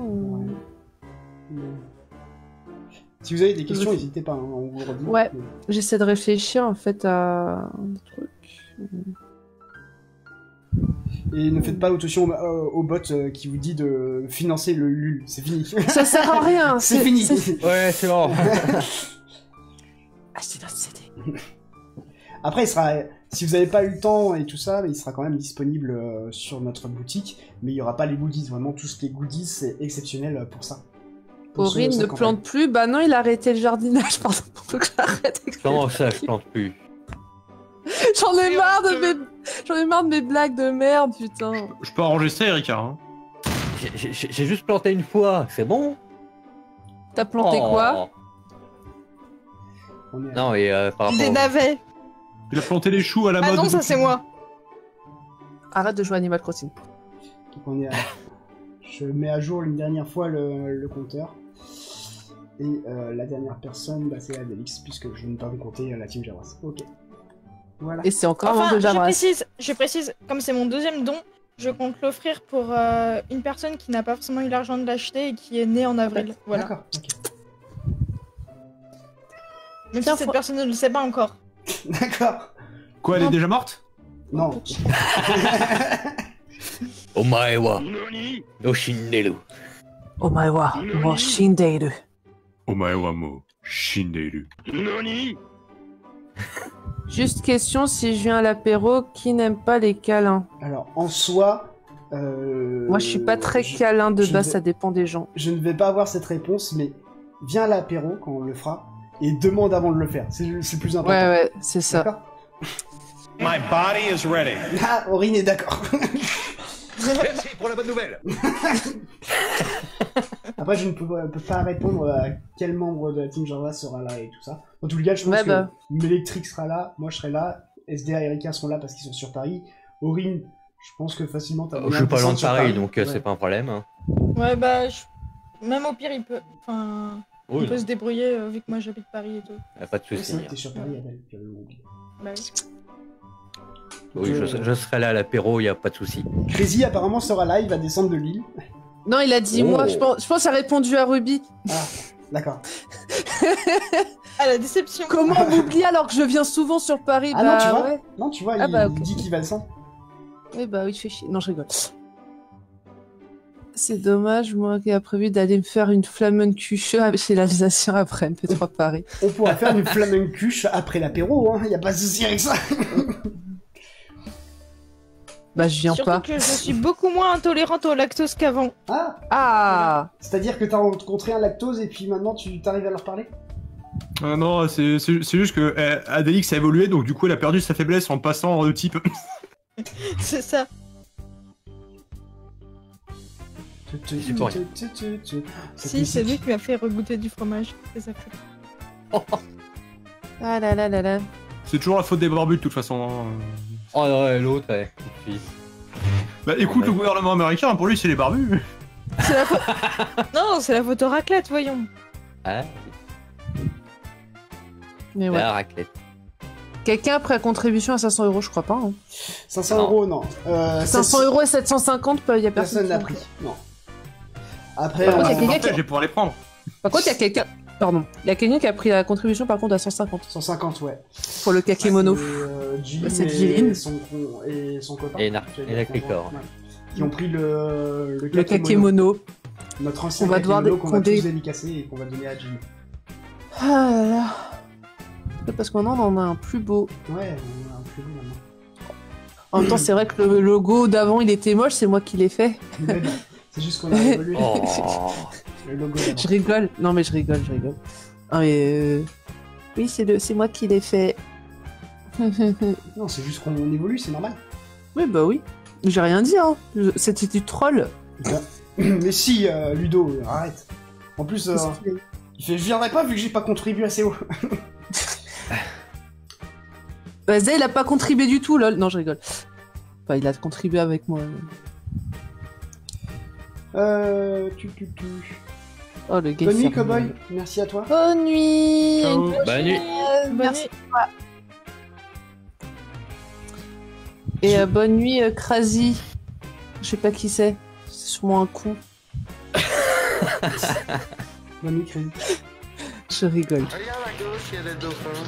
Si vous avez des questions, n'hésitez pas, hein, on vous le redit. Ouais. J'essaie de réfléchir en fait à un truc. Et ne faites pas attention au bot qui vous dit de financer le LUL, c'est fini. Ça sert à rien. C'est fini. Ouais, c'est bon. Achetez notre CD. Après, il sera, si vous n'avez pas eu le temps et tout ça, il sera quand même disponible sur notre boutique, mais il n'y aura pas les goodies. Vraiment, tout ce qui est goodies, c'est exceptionnel pour ça. Pour Aurine cette ne campagne. plante plus. Bah non, il a arrêté le jardinage. Pardon, faut que j'arrête. Comment ça, je plante plus? J'en ai marre de mes blagues de merde, putain. Je peux arranger ça, Erika. Hein. J'ai juste planté une fois, c'est bon? T'as planté quoi? On est à- Non, et par rapport Des navets. Il a planté les choux à la Ah mode. non, ça c'est moi. Arrête de jouer à Animal Crossing. Donc on est à- Je mets à jour une dernière fois le compteur. Et la dernière personne, c'est Adelix, puisque je ne peux pas compter la team Javras. Ok. Voilà. Et c'est encore un Enfin, de Javras. je précise, comme c'est mon deuxième don, je compte l'offrir pour une personne qui n'a pas forcément eu l'argent de l'acheter et qui est née en avril. Voilà. D'accord. Ok. Même Tiens, si cette faut- personne ne le sait pas encore. D'accord. Quoi, elle est déjà morte? Non. Omae wa Nani no shinderu. Omae wa mo shindeiru. Omae wa mo shindeiru. Nani Juste question, si je viens à l'apéro, qui n'aime pas les câlins? Alors, en soi... Moi, je suis pas très câlin de base, ça dépend des gens. Je ne vais pas avoir cette réponse, mais viens à l'apéro quand on le fera, et demande avant de le faire. C'est le plus important. Ouais, c'est ça. D'accord. My body is ready. Ah, Aurine est d'accord. Merci pour la bonne nouvelle. Après, je ne peux pas répondre à quel membre de la team Jarva sera là et tout ça. En tout cas, je pense que Mélectric sera là, moi je serai là, SDA et Erika seront là parce qu'ils sont sur Paris. Aurine, je pense que facilement t'as Je suis pas loin de Paris, donc c'est pas un problème. Hein. Ouais, bah, même au pire, il peut. Enfin. Oui, il peut se débrouiller vu que moi j'habite Paris et tout. Pas de soucis. C'est vrai que t'es sur Paris, Adèle. Bah oui. Oui, je serai là à l'apéro, y a pas de soucis. Crazy apparemment sera là, il va descendre de l'île. Non, il a dit moi, je pense qu'il a répondu à Ruby. Ah, d'accord. Ah, la déception. Comment m'oublier alors que je viens souvent sur Paris? Ah bah, non, tu vois, ouais. non, tu vois, il dit qu'il va descendre. Oui, bah oui, tu fais chier. Non, je rigole. C'est dommage, moi qui a prévu d'aller me faire une flamencuche chez l'Alsacien après MP3 Paris. On pourra faire une flamencuche après l'apéro, hein, y a pas de souci avec ça. Bah, je viens Surtout pas. que je suis beaucoup moins intolérante au lactose qu'avant. Ah. C'est-à-dire que t'as rencontré un lactose et puis maintenant tu t'arrives à leur parler? Non, c'est juste que Adélix a évolué, donc du coup elle a perdu sa faiblesse en passant de type. C'est ça. Si, c'est lui qui m'a fait regoûter du fromage. C'est ça. Ah là là là là. C'est toujours la faute des barbus de toute façon. Hein. Oh ouais, l'autre, ouais. Bah écoute, le gouvernement américain, pour lui c'est les barbus. Non, c'est la photo raclette, voyons. Ah. Mais ouais. La raclette. Quelqu'un a pris la contribution à 500 €, je crois pas. Hein. 500 € non. 500 € et 750, y a personne n'a pris. Non. Après, Par contre, y a quelqu'un qui... Je vais pouvoir les prendre. Par contre, il y a quelqu'un. Pardon. Il y a quelqu'un qui a pris la contribution par contre à 150. 150, ouais. Pour le kakémono. C'est Jilin. Et son copain. Et Narclicor. Qui ont pris le kakémono. Notre ancien kakémono qu'on va tous dédicacer et qu'on va donner à Jilin. Ah là là. Parce qu'on en a un plus beau. Ouais, on a un plus beau maintenant. En même temps, c'est vrai que le logo d'avant il était moche, c'est moi qui l'ai fait. C'est juste qu'on a évolué. Le logo d'avant. Je rigole. Non, mais je rigole. Ah, mais oui, c'est moi qui l'ai fait. Non, c'est juste qu'on évolue, c'est normal. Oui, bah oui. J'ai rien dit, hein. C'était du troll. Mais si, Ludo, arrête. En plus, il fait je viendrai pas vu que j'ai pas contribué assez haut. Bah, Zay, il a pas contribué du tout, lol. Non, je rigole. Enfin, il a contribué avec moi. Oh, le gars. Bonne nuit, Cowboy. Merci à toi. Bonne nuit. Ciao. Bonne nuit. Merci. Et bonne nuit, Crazy. Je sais pas qui c'est. C'est sûrement un coup. Bonne nuit, Crazy. Je rigole. Regarde à gauche, il y a des dauphins.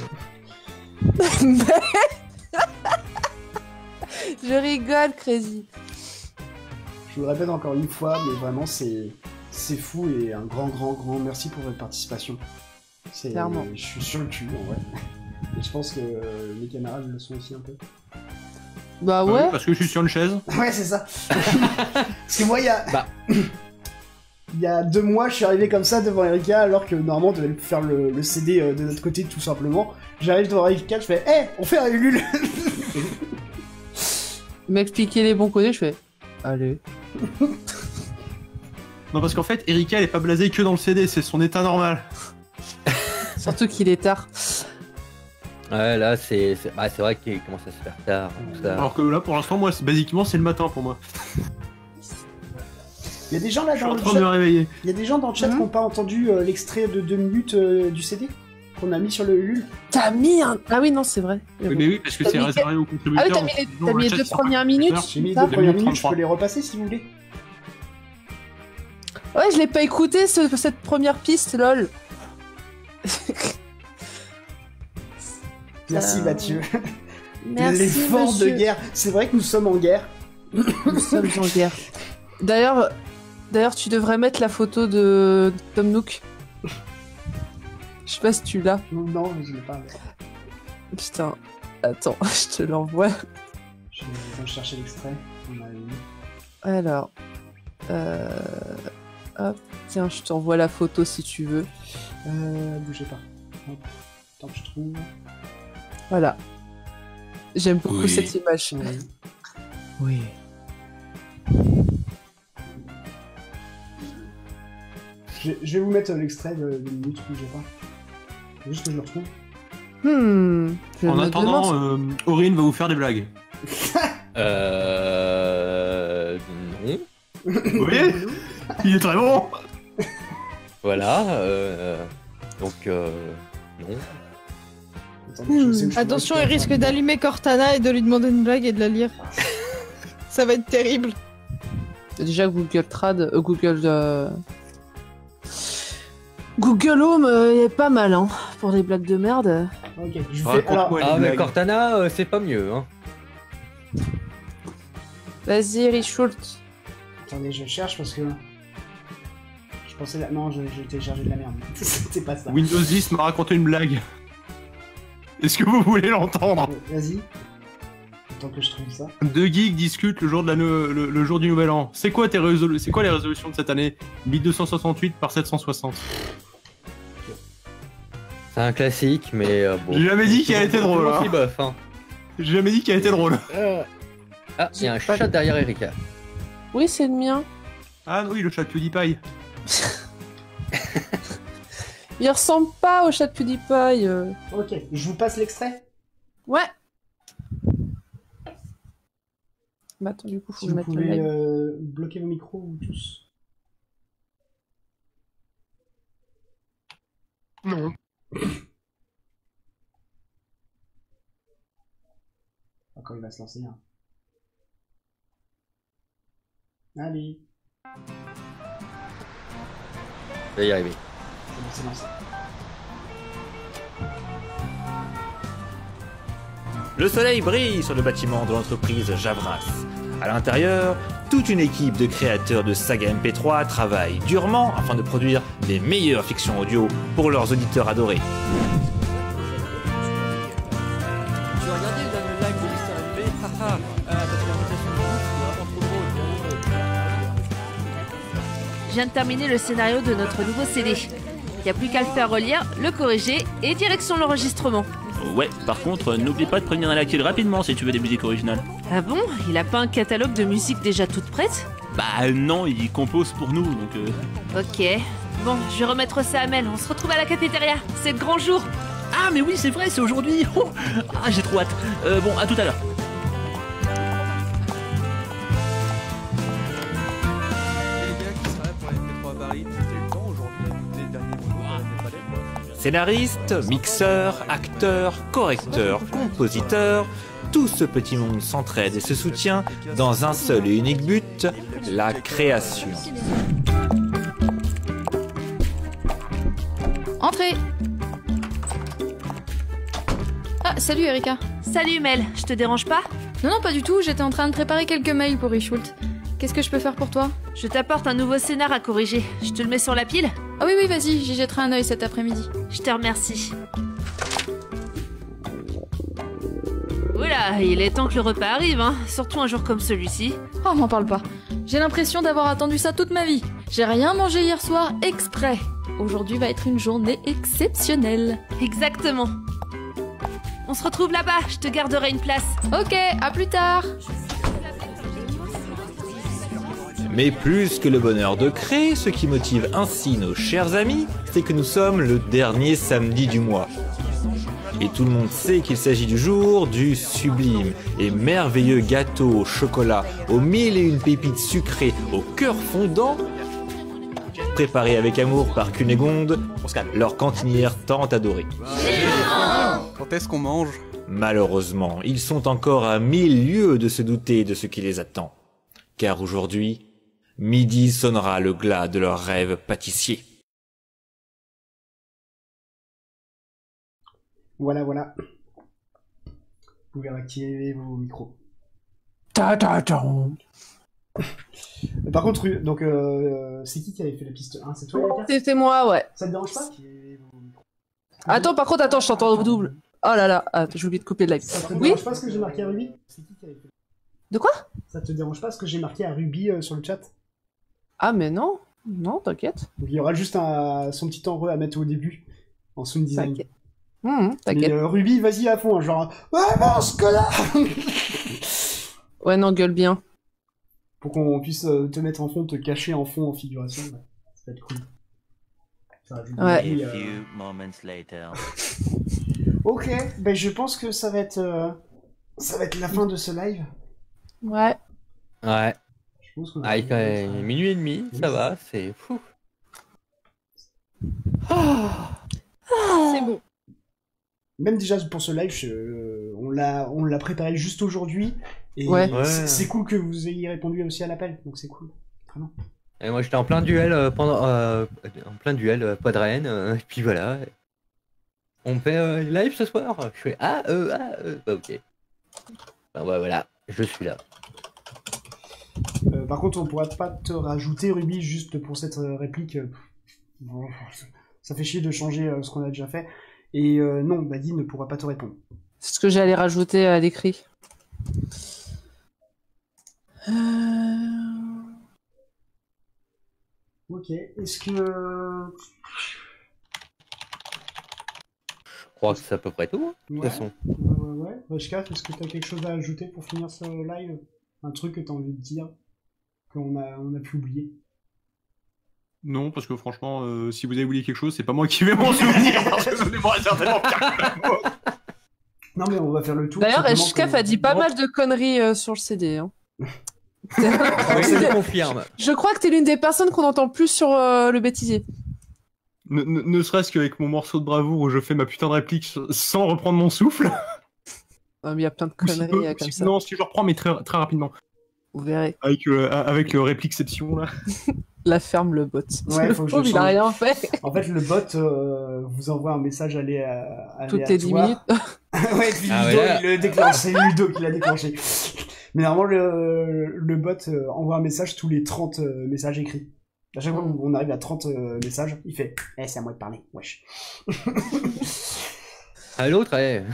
Je rigole, Crazy. Je vous le répète encore une fois, mais vraiment, c'est fou et un grand merci pour votre participation. Clairement. Je suis sur le cul, en vrai. Et je pense que mes camarades le sont aussi un peu. Bah ouais. Parce que je suis sur une chaise. Ouais, c'est ça. Parce que moi, il y a 2 mois, je suis arrivé comme ça devant Erika, alors que normalement, on devait faire le CD de notre côté, tout simplement. J'arrive devant Erika, je fais « Hey, on fait un Ulule !» Il m'a expliqué les bons côtés, je fais « Allez. » Non, parce qu'en fait, Erika, elle est pas blasée que dans le CD, c'est son état normal. Surtout qu'il est tard. Ouais, là, c'est vrai qu'il commence à se faire tard. Tout ça. Alors que là, pour l'instant, moi, basiquement, c'est le matin pour moi. Il y a des gens là Je suis dans en le train de me chat. réveiller. Il y a des gens dans le chat qui n'ont pas entendu l'extrait de 2 minutes du CD qu'on a mis sur le Ulule. T'as mis un... Ah oui, non, c'est vrai. Oui, mais oui, parce que c'est réservé aux contributeurs. Ah oui, t'as mis les 2 premières minutes. J'ai mis les ça 2 premières minutes, je peux les repasser si vous voulez. Ouais, je l'ai pas écouté, cette première piste, lol. Merci Mathieu. Merci, L'effort de monsieur. guerre. C'est vrai que nous sommes en guerre. Nous sommes en guerre. D'ailleurs, tu devrais mettre la photo de Tom Nook. Je sais pas si tu l'as. Non, je l'ai pas. Putain. Attends, je te l'envoie. Je vais chercher l'extrait. On a eu. Alors, hop, tiens, je t'envoie la photo si tu veux. Bougez pas. Hop. Tant que je trouve. Voilà. J'aime beaucoup cette image. Oui. Je vais vous mettre l'extrait de minute, bougez pas. Faut juste que je le retrouve. Je En me attendant, demande- Aurine va vous faire des blagues. Non. Oui. Il est très bon. Voilà. Donc, non. Attendez, je sais où je Attention, peux il le risque faire. d'allumer Cortana et de lui demander une blague et de la lire. Ça va être terrible. Déjà Google Trad, Google Home est pas mal hein, pour des blagues de merde. Ok, je fais. Raconte-moi Alors, une Ah, mais blague. Cortana, c'est pas mieux. Hein. Vas-y, Richult. attendez, je cherche parce que. Je pensais. Non, j'ai téléchargé de la merde. C'était pas ça. Windows 10 m'a raconté une blague. Est-ce que vous voulez l'entendre? Vas-y. Tant que je trouve ça. Deux geeks discutent le jour, le jour du nouvel an. C'est quoi, c'est quoi les résolutions de cette année? 1268 par 760. C'est un classique, mais bon. J'ai jamais dit qu'elle était drôle, hein. Aussi bof, hein. J'ai jamais dit qu'elle était drôle. Ah, il y a un chat derrière Erika. Oui, c'est le mien. Ah oui, le chat de PewDiePie. Il ressemble pas au chat de PewDiePie. Ok, je vous passe l'extrait. Ouais. Bah attends, du coup, faut Si que je vous mette le pouvez live. bloquer vos micros, vous tous. Non. Encore il va se lancer. Hein. Allez, Je vais y arriver. c'est bon, c'est lancé. Le soleil brille sur le bâtiment de l'entreprise Javras. À l'intérieur, toute une équipe de créateurs de saga MP3 travaille durement afin de produire les meilleures fictions audio pour leurs auditeurs adorés. Tu as regardé le dernier live de Mister LV? Haha, parce que la rotation de groupe, c'est vraiment trop drôle. Je viens de terminer le scénario de notre nouveau CD. Il n'y a plus qu'à le faire relire, le corriger et direction l'enregistrement. Ouais, par contre, n'oublie pas de prévenir Alakil rapidement si tu veux des musiques originales. Ah bon? Il a pas un catalogue de musique déjà toute prête? Bah non, il compose pour nous, donc Ok. Bon, je vais remettre ça à Mel. On se retrouve à la cafétéria. C'est le grand jour. Ah mais oui, c'est vrai, c'est aujourd'hui. Oh ah, j'ai trop hâte. Bon, à tout à l'heure. Scénaristes, mixeurs, acteurs, correcteurs, compositeurs, tout ce petit monde s'entraide et se soutient dans un seul et unique but, la création. Entrez. Ah, salut Erika. Salut Mel, je te dérange pas? Non, non, pas du tout, j'étais en train de préparer quelques mails pour Richult. Qu'est-ce que je peux faire pour toi? Je t'apporte un nouveau scénar à corriger. Je te le mets sur la pile? Ah oui, oui, vas-y, j'y jetterai un œil cet après-midi. Je te remercie. Oula, il est temps que le repas arrive, hein. Surtout un jour comme celui-ci. Oh, m'en parle pas. J'ai l'impression d'avoir attendu ça toute ma vie. J'ai rien mangé hier soir exprès. Aujourd'hui va être une journée exceptionnelle. Exactement. On se retrouve là-bas, je te garderai une place. Ok, à plus tard. Mais plus que le bonheur de créer, ce qui motive ainsi nos chers amis, c'est que nous sommes le dernier samedi du mois. Et tout le monde sait qu'il s'agit du jour du sublime et merveilleux gâteau au chocolat, aux 1001 pépites sucrées, au cœur fondant, préparé avec amour par Cunégonde, leur cantinière tant adorée. Quand est-ce qu'on mange? Malheureusement, ils sont encore à 1000 lieues de se douter de ce qui les attend. Car aujourd'hui, midi sonnera le glas de leur rêve pâtissier. Voilà, voilà. Vous pouvez activer vos micros. Par contre, donc, c'est qui avait fait la piste 1? C'est toi, Erika? C'était moi, ouais. Ça te dérange pas? Attends, par contre, attends, je t'entends au double. Oh là là, j'ai oublié de couper le live. Ça te Oui. dérange pas ce que j'ai marqué à Ruby? C'est qui avait fait? De quoi? Ça te dérange pas ce que j'ai marqué à Ruby sur le chat? Ah mais non, non, t'inquiète. Donc il y aura juste son petit enreux à mettre au début, en sound design. T'inquiète. Mais Ruby, vas-y à fond, hein, genre ouais, bon, ce connard. Ouais, non, gueule bien. Pour qu'on puisse te mettre en fond, te cacher en fond en figuration, ouais. Ça va être cool. Ça rajoute Ouais. du bruit, A few moments later. Ok, ben je pense que ça va être la fin de ce live. Ouais. Ouais. Je pense qu'on Ah, il est quand même minuit et demi, ça va, c'est fou. Ah. C'est beau. Même déjà pour ce live, on l'a préparé juste aujourd'hui. Et Ouais. c'est cool que vous ayez répondu aussi à l'appel, donc c'est cool. Vraiment. Et moi j'étais en plein duel Podren, et puis voilà. On fait live ce soir. Je fais bah, ok. Ben ouais, voilà, je suis là. Par contre, on pourra pas te rajouter Ruby juste pour cette réplique. Bon, ça fait chier de changer ce qu'on a déjà fait. Et non, Badi ne pourra pas te répondre. C'est ce que j'allais rajouter à l'écrit. Ok, est-ce que... Je crois que c'est à peu près tout, de toute façon. Ouais. Reshka, est-ce que tu as quelque chose à ajouter pour finir ce live? Un truc que tu as envie de dire, qu'on a pu oublier? Non, parce que franchement, si vous avez oublié quelque chose, c'est pas moi qui vais m'en souvenir, parce que vous m'aurez certainement pire que moi. Non, mais on va faire le tour. D'ailleurs, simplement Eshkaf comme- a dit pas mal de conneries sur le CD. Hein. Oui, je confirme. Je crois que t'es l'une des personnes qu'on entend plus sur le bêtisier. Ne serait-ce qu'avec mon morceau de bravoure où je fais ma putain de réplique sans reprendre mon souffle. Il y a plein de Ou conneries comme ça. Non, si je reprends, mais très, très rapidement. Vous verrez. Avec le répliqueception, là. La ferme, le bot. Ouais, faut que je Oh, il a change. rien fait. En fait, le bot vous envoie un message Toutes les 10 minutes. Ouais, puis Ah, Ludo, ouais, là. il le déclenche. C'est Ludo qui l'a déclenché. Mais normalement, le bot envoie un message tous les 30 messages écrits. À chaque fois qu'on arrive à 30 messages, il fait « Eh, c'est à moi de parler, wesh. » Ah, l'autre,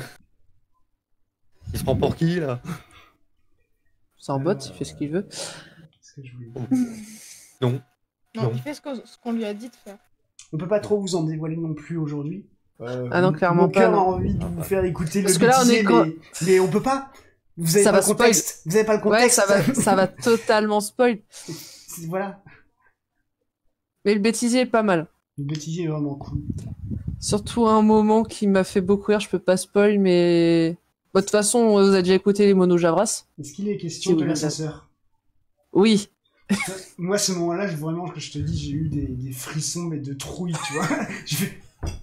il se prend pour qui, là? C'est un bot, il fait ce qu'il veut. Qu'est-ce que je voulais Non. Non, il fait ce qu'on lui a dit de faire. On peut pas trop vous en dévoiler non plus aujourd'hui. Ah non, clairement mon cœur pas, a non. envie de vous faire écouter Parce le que là, on est bêtisier, mais on peut pas. Vous avez Ça pas va le contexte. Vous avez pas le Ouais, contexte. ça va totalement spoil. Voilà. Mais le bêtisier est pas mal. Le bêtisier est vraiment cool. Surtout un moment qui m'a fait beaucoup rire, je peux pas spoil, mais... Bon, de toute façon, vous avez déjà écouté les monos Javras. Est-ce qu'il est question Si de vous l'assesseur? Oui. Moi, ce moment-là, vraiment, que je te dis, j'ai eu des frissons, mais de trouille, tu vois. Je fais-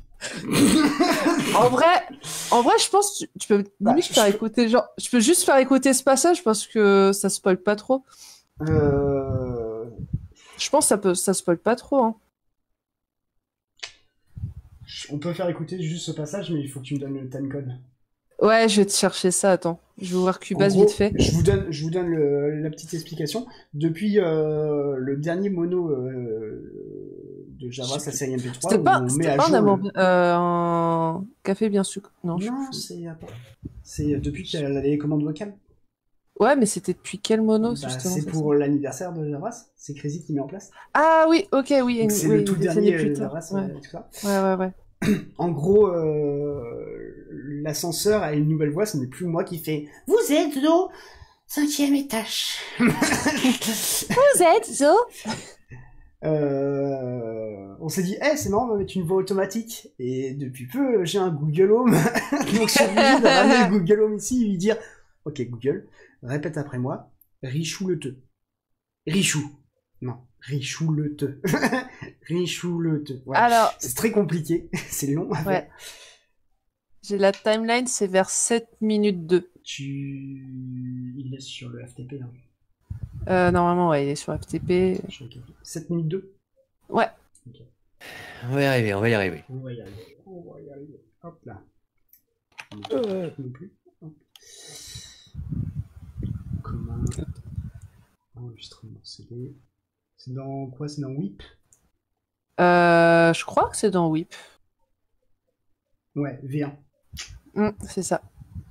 En vrai, je pense que tu peux limite faire écouter, genre, je peux juste faire écouter ce passage parce que ça spoil pas trop. Je pense que ça spoil pas trop, hein. On peut faire écouter juste ce passage, mais il faut que tu me donnes le timecode. Ouais, je vais te chercher ça, attends. Je vais ouvrir En Cubase gros, vite fait. Je vous donne la petite explication. Depuis le dernier mono de Javras, la série MP3, C'était pas, on met c'était à pas un jour amour, un café bien sucré. Non, Non, c'est depuis qu'elle a les commandes vocales. Ouais, mais c'était depuis quel mono, Bah, justement? c'est ça pour l'anniversaire de Javras. C'est Crazy qui met en place. Ah oui, ok, oui. Donc, c'est oui, le tout des dernier années plus tard. Javras, Ouais. tout ça. Ouais. En gros, l'ascenseur a une nouvelle voix, ce n'est plus moi qui fais « Vous êtes au 5e étage ». Vous êtes au... On s'est dit, c'est marrant, on va mettre une voix automatique. Et depuis peu, j'ai un Google Home. Donc, je suis obligé de ramener le Google Home ici et lui dire, ok, Google, répète après moi, Richou le te. Richou. Non, Richou le te. Richou le te. Ouais. Alors... C'est très compliqué. C'est long à faire. Ouais. J'ai la timeline, c'est vers 7 minutes 2. Il est sur le FTP. Hein. Normalement, ouais, il est sur FTP. 7 minutes 2. Ouais. Okay. On va y arriver, on va y arriver. On va y arriver. Hop là. Non plus. Hop. Commun. Enregistrement CD. C'est dans quoi? C'est dans WIP? Je crois que c'est dans WIP. Ouais, V1. C'est ça.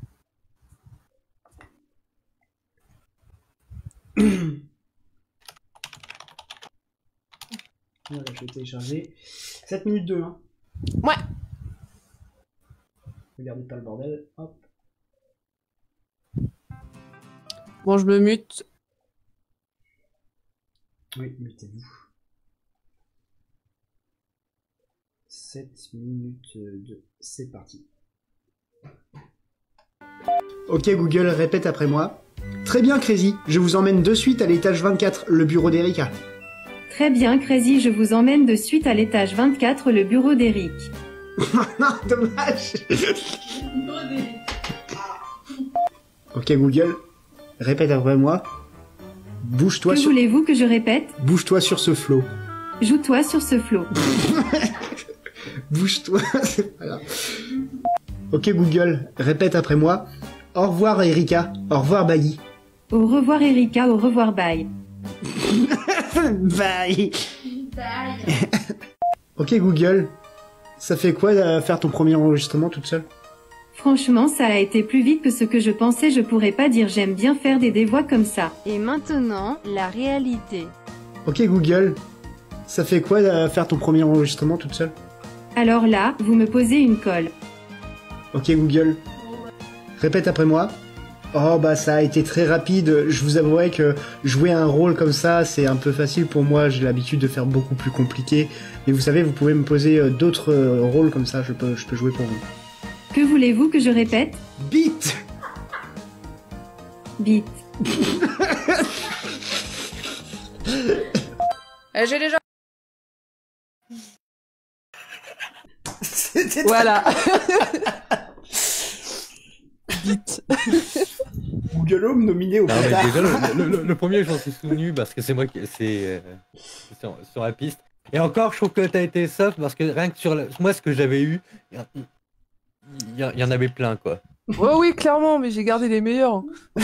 Voilà, je vais télécharger. 7 minutes 2, hein. Ouais. Regardez pas le bordel. Hop. Bon, je me mute. Oui, mutez-vous. 7 minutes 2. C'est parti. Ok Google, répète après moi. Très bien Crazy, je vous emmène de suite à l'étage 24, le bureau d'Erika. Très bien Crazy, je vous emmène de suite à l'étage 24, le bureau d'Eric. Non, dommage. Ok Google, répète après moi. Bouge-toi Que voulez-vous que je répète? Bouge-toi sur ce flot. Joue-toi sur ce flot. Bouge-toi, c'est pas grave. Ok Google, répète après moi. Au revoir Erika, au revoir Baggy. Au revoir Erika, au revoir bye. Bye. Ok Google, ça fait quoi faire ton premier enregistrement toute seule? Franchement, ça a été plus vite que ce que je pensais, je pourrais pas dire j'aime bien faire des voix comme ça. Et maintenant, la réalité. Ok Google, ça fait quoi faire ton premier enregistrement toute seule? Alors là, vous me posez une colle. Ok Google, répète après moi. Oh bah ça a été très rapide, je vous avouerai que jouer un rôle comme ça c'est un peu facile pour moi, j'ai l'habitude de faire beaucoup plus compliqué. Mais vous savez, vous pouvez me poser d'autres rôles comme ça, je peux jouer pour vous. Que voulez-vous que je répète? Beat. Beat. J'ai déjà... Voilà. Vite. Google Home nominé au Non, mais Qatar. déjà, le premier, je m'en suis souvenu parce que c'est moi qui. C'est sur la piste. Et encore, je trouve que t'as été soft parce que rien que sur moi, ce que j'avais eu, il y en avait plein, quoi. Ouais, oui, clairement, mais j'ai gardé les meilleurs.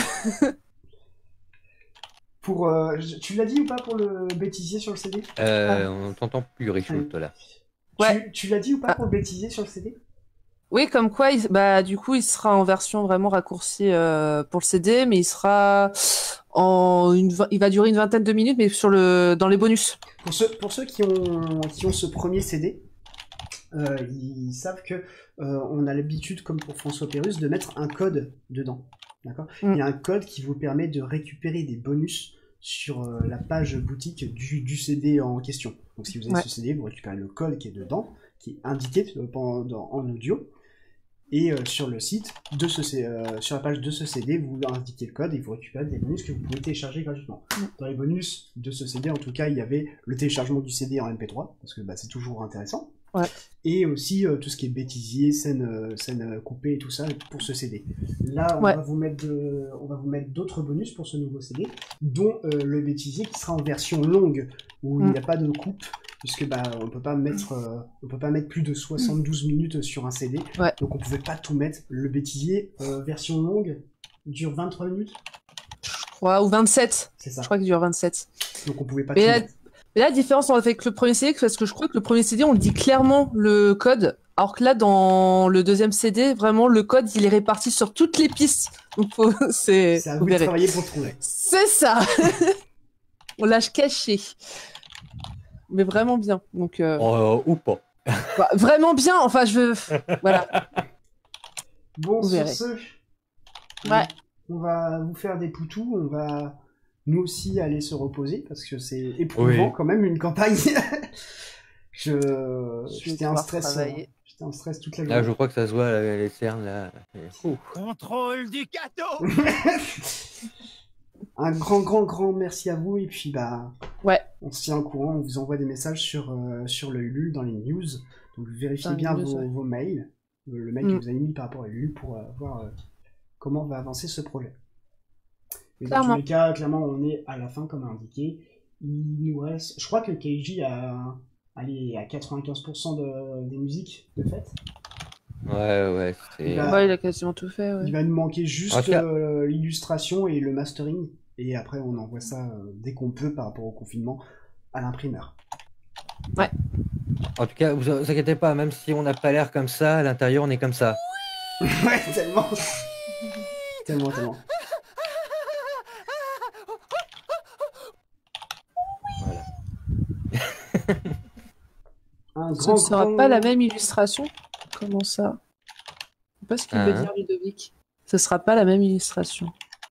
Pour, tu l'as dit ou pas pour le bêtisier sur le CD? On t'entend plus, Richoult, là. Ouais. Tu l'as dit ou pas pour le bêtisier sur le CD? Oui, comme quoi, bah, du coup, il sera en version vraiment raccourcie pour le CD, mais il sera il va durer une vingtaine de minutes, mais dans les bonus. Pour ceux qui ont ce premier CD, ils savent que on a l'habitude, comme pour François Pérusse, de mettre un code dedans. D'accord. Il y a un code qui vous permet de récupérer des bonus sur la page boutique du CD en question. Donc si vous avez ce CD, vous récupérez le code qui est dedans, qui est indiqué en audio. Et sur le site, sur la page de ce CD, vous indiquez le code et vous récupérez des bonus que vous pouvez télécharger gratuitement. Dans les bonus de ce CD, en tout cas, il y avait le téléchargement du CD en MP3, parce que c'est toujours intéressant. Ouais. Et aussi tout ce qui est bêtisier, scène coupée et tout ça pour ce CD. Là, on va vous mettre d'autres bonus pour ce nouveau CD, dont le bêtisier qui sera en version longue, où il n'y a pas de coupe, puisque on peut pas mettre plus de 72 minutes sur un CD, donc on pouvait pas tout mettre. Le bêtisier version longue dure 23 minutes, je crois, ou 27. C'est ça. Je crois qu'il dure 27. Donc on pouvait pas tout mettre. Mais là, la différence avec le premier CD, parce que je crois que le premier CD, on dit clairement le code, alors que là, dans le deuxième CD, vraiment, le code, il est réparti sur toutes les pistes. Donc, c'est à vous de travailler pour trouver. C'est ça. On lâche caché. Mais vraiment bien. Donc, ou pas. Bah, vraiment bien. Enfin, voilà. Bon, vous sur verrez. ce, Ouais. on va vous faire des poutous. On va nous aussi aller se reposer parce que c'est éprouvant quand même une campagne. J'étais en stress. J'étais en stress toute la journée. Là, je crois que ça se voit les cernes là. Contrôle du gâteau. Un grand merci à vous et puis on se tient au courant, on vous envoie des messages sur le Ulule dans les news, donc vérifiez bien vos mails, le mail que vous avez mis par rapport à Ulule pour voir comment va avancer ce projet. Et dans tous les cas, clairement on est à la fin comme indiqué, il nous reste, je crois que KJ a 95% des musiques de fait. Ouais, il a quasiment tout fait. Ouais. Il va nous manquer juste l'illustration et le mastering. Et après, on envoie ça dès qu'on peut par rapport au confinement à l'imprimeur. Ouais. En tout cas, vous inquiétez pas, même si on n'a pas l'air comme ça, à l'intérieur, on est comme ça. Ouais, tellement. Tellement. Ce ne sera pas la même illustration? Comment ça? Je sais pas ce qu'il veut dire, Ludovic. Ce sera pas la même illustration.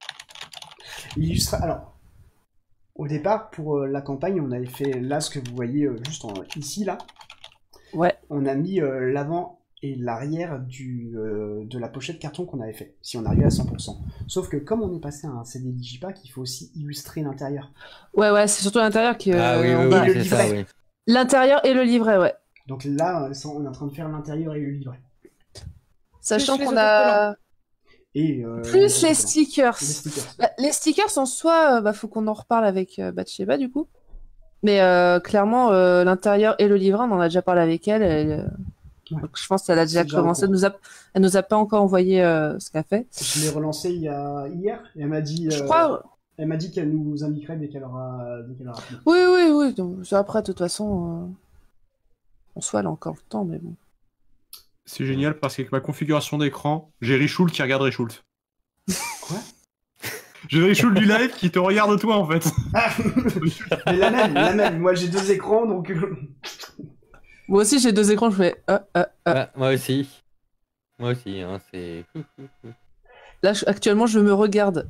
Alors, au départ, pour la campagne, on avait fait là ce que vous voyez juste ici, là. Ouais. On a mis l'avant et l'arrière de la pochette carton qu'on avait fait, si on arrivait à 100%. Sauf que comme on est passé à un CD Digipack, il faut aussi illustrer l'intérieur. Ouais, c'est surtout l'intérieur qui... oui, le livret. Ça, oui. L'intérieur et le livret, ouais. Donc là, on est en train de faire l'intérieur et le livret. Sachant qu'on a... Et, plus les stickers. Les stickers en soi, faut qu'on en reparle avec Bathsheba du coup. Mais clairement, l'intérieur et le livret, on en a déjà parlé avec elle. Donc, je pense qu'elle a déjà commencé. Elle nous a pas encore envoyé ce qu'elle fait. Je l'ai relancé hier et elle m'a dit. Je crois. Elle m'a dit qu'elle nous indiquerait dès qu'elle aura. Fini. Oui. Donc, après, de toute façon, en soi, elle a encore le temps, mais bon. C'est génial parce qu'avec ma configuration d'écran, j'ai Richoult qui regarde Richoult. Quoi? J'ai Richoult du live qui te regarde toi en fait. Mais la même. Moi j'ai 2 écrans donc. Moi aussi j'ai 2 écrans, je fais. Moi aussi, hein, c'est. Là actuellement je me regarde.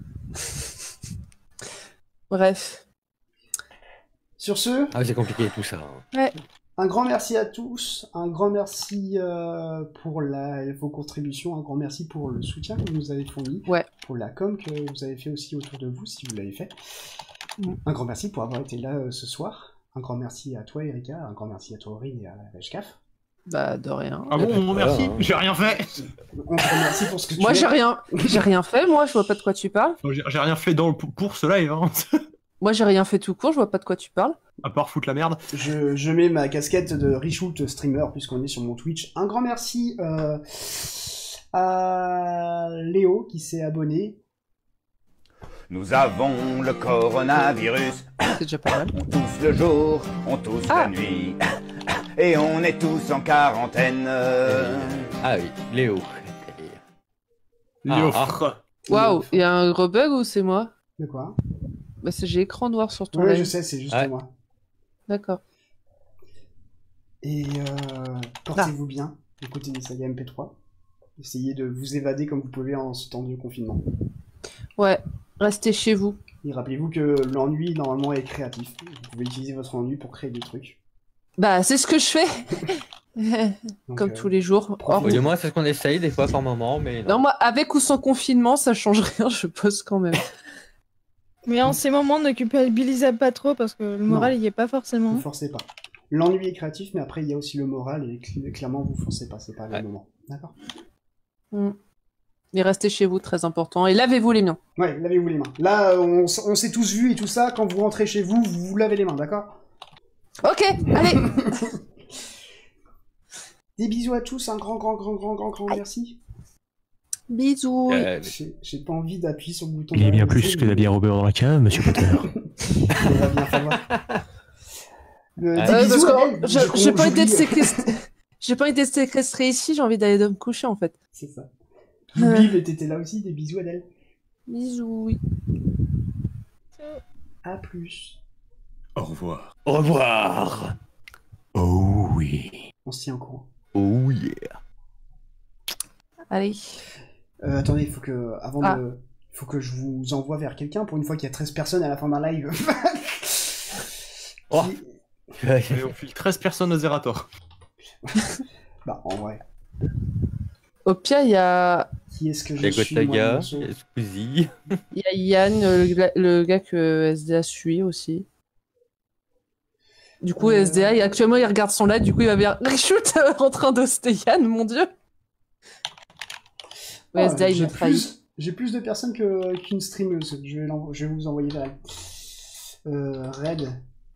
Bref. Sur ce. Ah, c'est compliqué tout ça. Ouais. Un grand merci à tous, un grand merci pour vos contributions, un grand merci pour le soutien que vous nous avez fourni, pour la com que vous avez fait aussi autour de vous, si vous l'avez fait. Un grand merci pour avoir été là ce soir. Un grand merci à toi, Erika, un grand merci à toi, Aurine, et à Reshkaf. Bah, de rien. Ah bon, merci, j'ai rien fait. On te remercie pour ce que tu Moi, fais. j'ai rien fait, moi, je vois pas de quoi tu parles. J'ai rien fait pour ce live, hein. Moi, j'ai rien fait tout court, je vois pas de quoi tu parles. À part foutre la merde. Je mets ma casquette de Richoult streamer puisqu'on est sur mon Twitch. Un grand merci à Léo qui s'est abonné. Nous avons le coronavirus. C'est déjà pas mal. On tousse le jour, on tousse la nuit. Et on est tous en quarantaine. Ah oui, Léo. Léo. Waouh, il y a un gros bug ou c'est moi? De quoi? Bah, j'ai écran noir sur ton live. live. Je sais, c'est juste moi. D'accord. Et portez-vous bien, écoutez des sagas MP3. Essayez de vous évader comme vous pouvez en ce temps de confinement. Ouais, restez chez vous. Et rappelez-vous que l'ennui, normalement, est créatif. Vous pouvez utiliser votre ennui pour créer des trucs. Bah, c'est ce que je fais. Comme tous les jours. Oui, moi, c'est ce qu'on essaye des fois par moment, mais... Non, moi, avec ou sans confinement, ça change rien, je pose quand même. Mais en ces moments, ne culpabilisez pas trop parce que le moral, il y est pas forcément. Ne forcez pas. L'ennui est créatif, mais après, il y a aussi le moral, et clairement, vous forcez pas, c'est pas le moment. D'accord. Et restez chez vous, très important. Et lavez-vous les mains. Ouais, lavez-vous les mains. Là, on s'est tous vus et tout ça, quand vous rentrez chez vous, vous vous lavez les mains, d'accord? Ok, allez. Des bisous à tous, un grand merci. Bisous. J'ai pas envie d'appuyer sur le bouton. Il y a bien plus que la bière au beurre dans la cave, monsieur Potter. Il va bien falloir. Parce que j'ai pas envie d'être séquestré. J'ai pas envie d'être séquestré ici, j'ai envie d'aller me coucher en fait. C'est ça. J'oublie, mais t'étais là aussi, des bisous Adèle. Bisous, oui. À plus. Au revoir. Au revoir. Oh oui. On se tient au courant. Oh yeah. Allez. Attendez, il faut que je vous envoie vers quelqu'un pour une fois qu'il y a 13 personnes à la fin d'un live. Oh. Allez, on file 13 personnes au Zerator. Bah, en vrai. Au pire, il y a... Qui est-ce que je suis, moi, Gotaga, il y a Squeezie. Il y a Yann, le gars que SDA suit aussi. Du coup, SDA, actuellement, il regarde son live, du coup, il va bien... Richoult en train d'hoster Yann, mon dieu. Ouais, SDA, il me trahit. J'ai plus de personnes qu'une streameuse. Je vais vous envoyer vers elle. Red.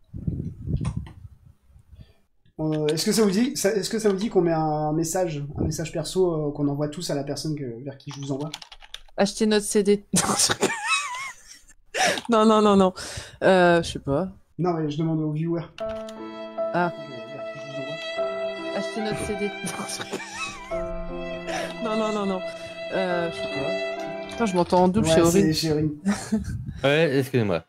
Est-ce que ça vous dit qu'on met un message perso qu'on envoie tous à la personne vers qui je vous envoie? Achetez notre CD. Non. Je sais pas. Non, mais je demande aux viewers. Ah. Vers qui je vous envoie. Achetez notre CD. Non. non. Je sais pas. Putain, je m'entends en double Ouais, chez Aurine. c'est chez Aurine. Ouais, excusez-moi.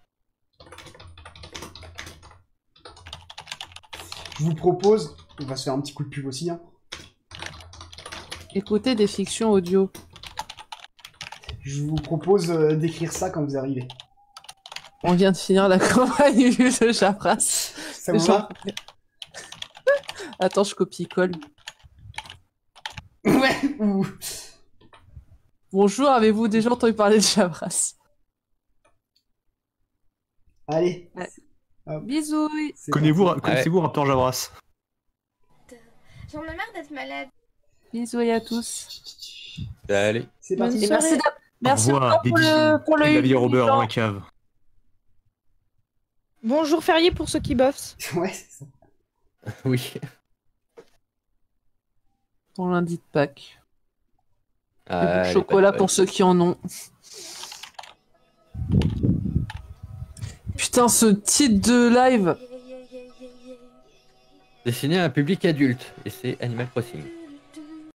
Je vous propose, on va se faire un petit coup de pub aussi, hein. Écoutez des fictions audio. Je vous propose d'écrire ça quand vous arrivez. On vient de finir la campagne de Javras. Ça vous va? Attends, je copie-colle. Ouais. Ouh. Bonjour, avez-vous déjà entendu parler de Javras? Allez. Ouais. Bisous. Connaissez-vous Raptor Javras? J'en ai marre d'être malade. Bisous à tous. Allez. C'est parti. Et merci Au revoir, pour le David huit Robert ans. dans la cave. Bonjour férié pour ceux qui bossent. Ouais, c'est ça. Oui. Pour lundi de Pâques. Ah, Et les chocolat pâtes, pour ceux qui en ont. Putain, ce titre de live. Destiné à un public adulte, et c'est Animal Crossing.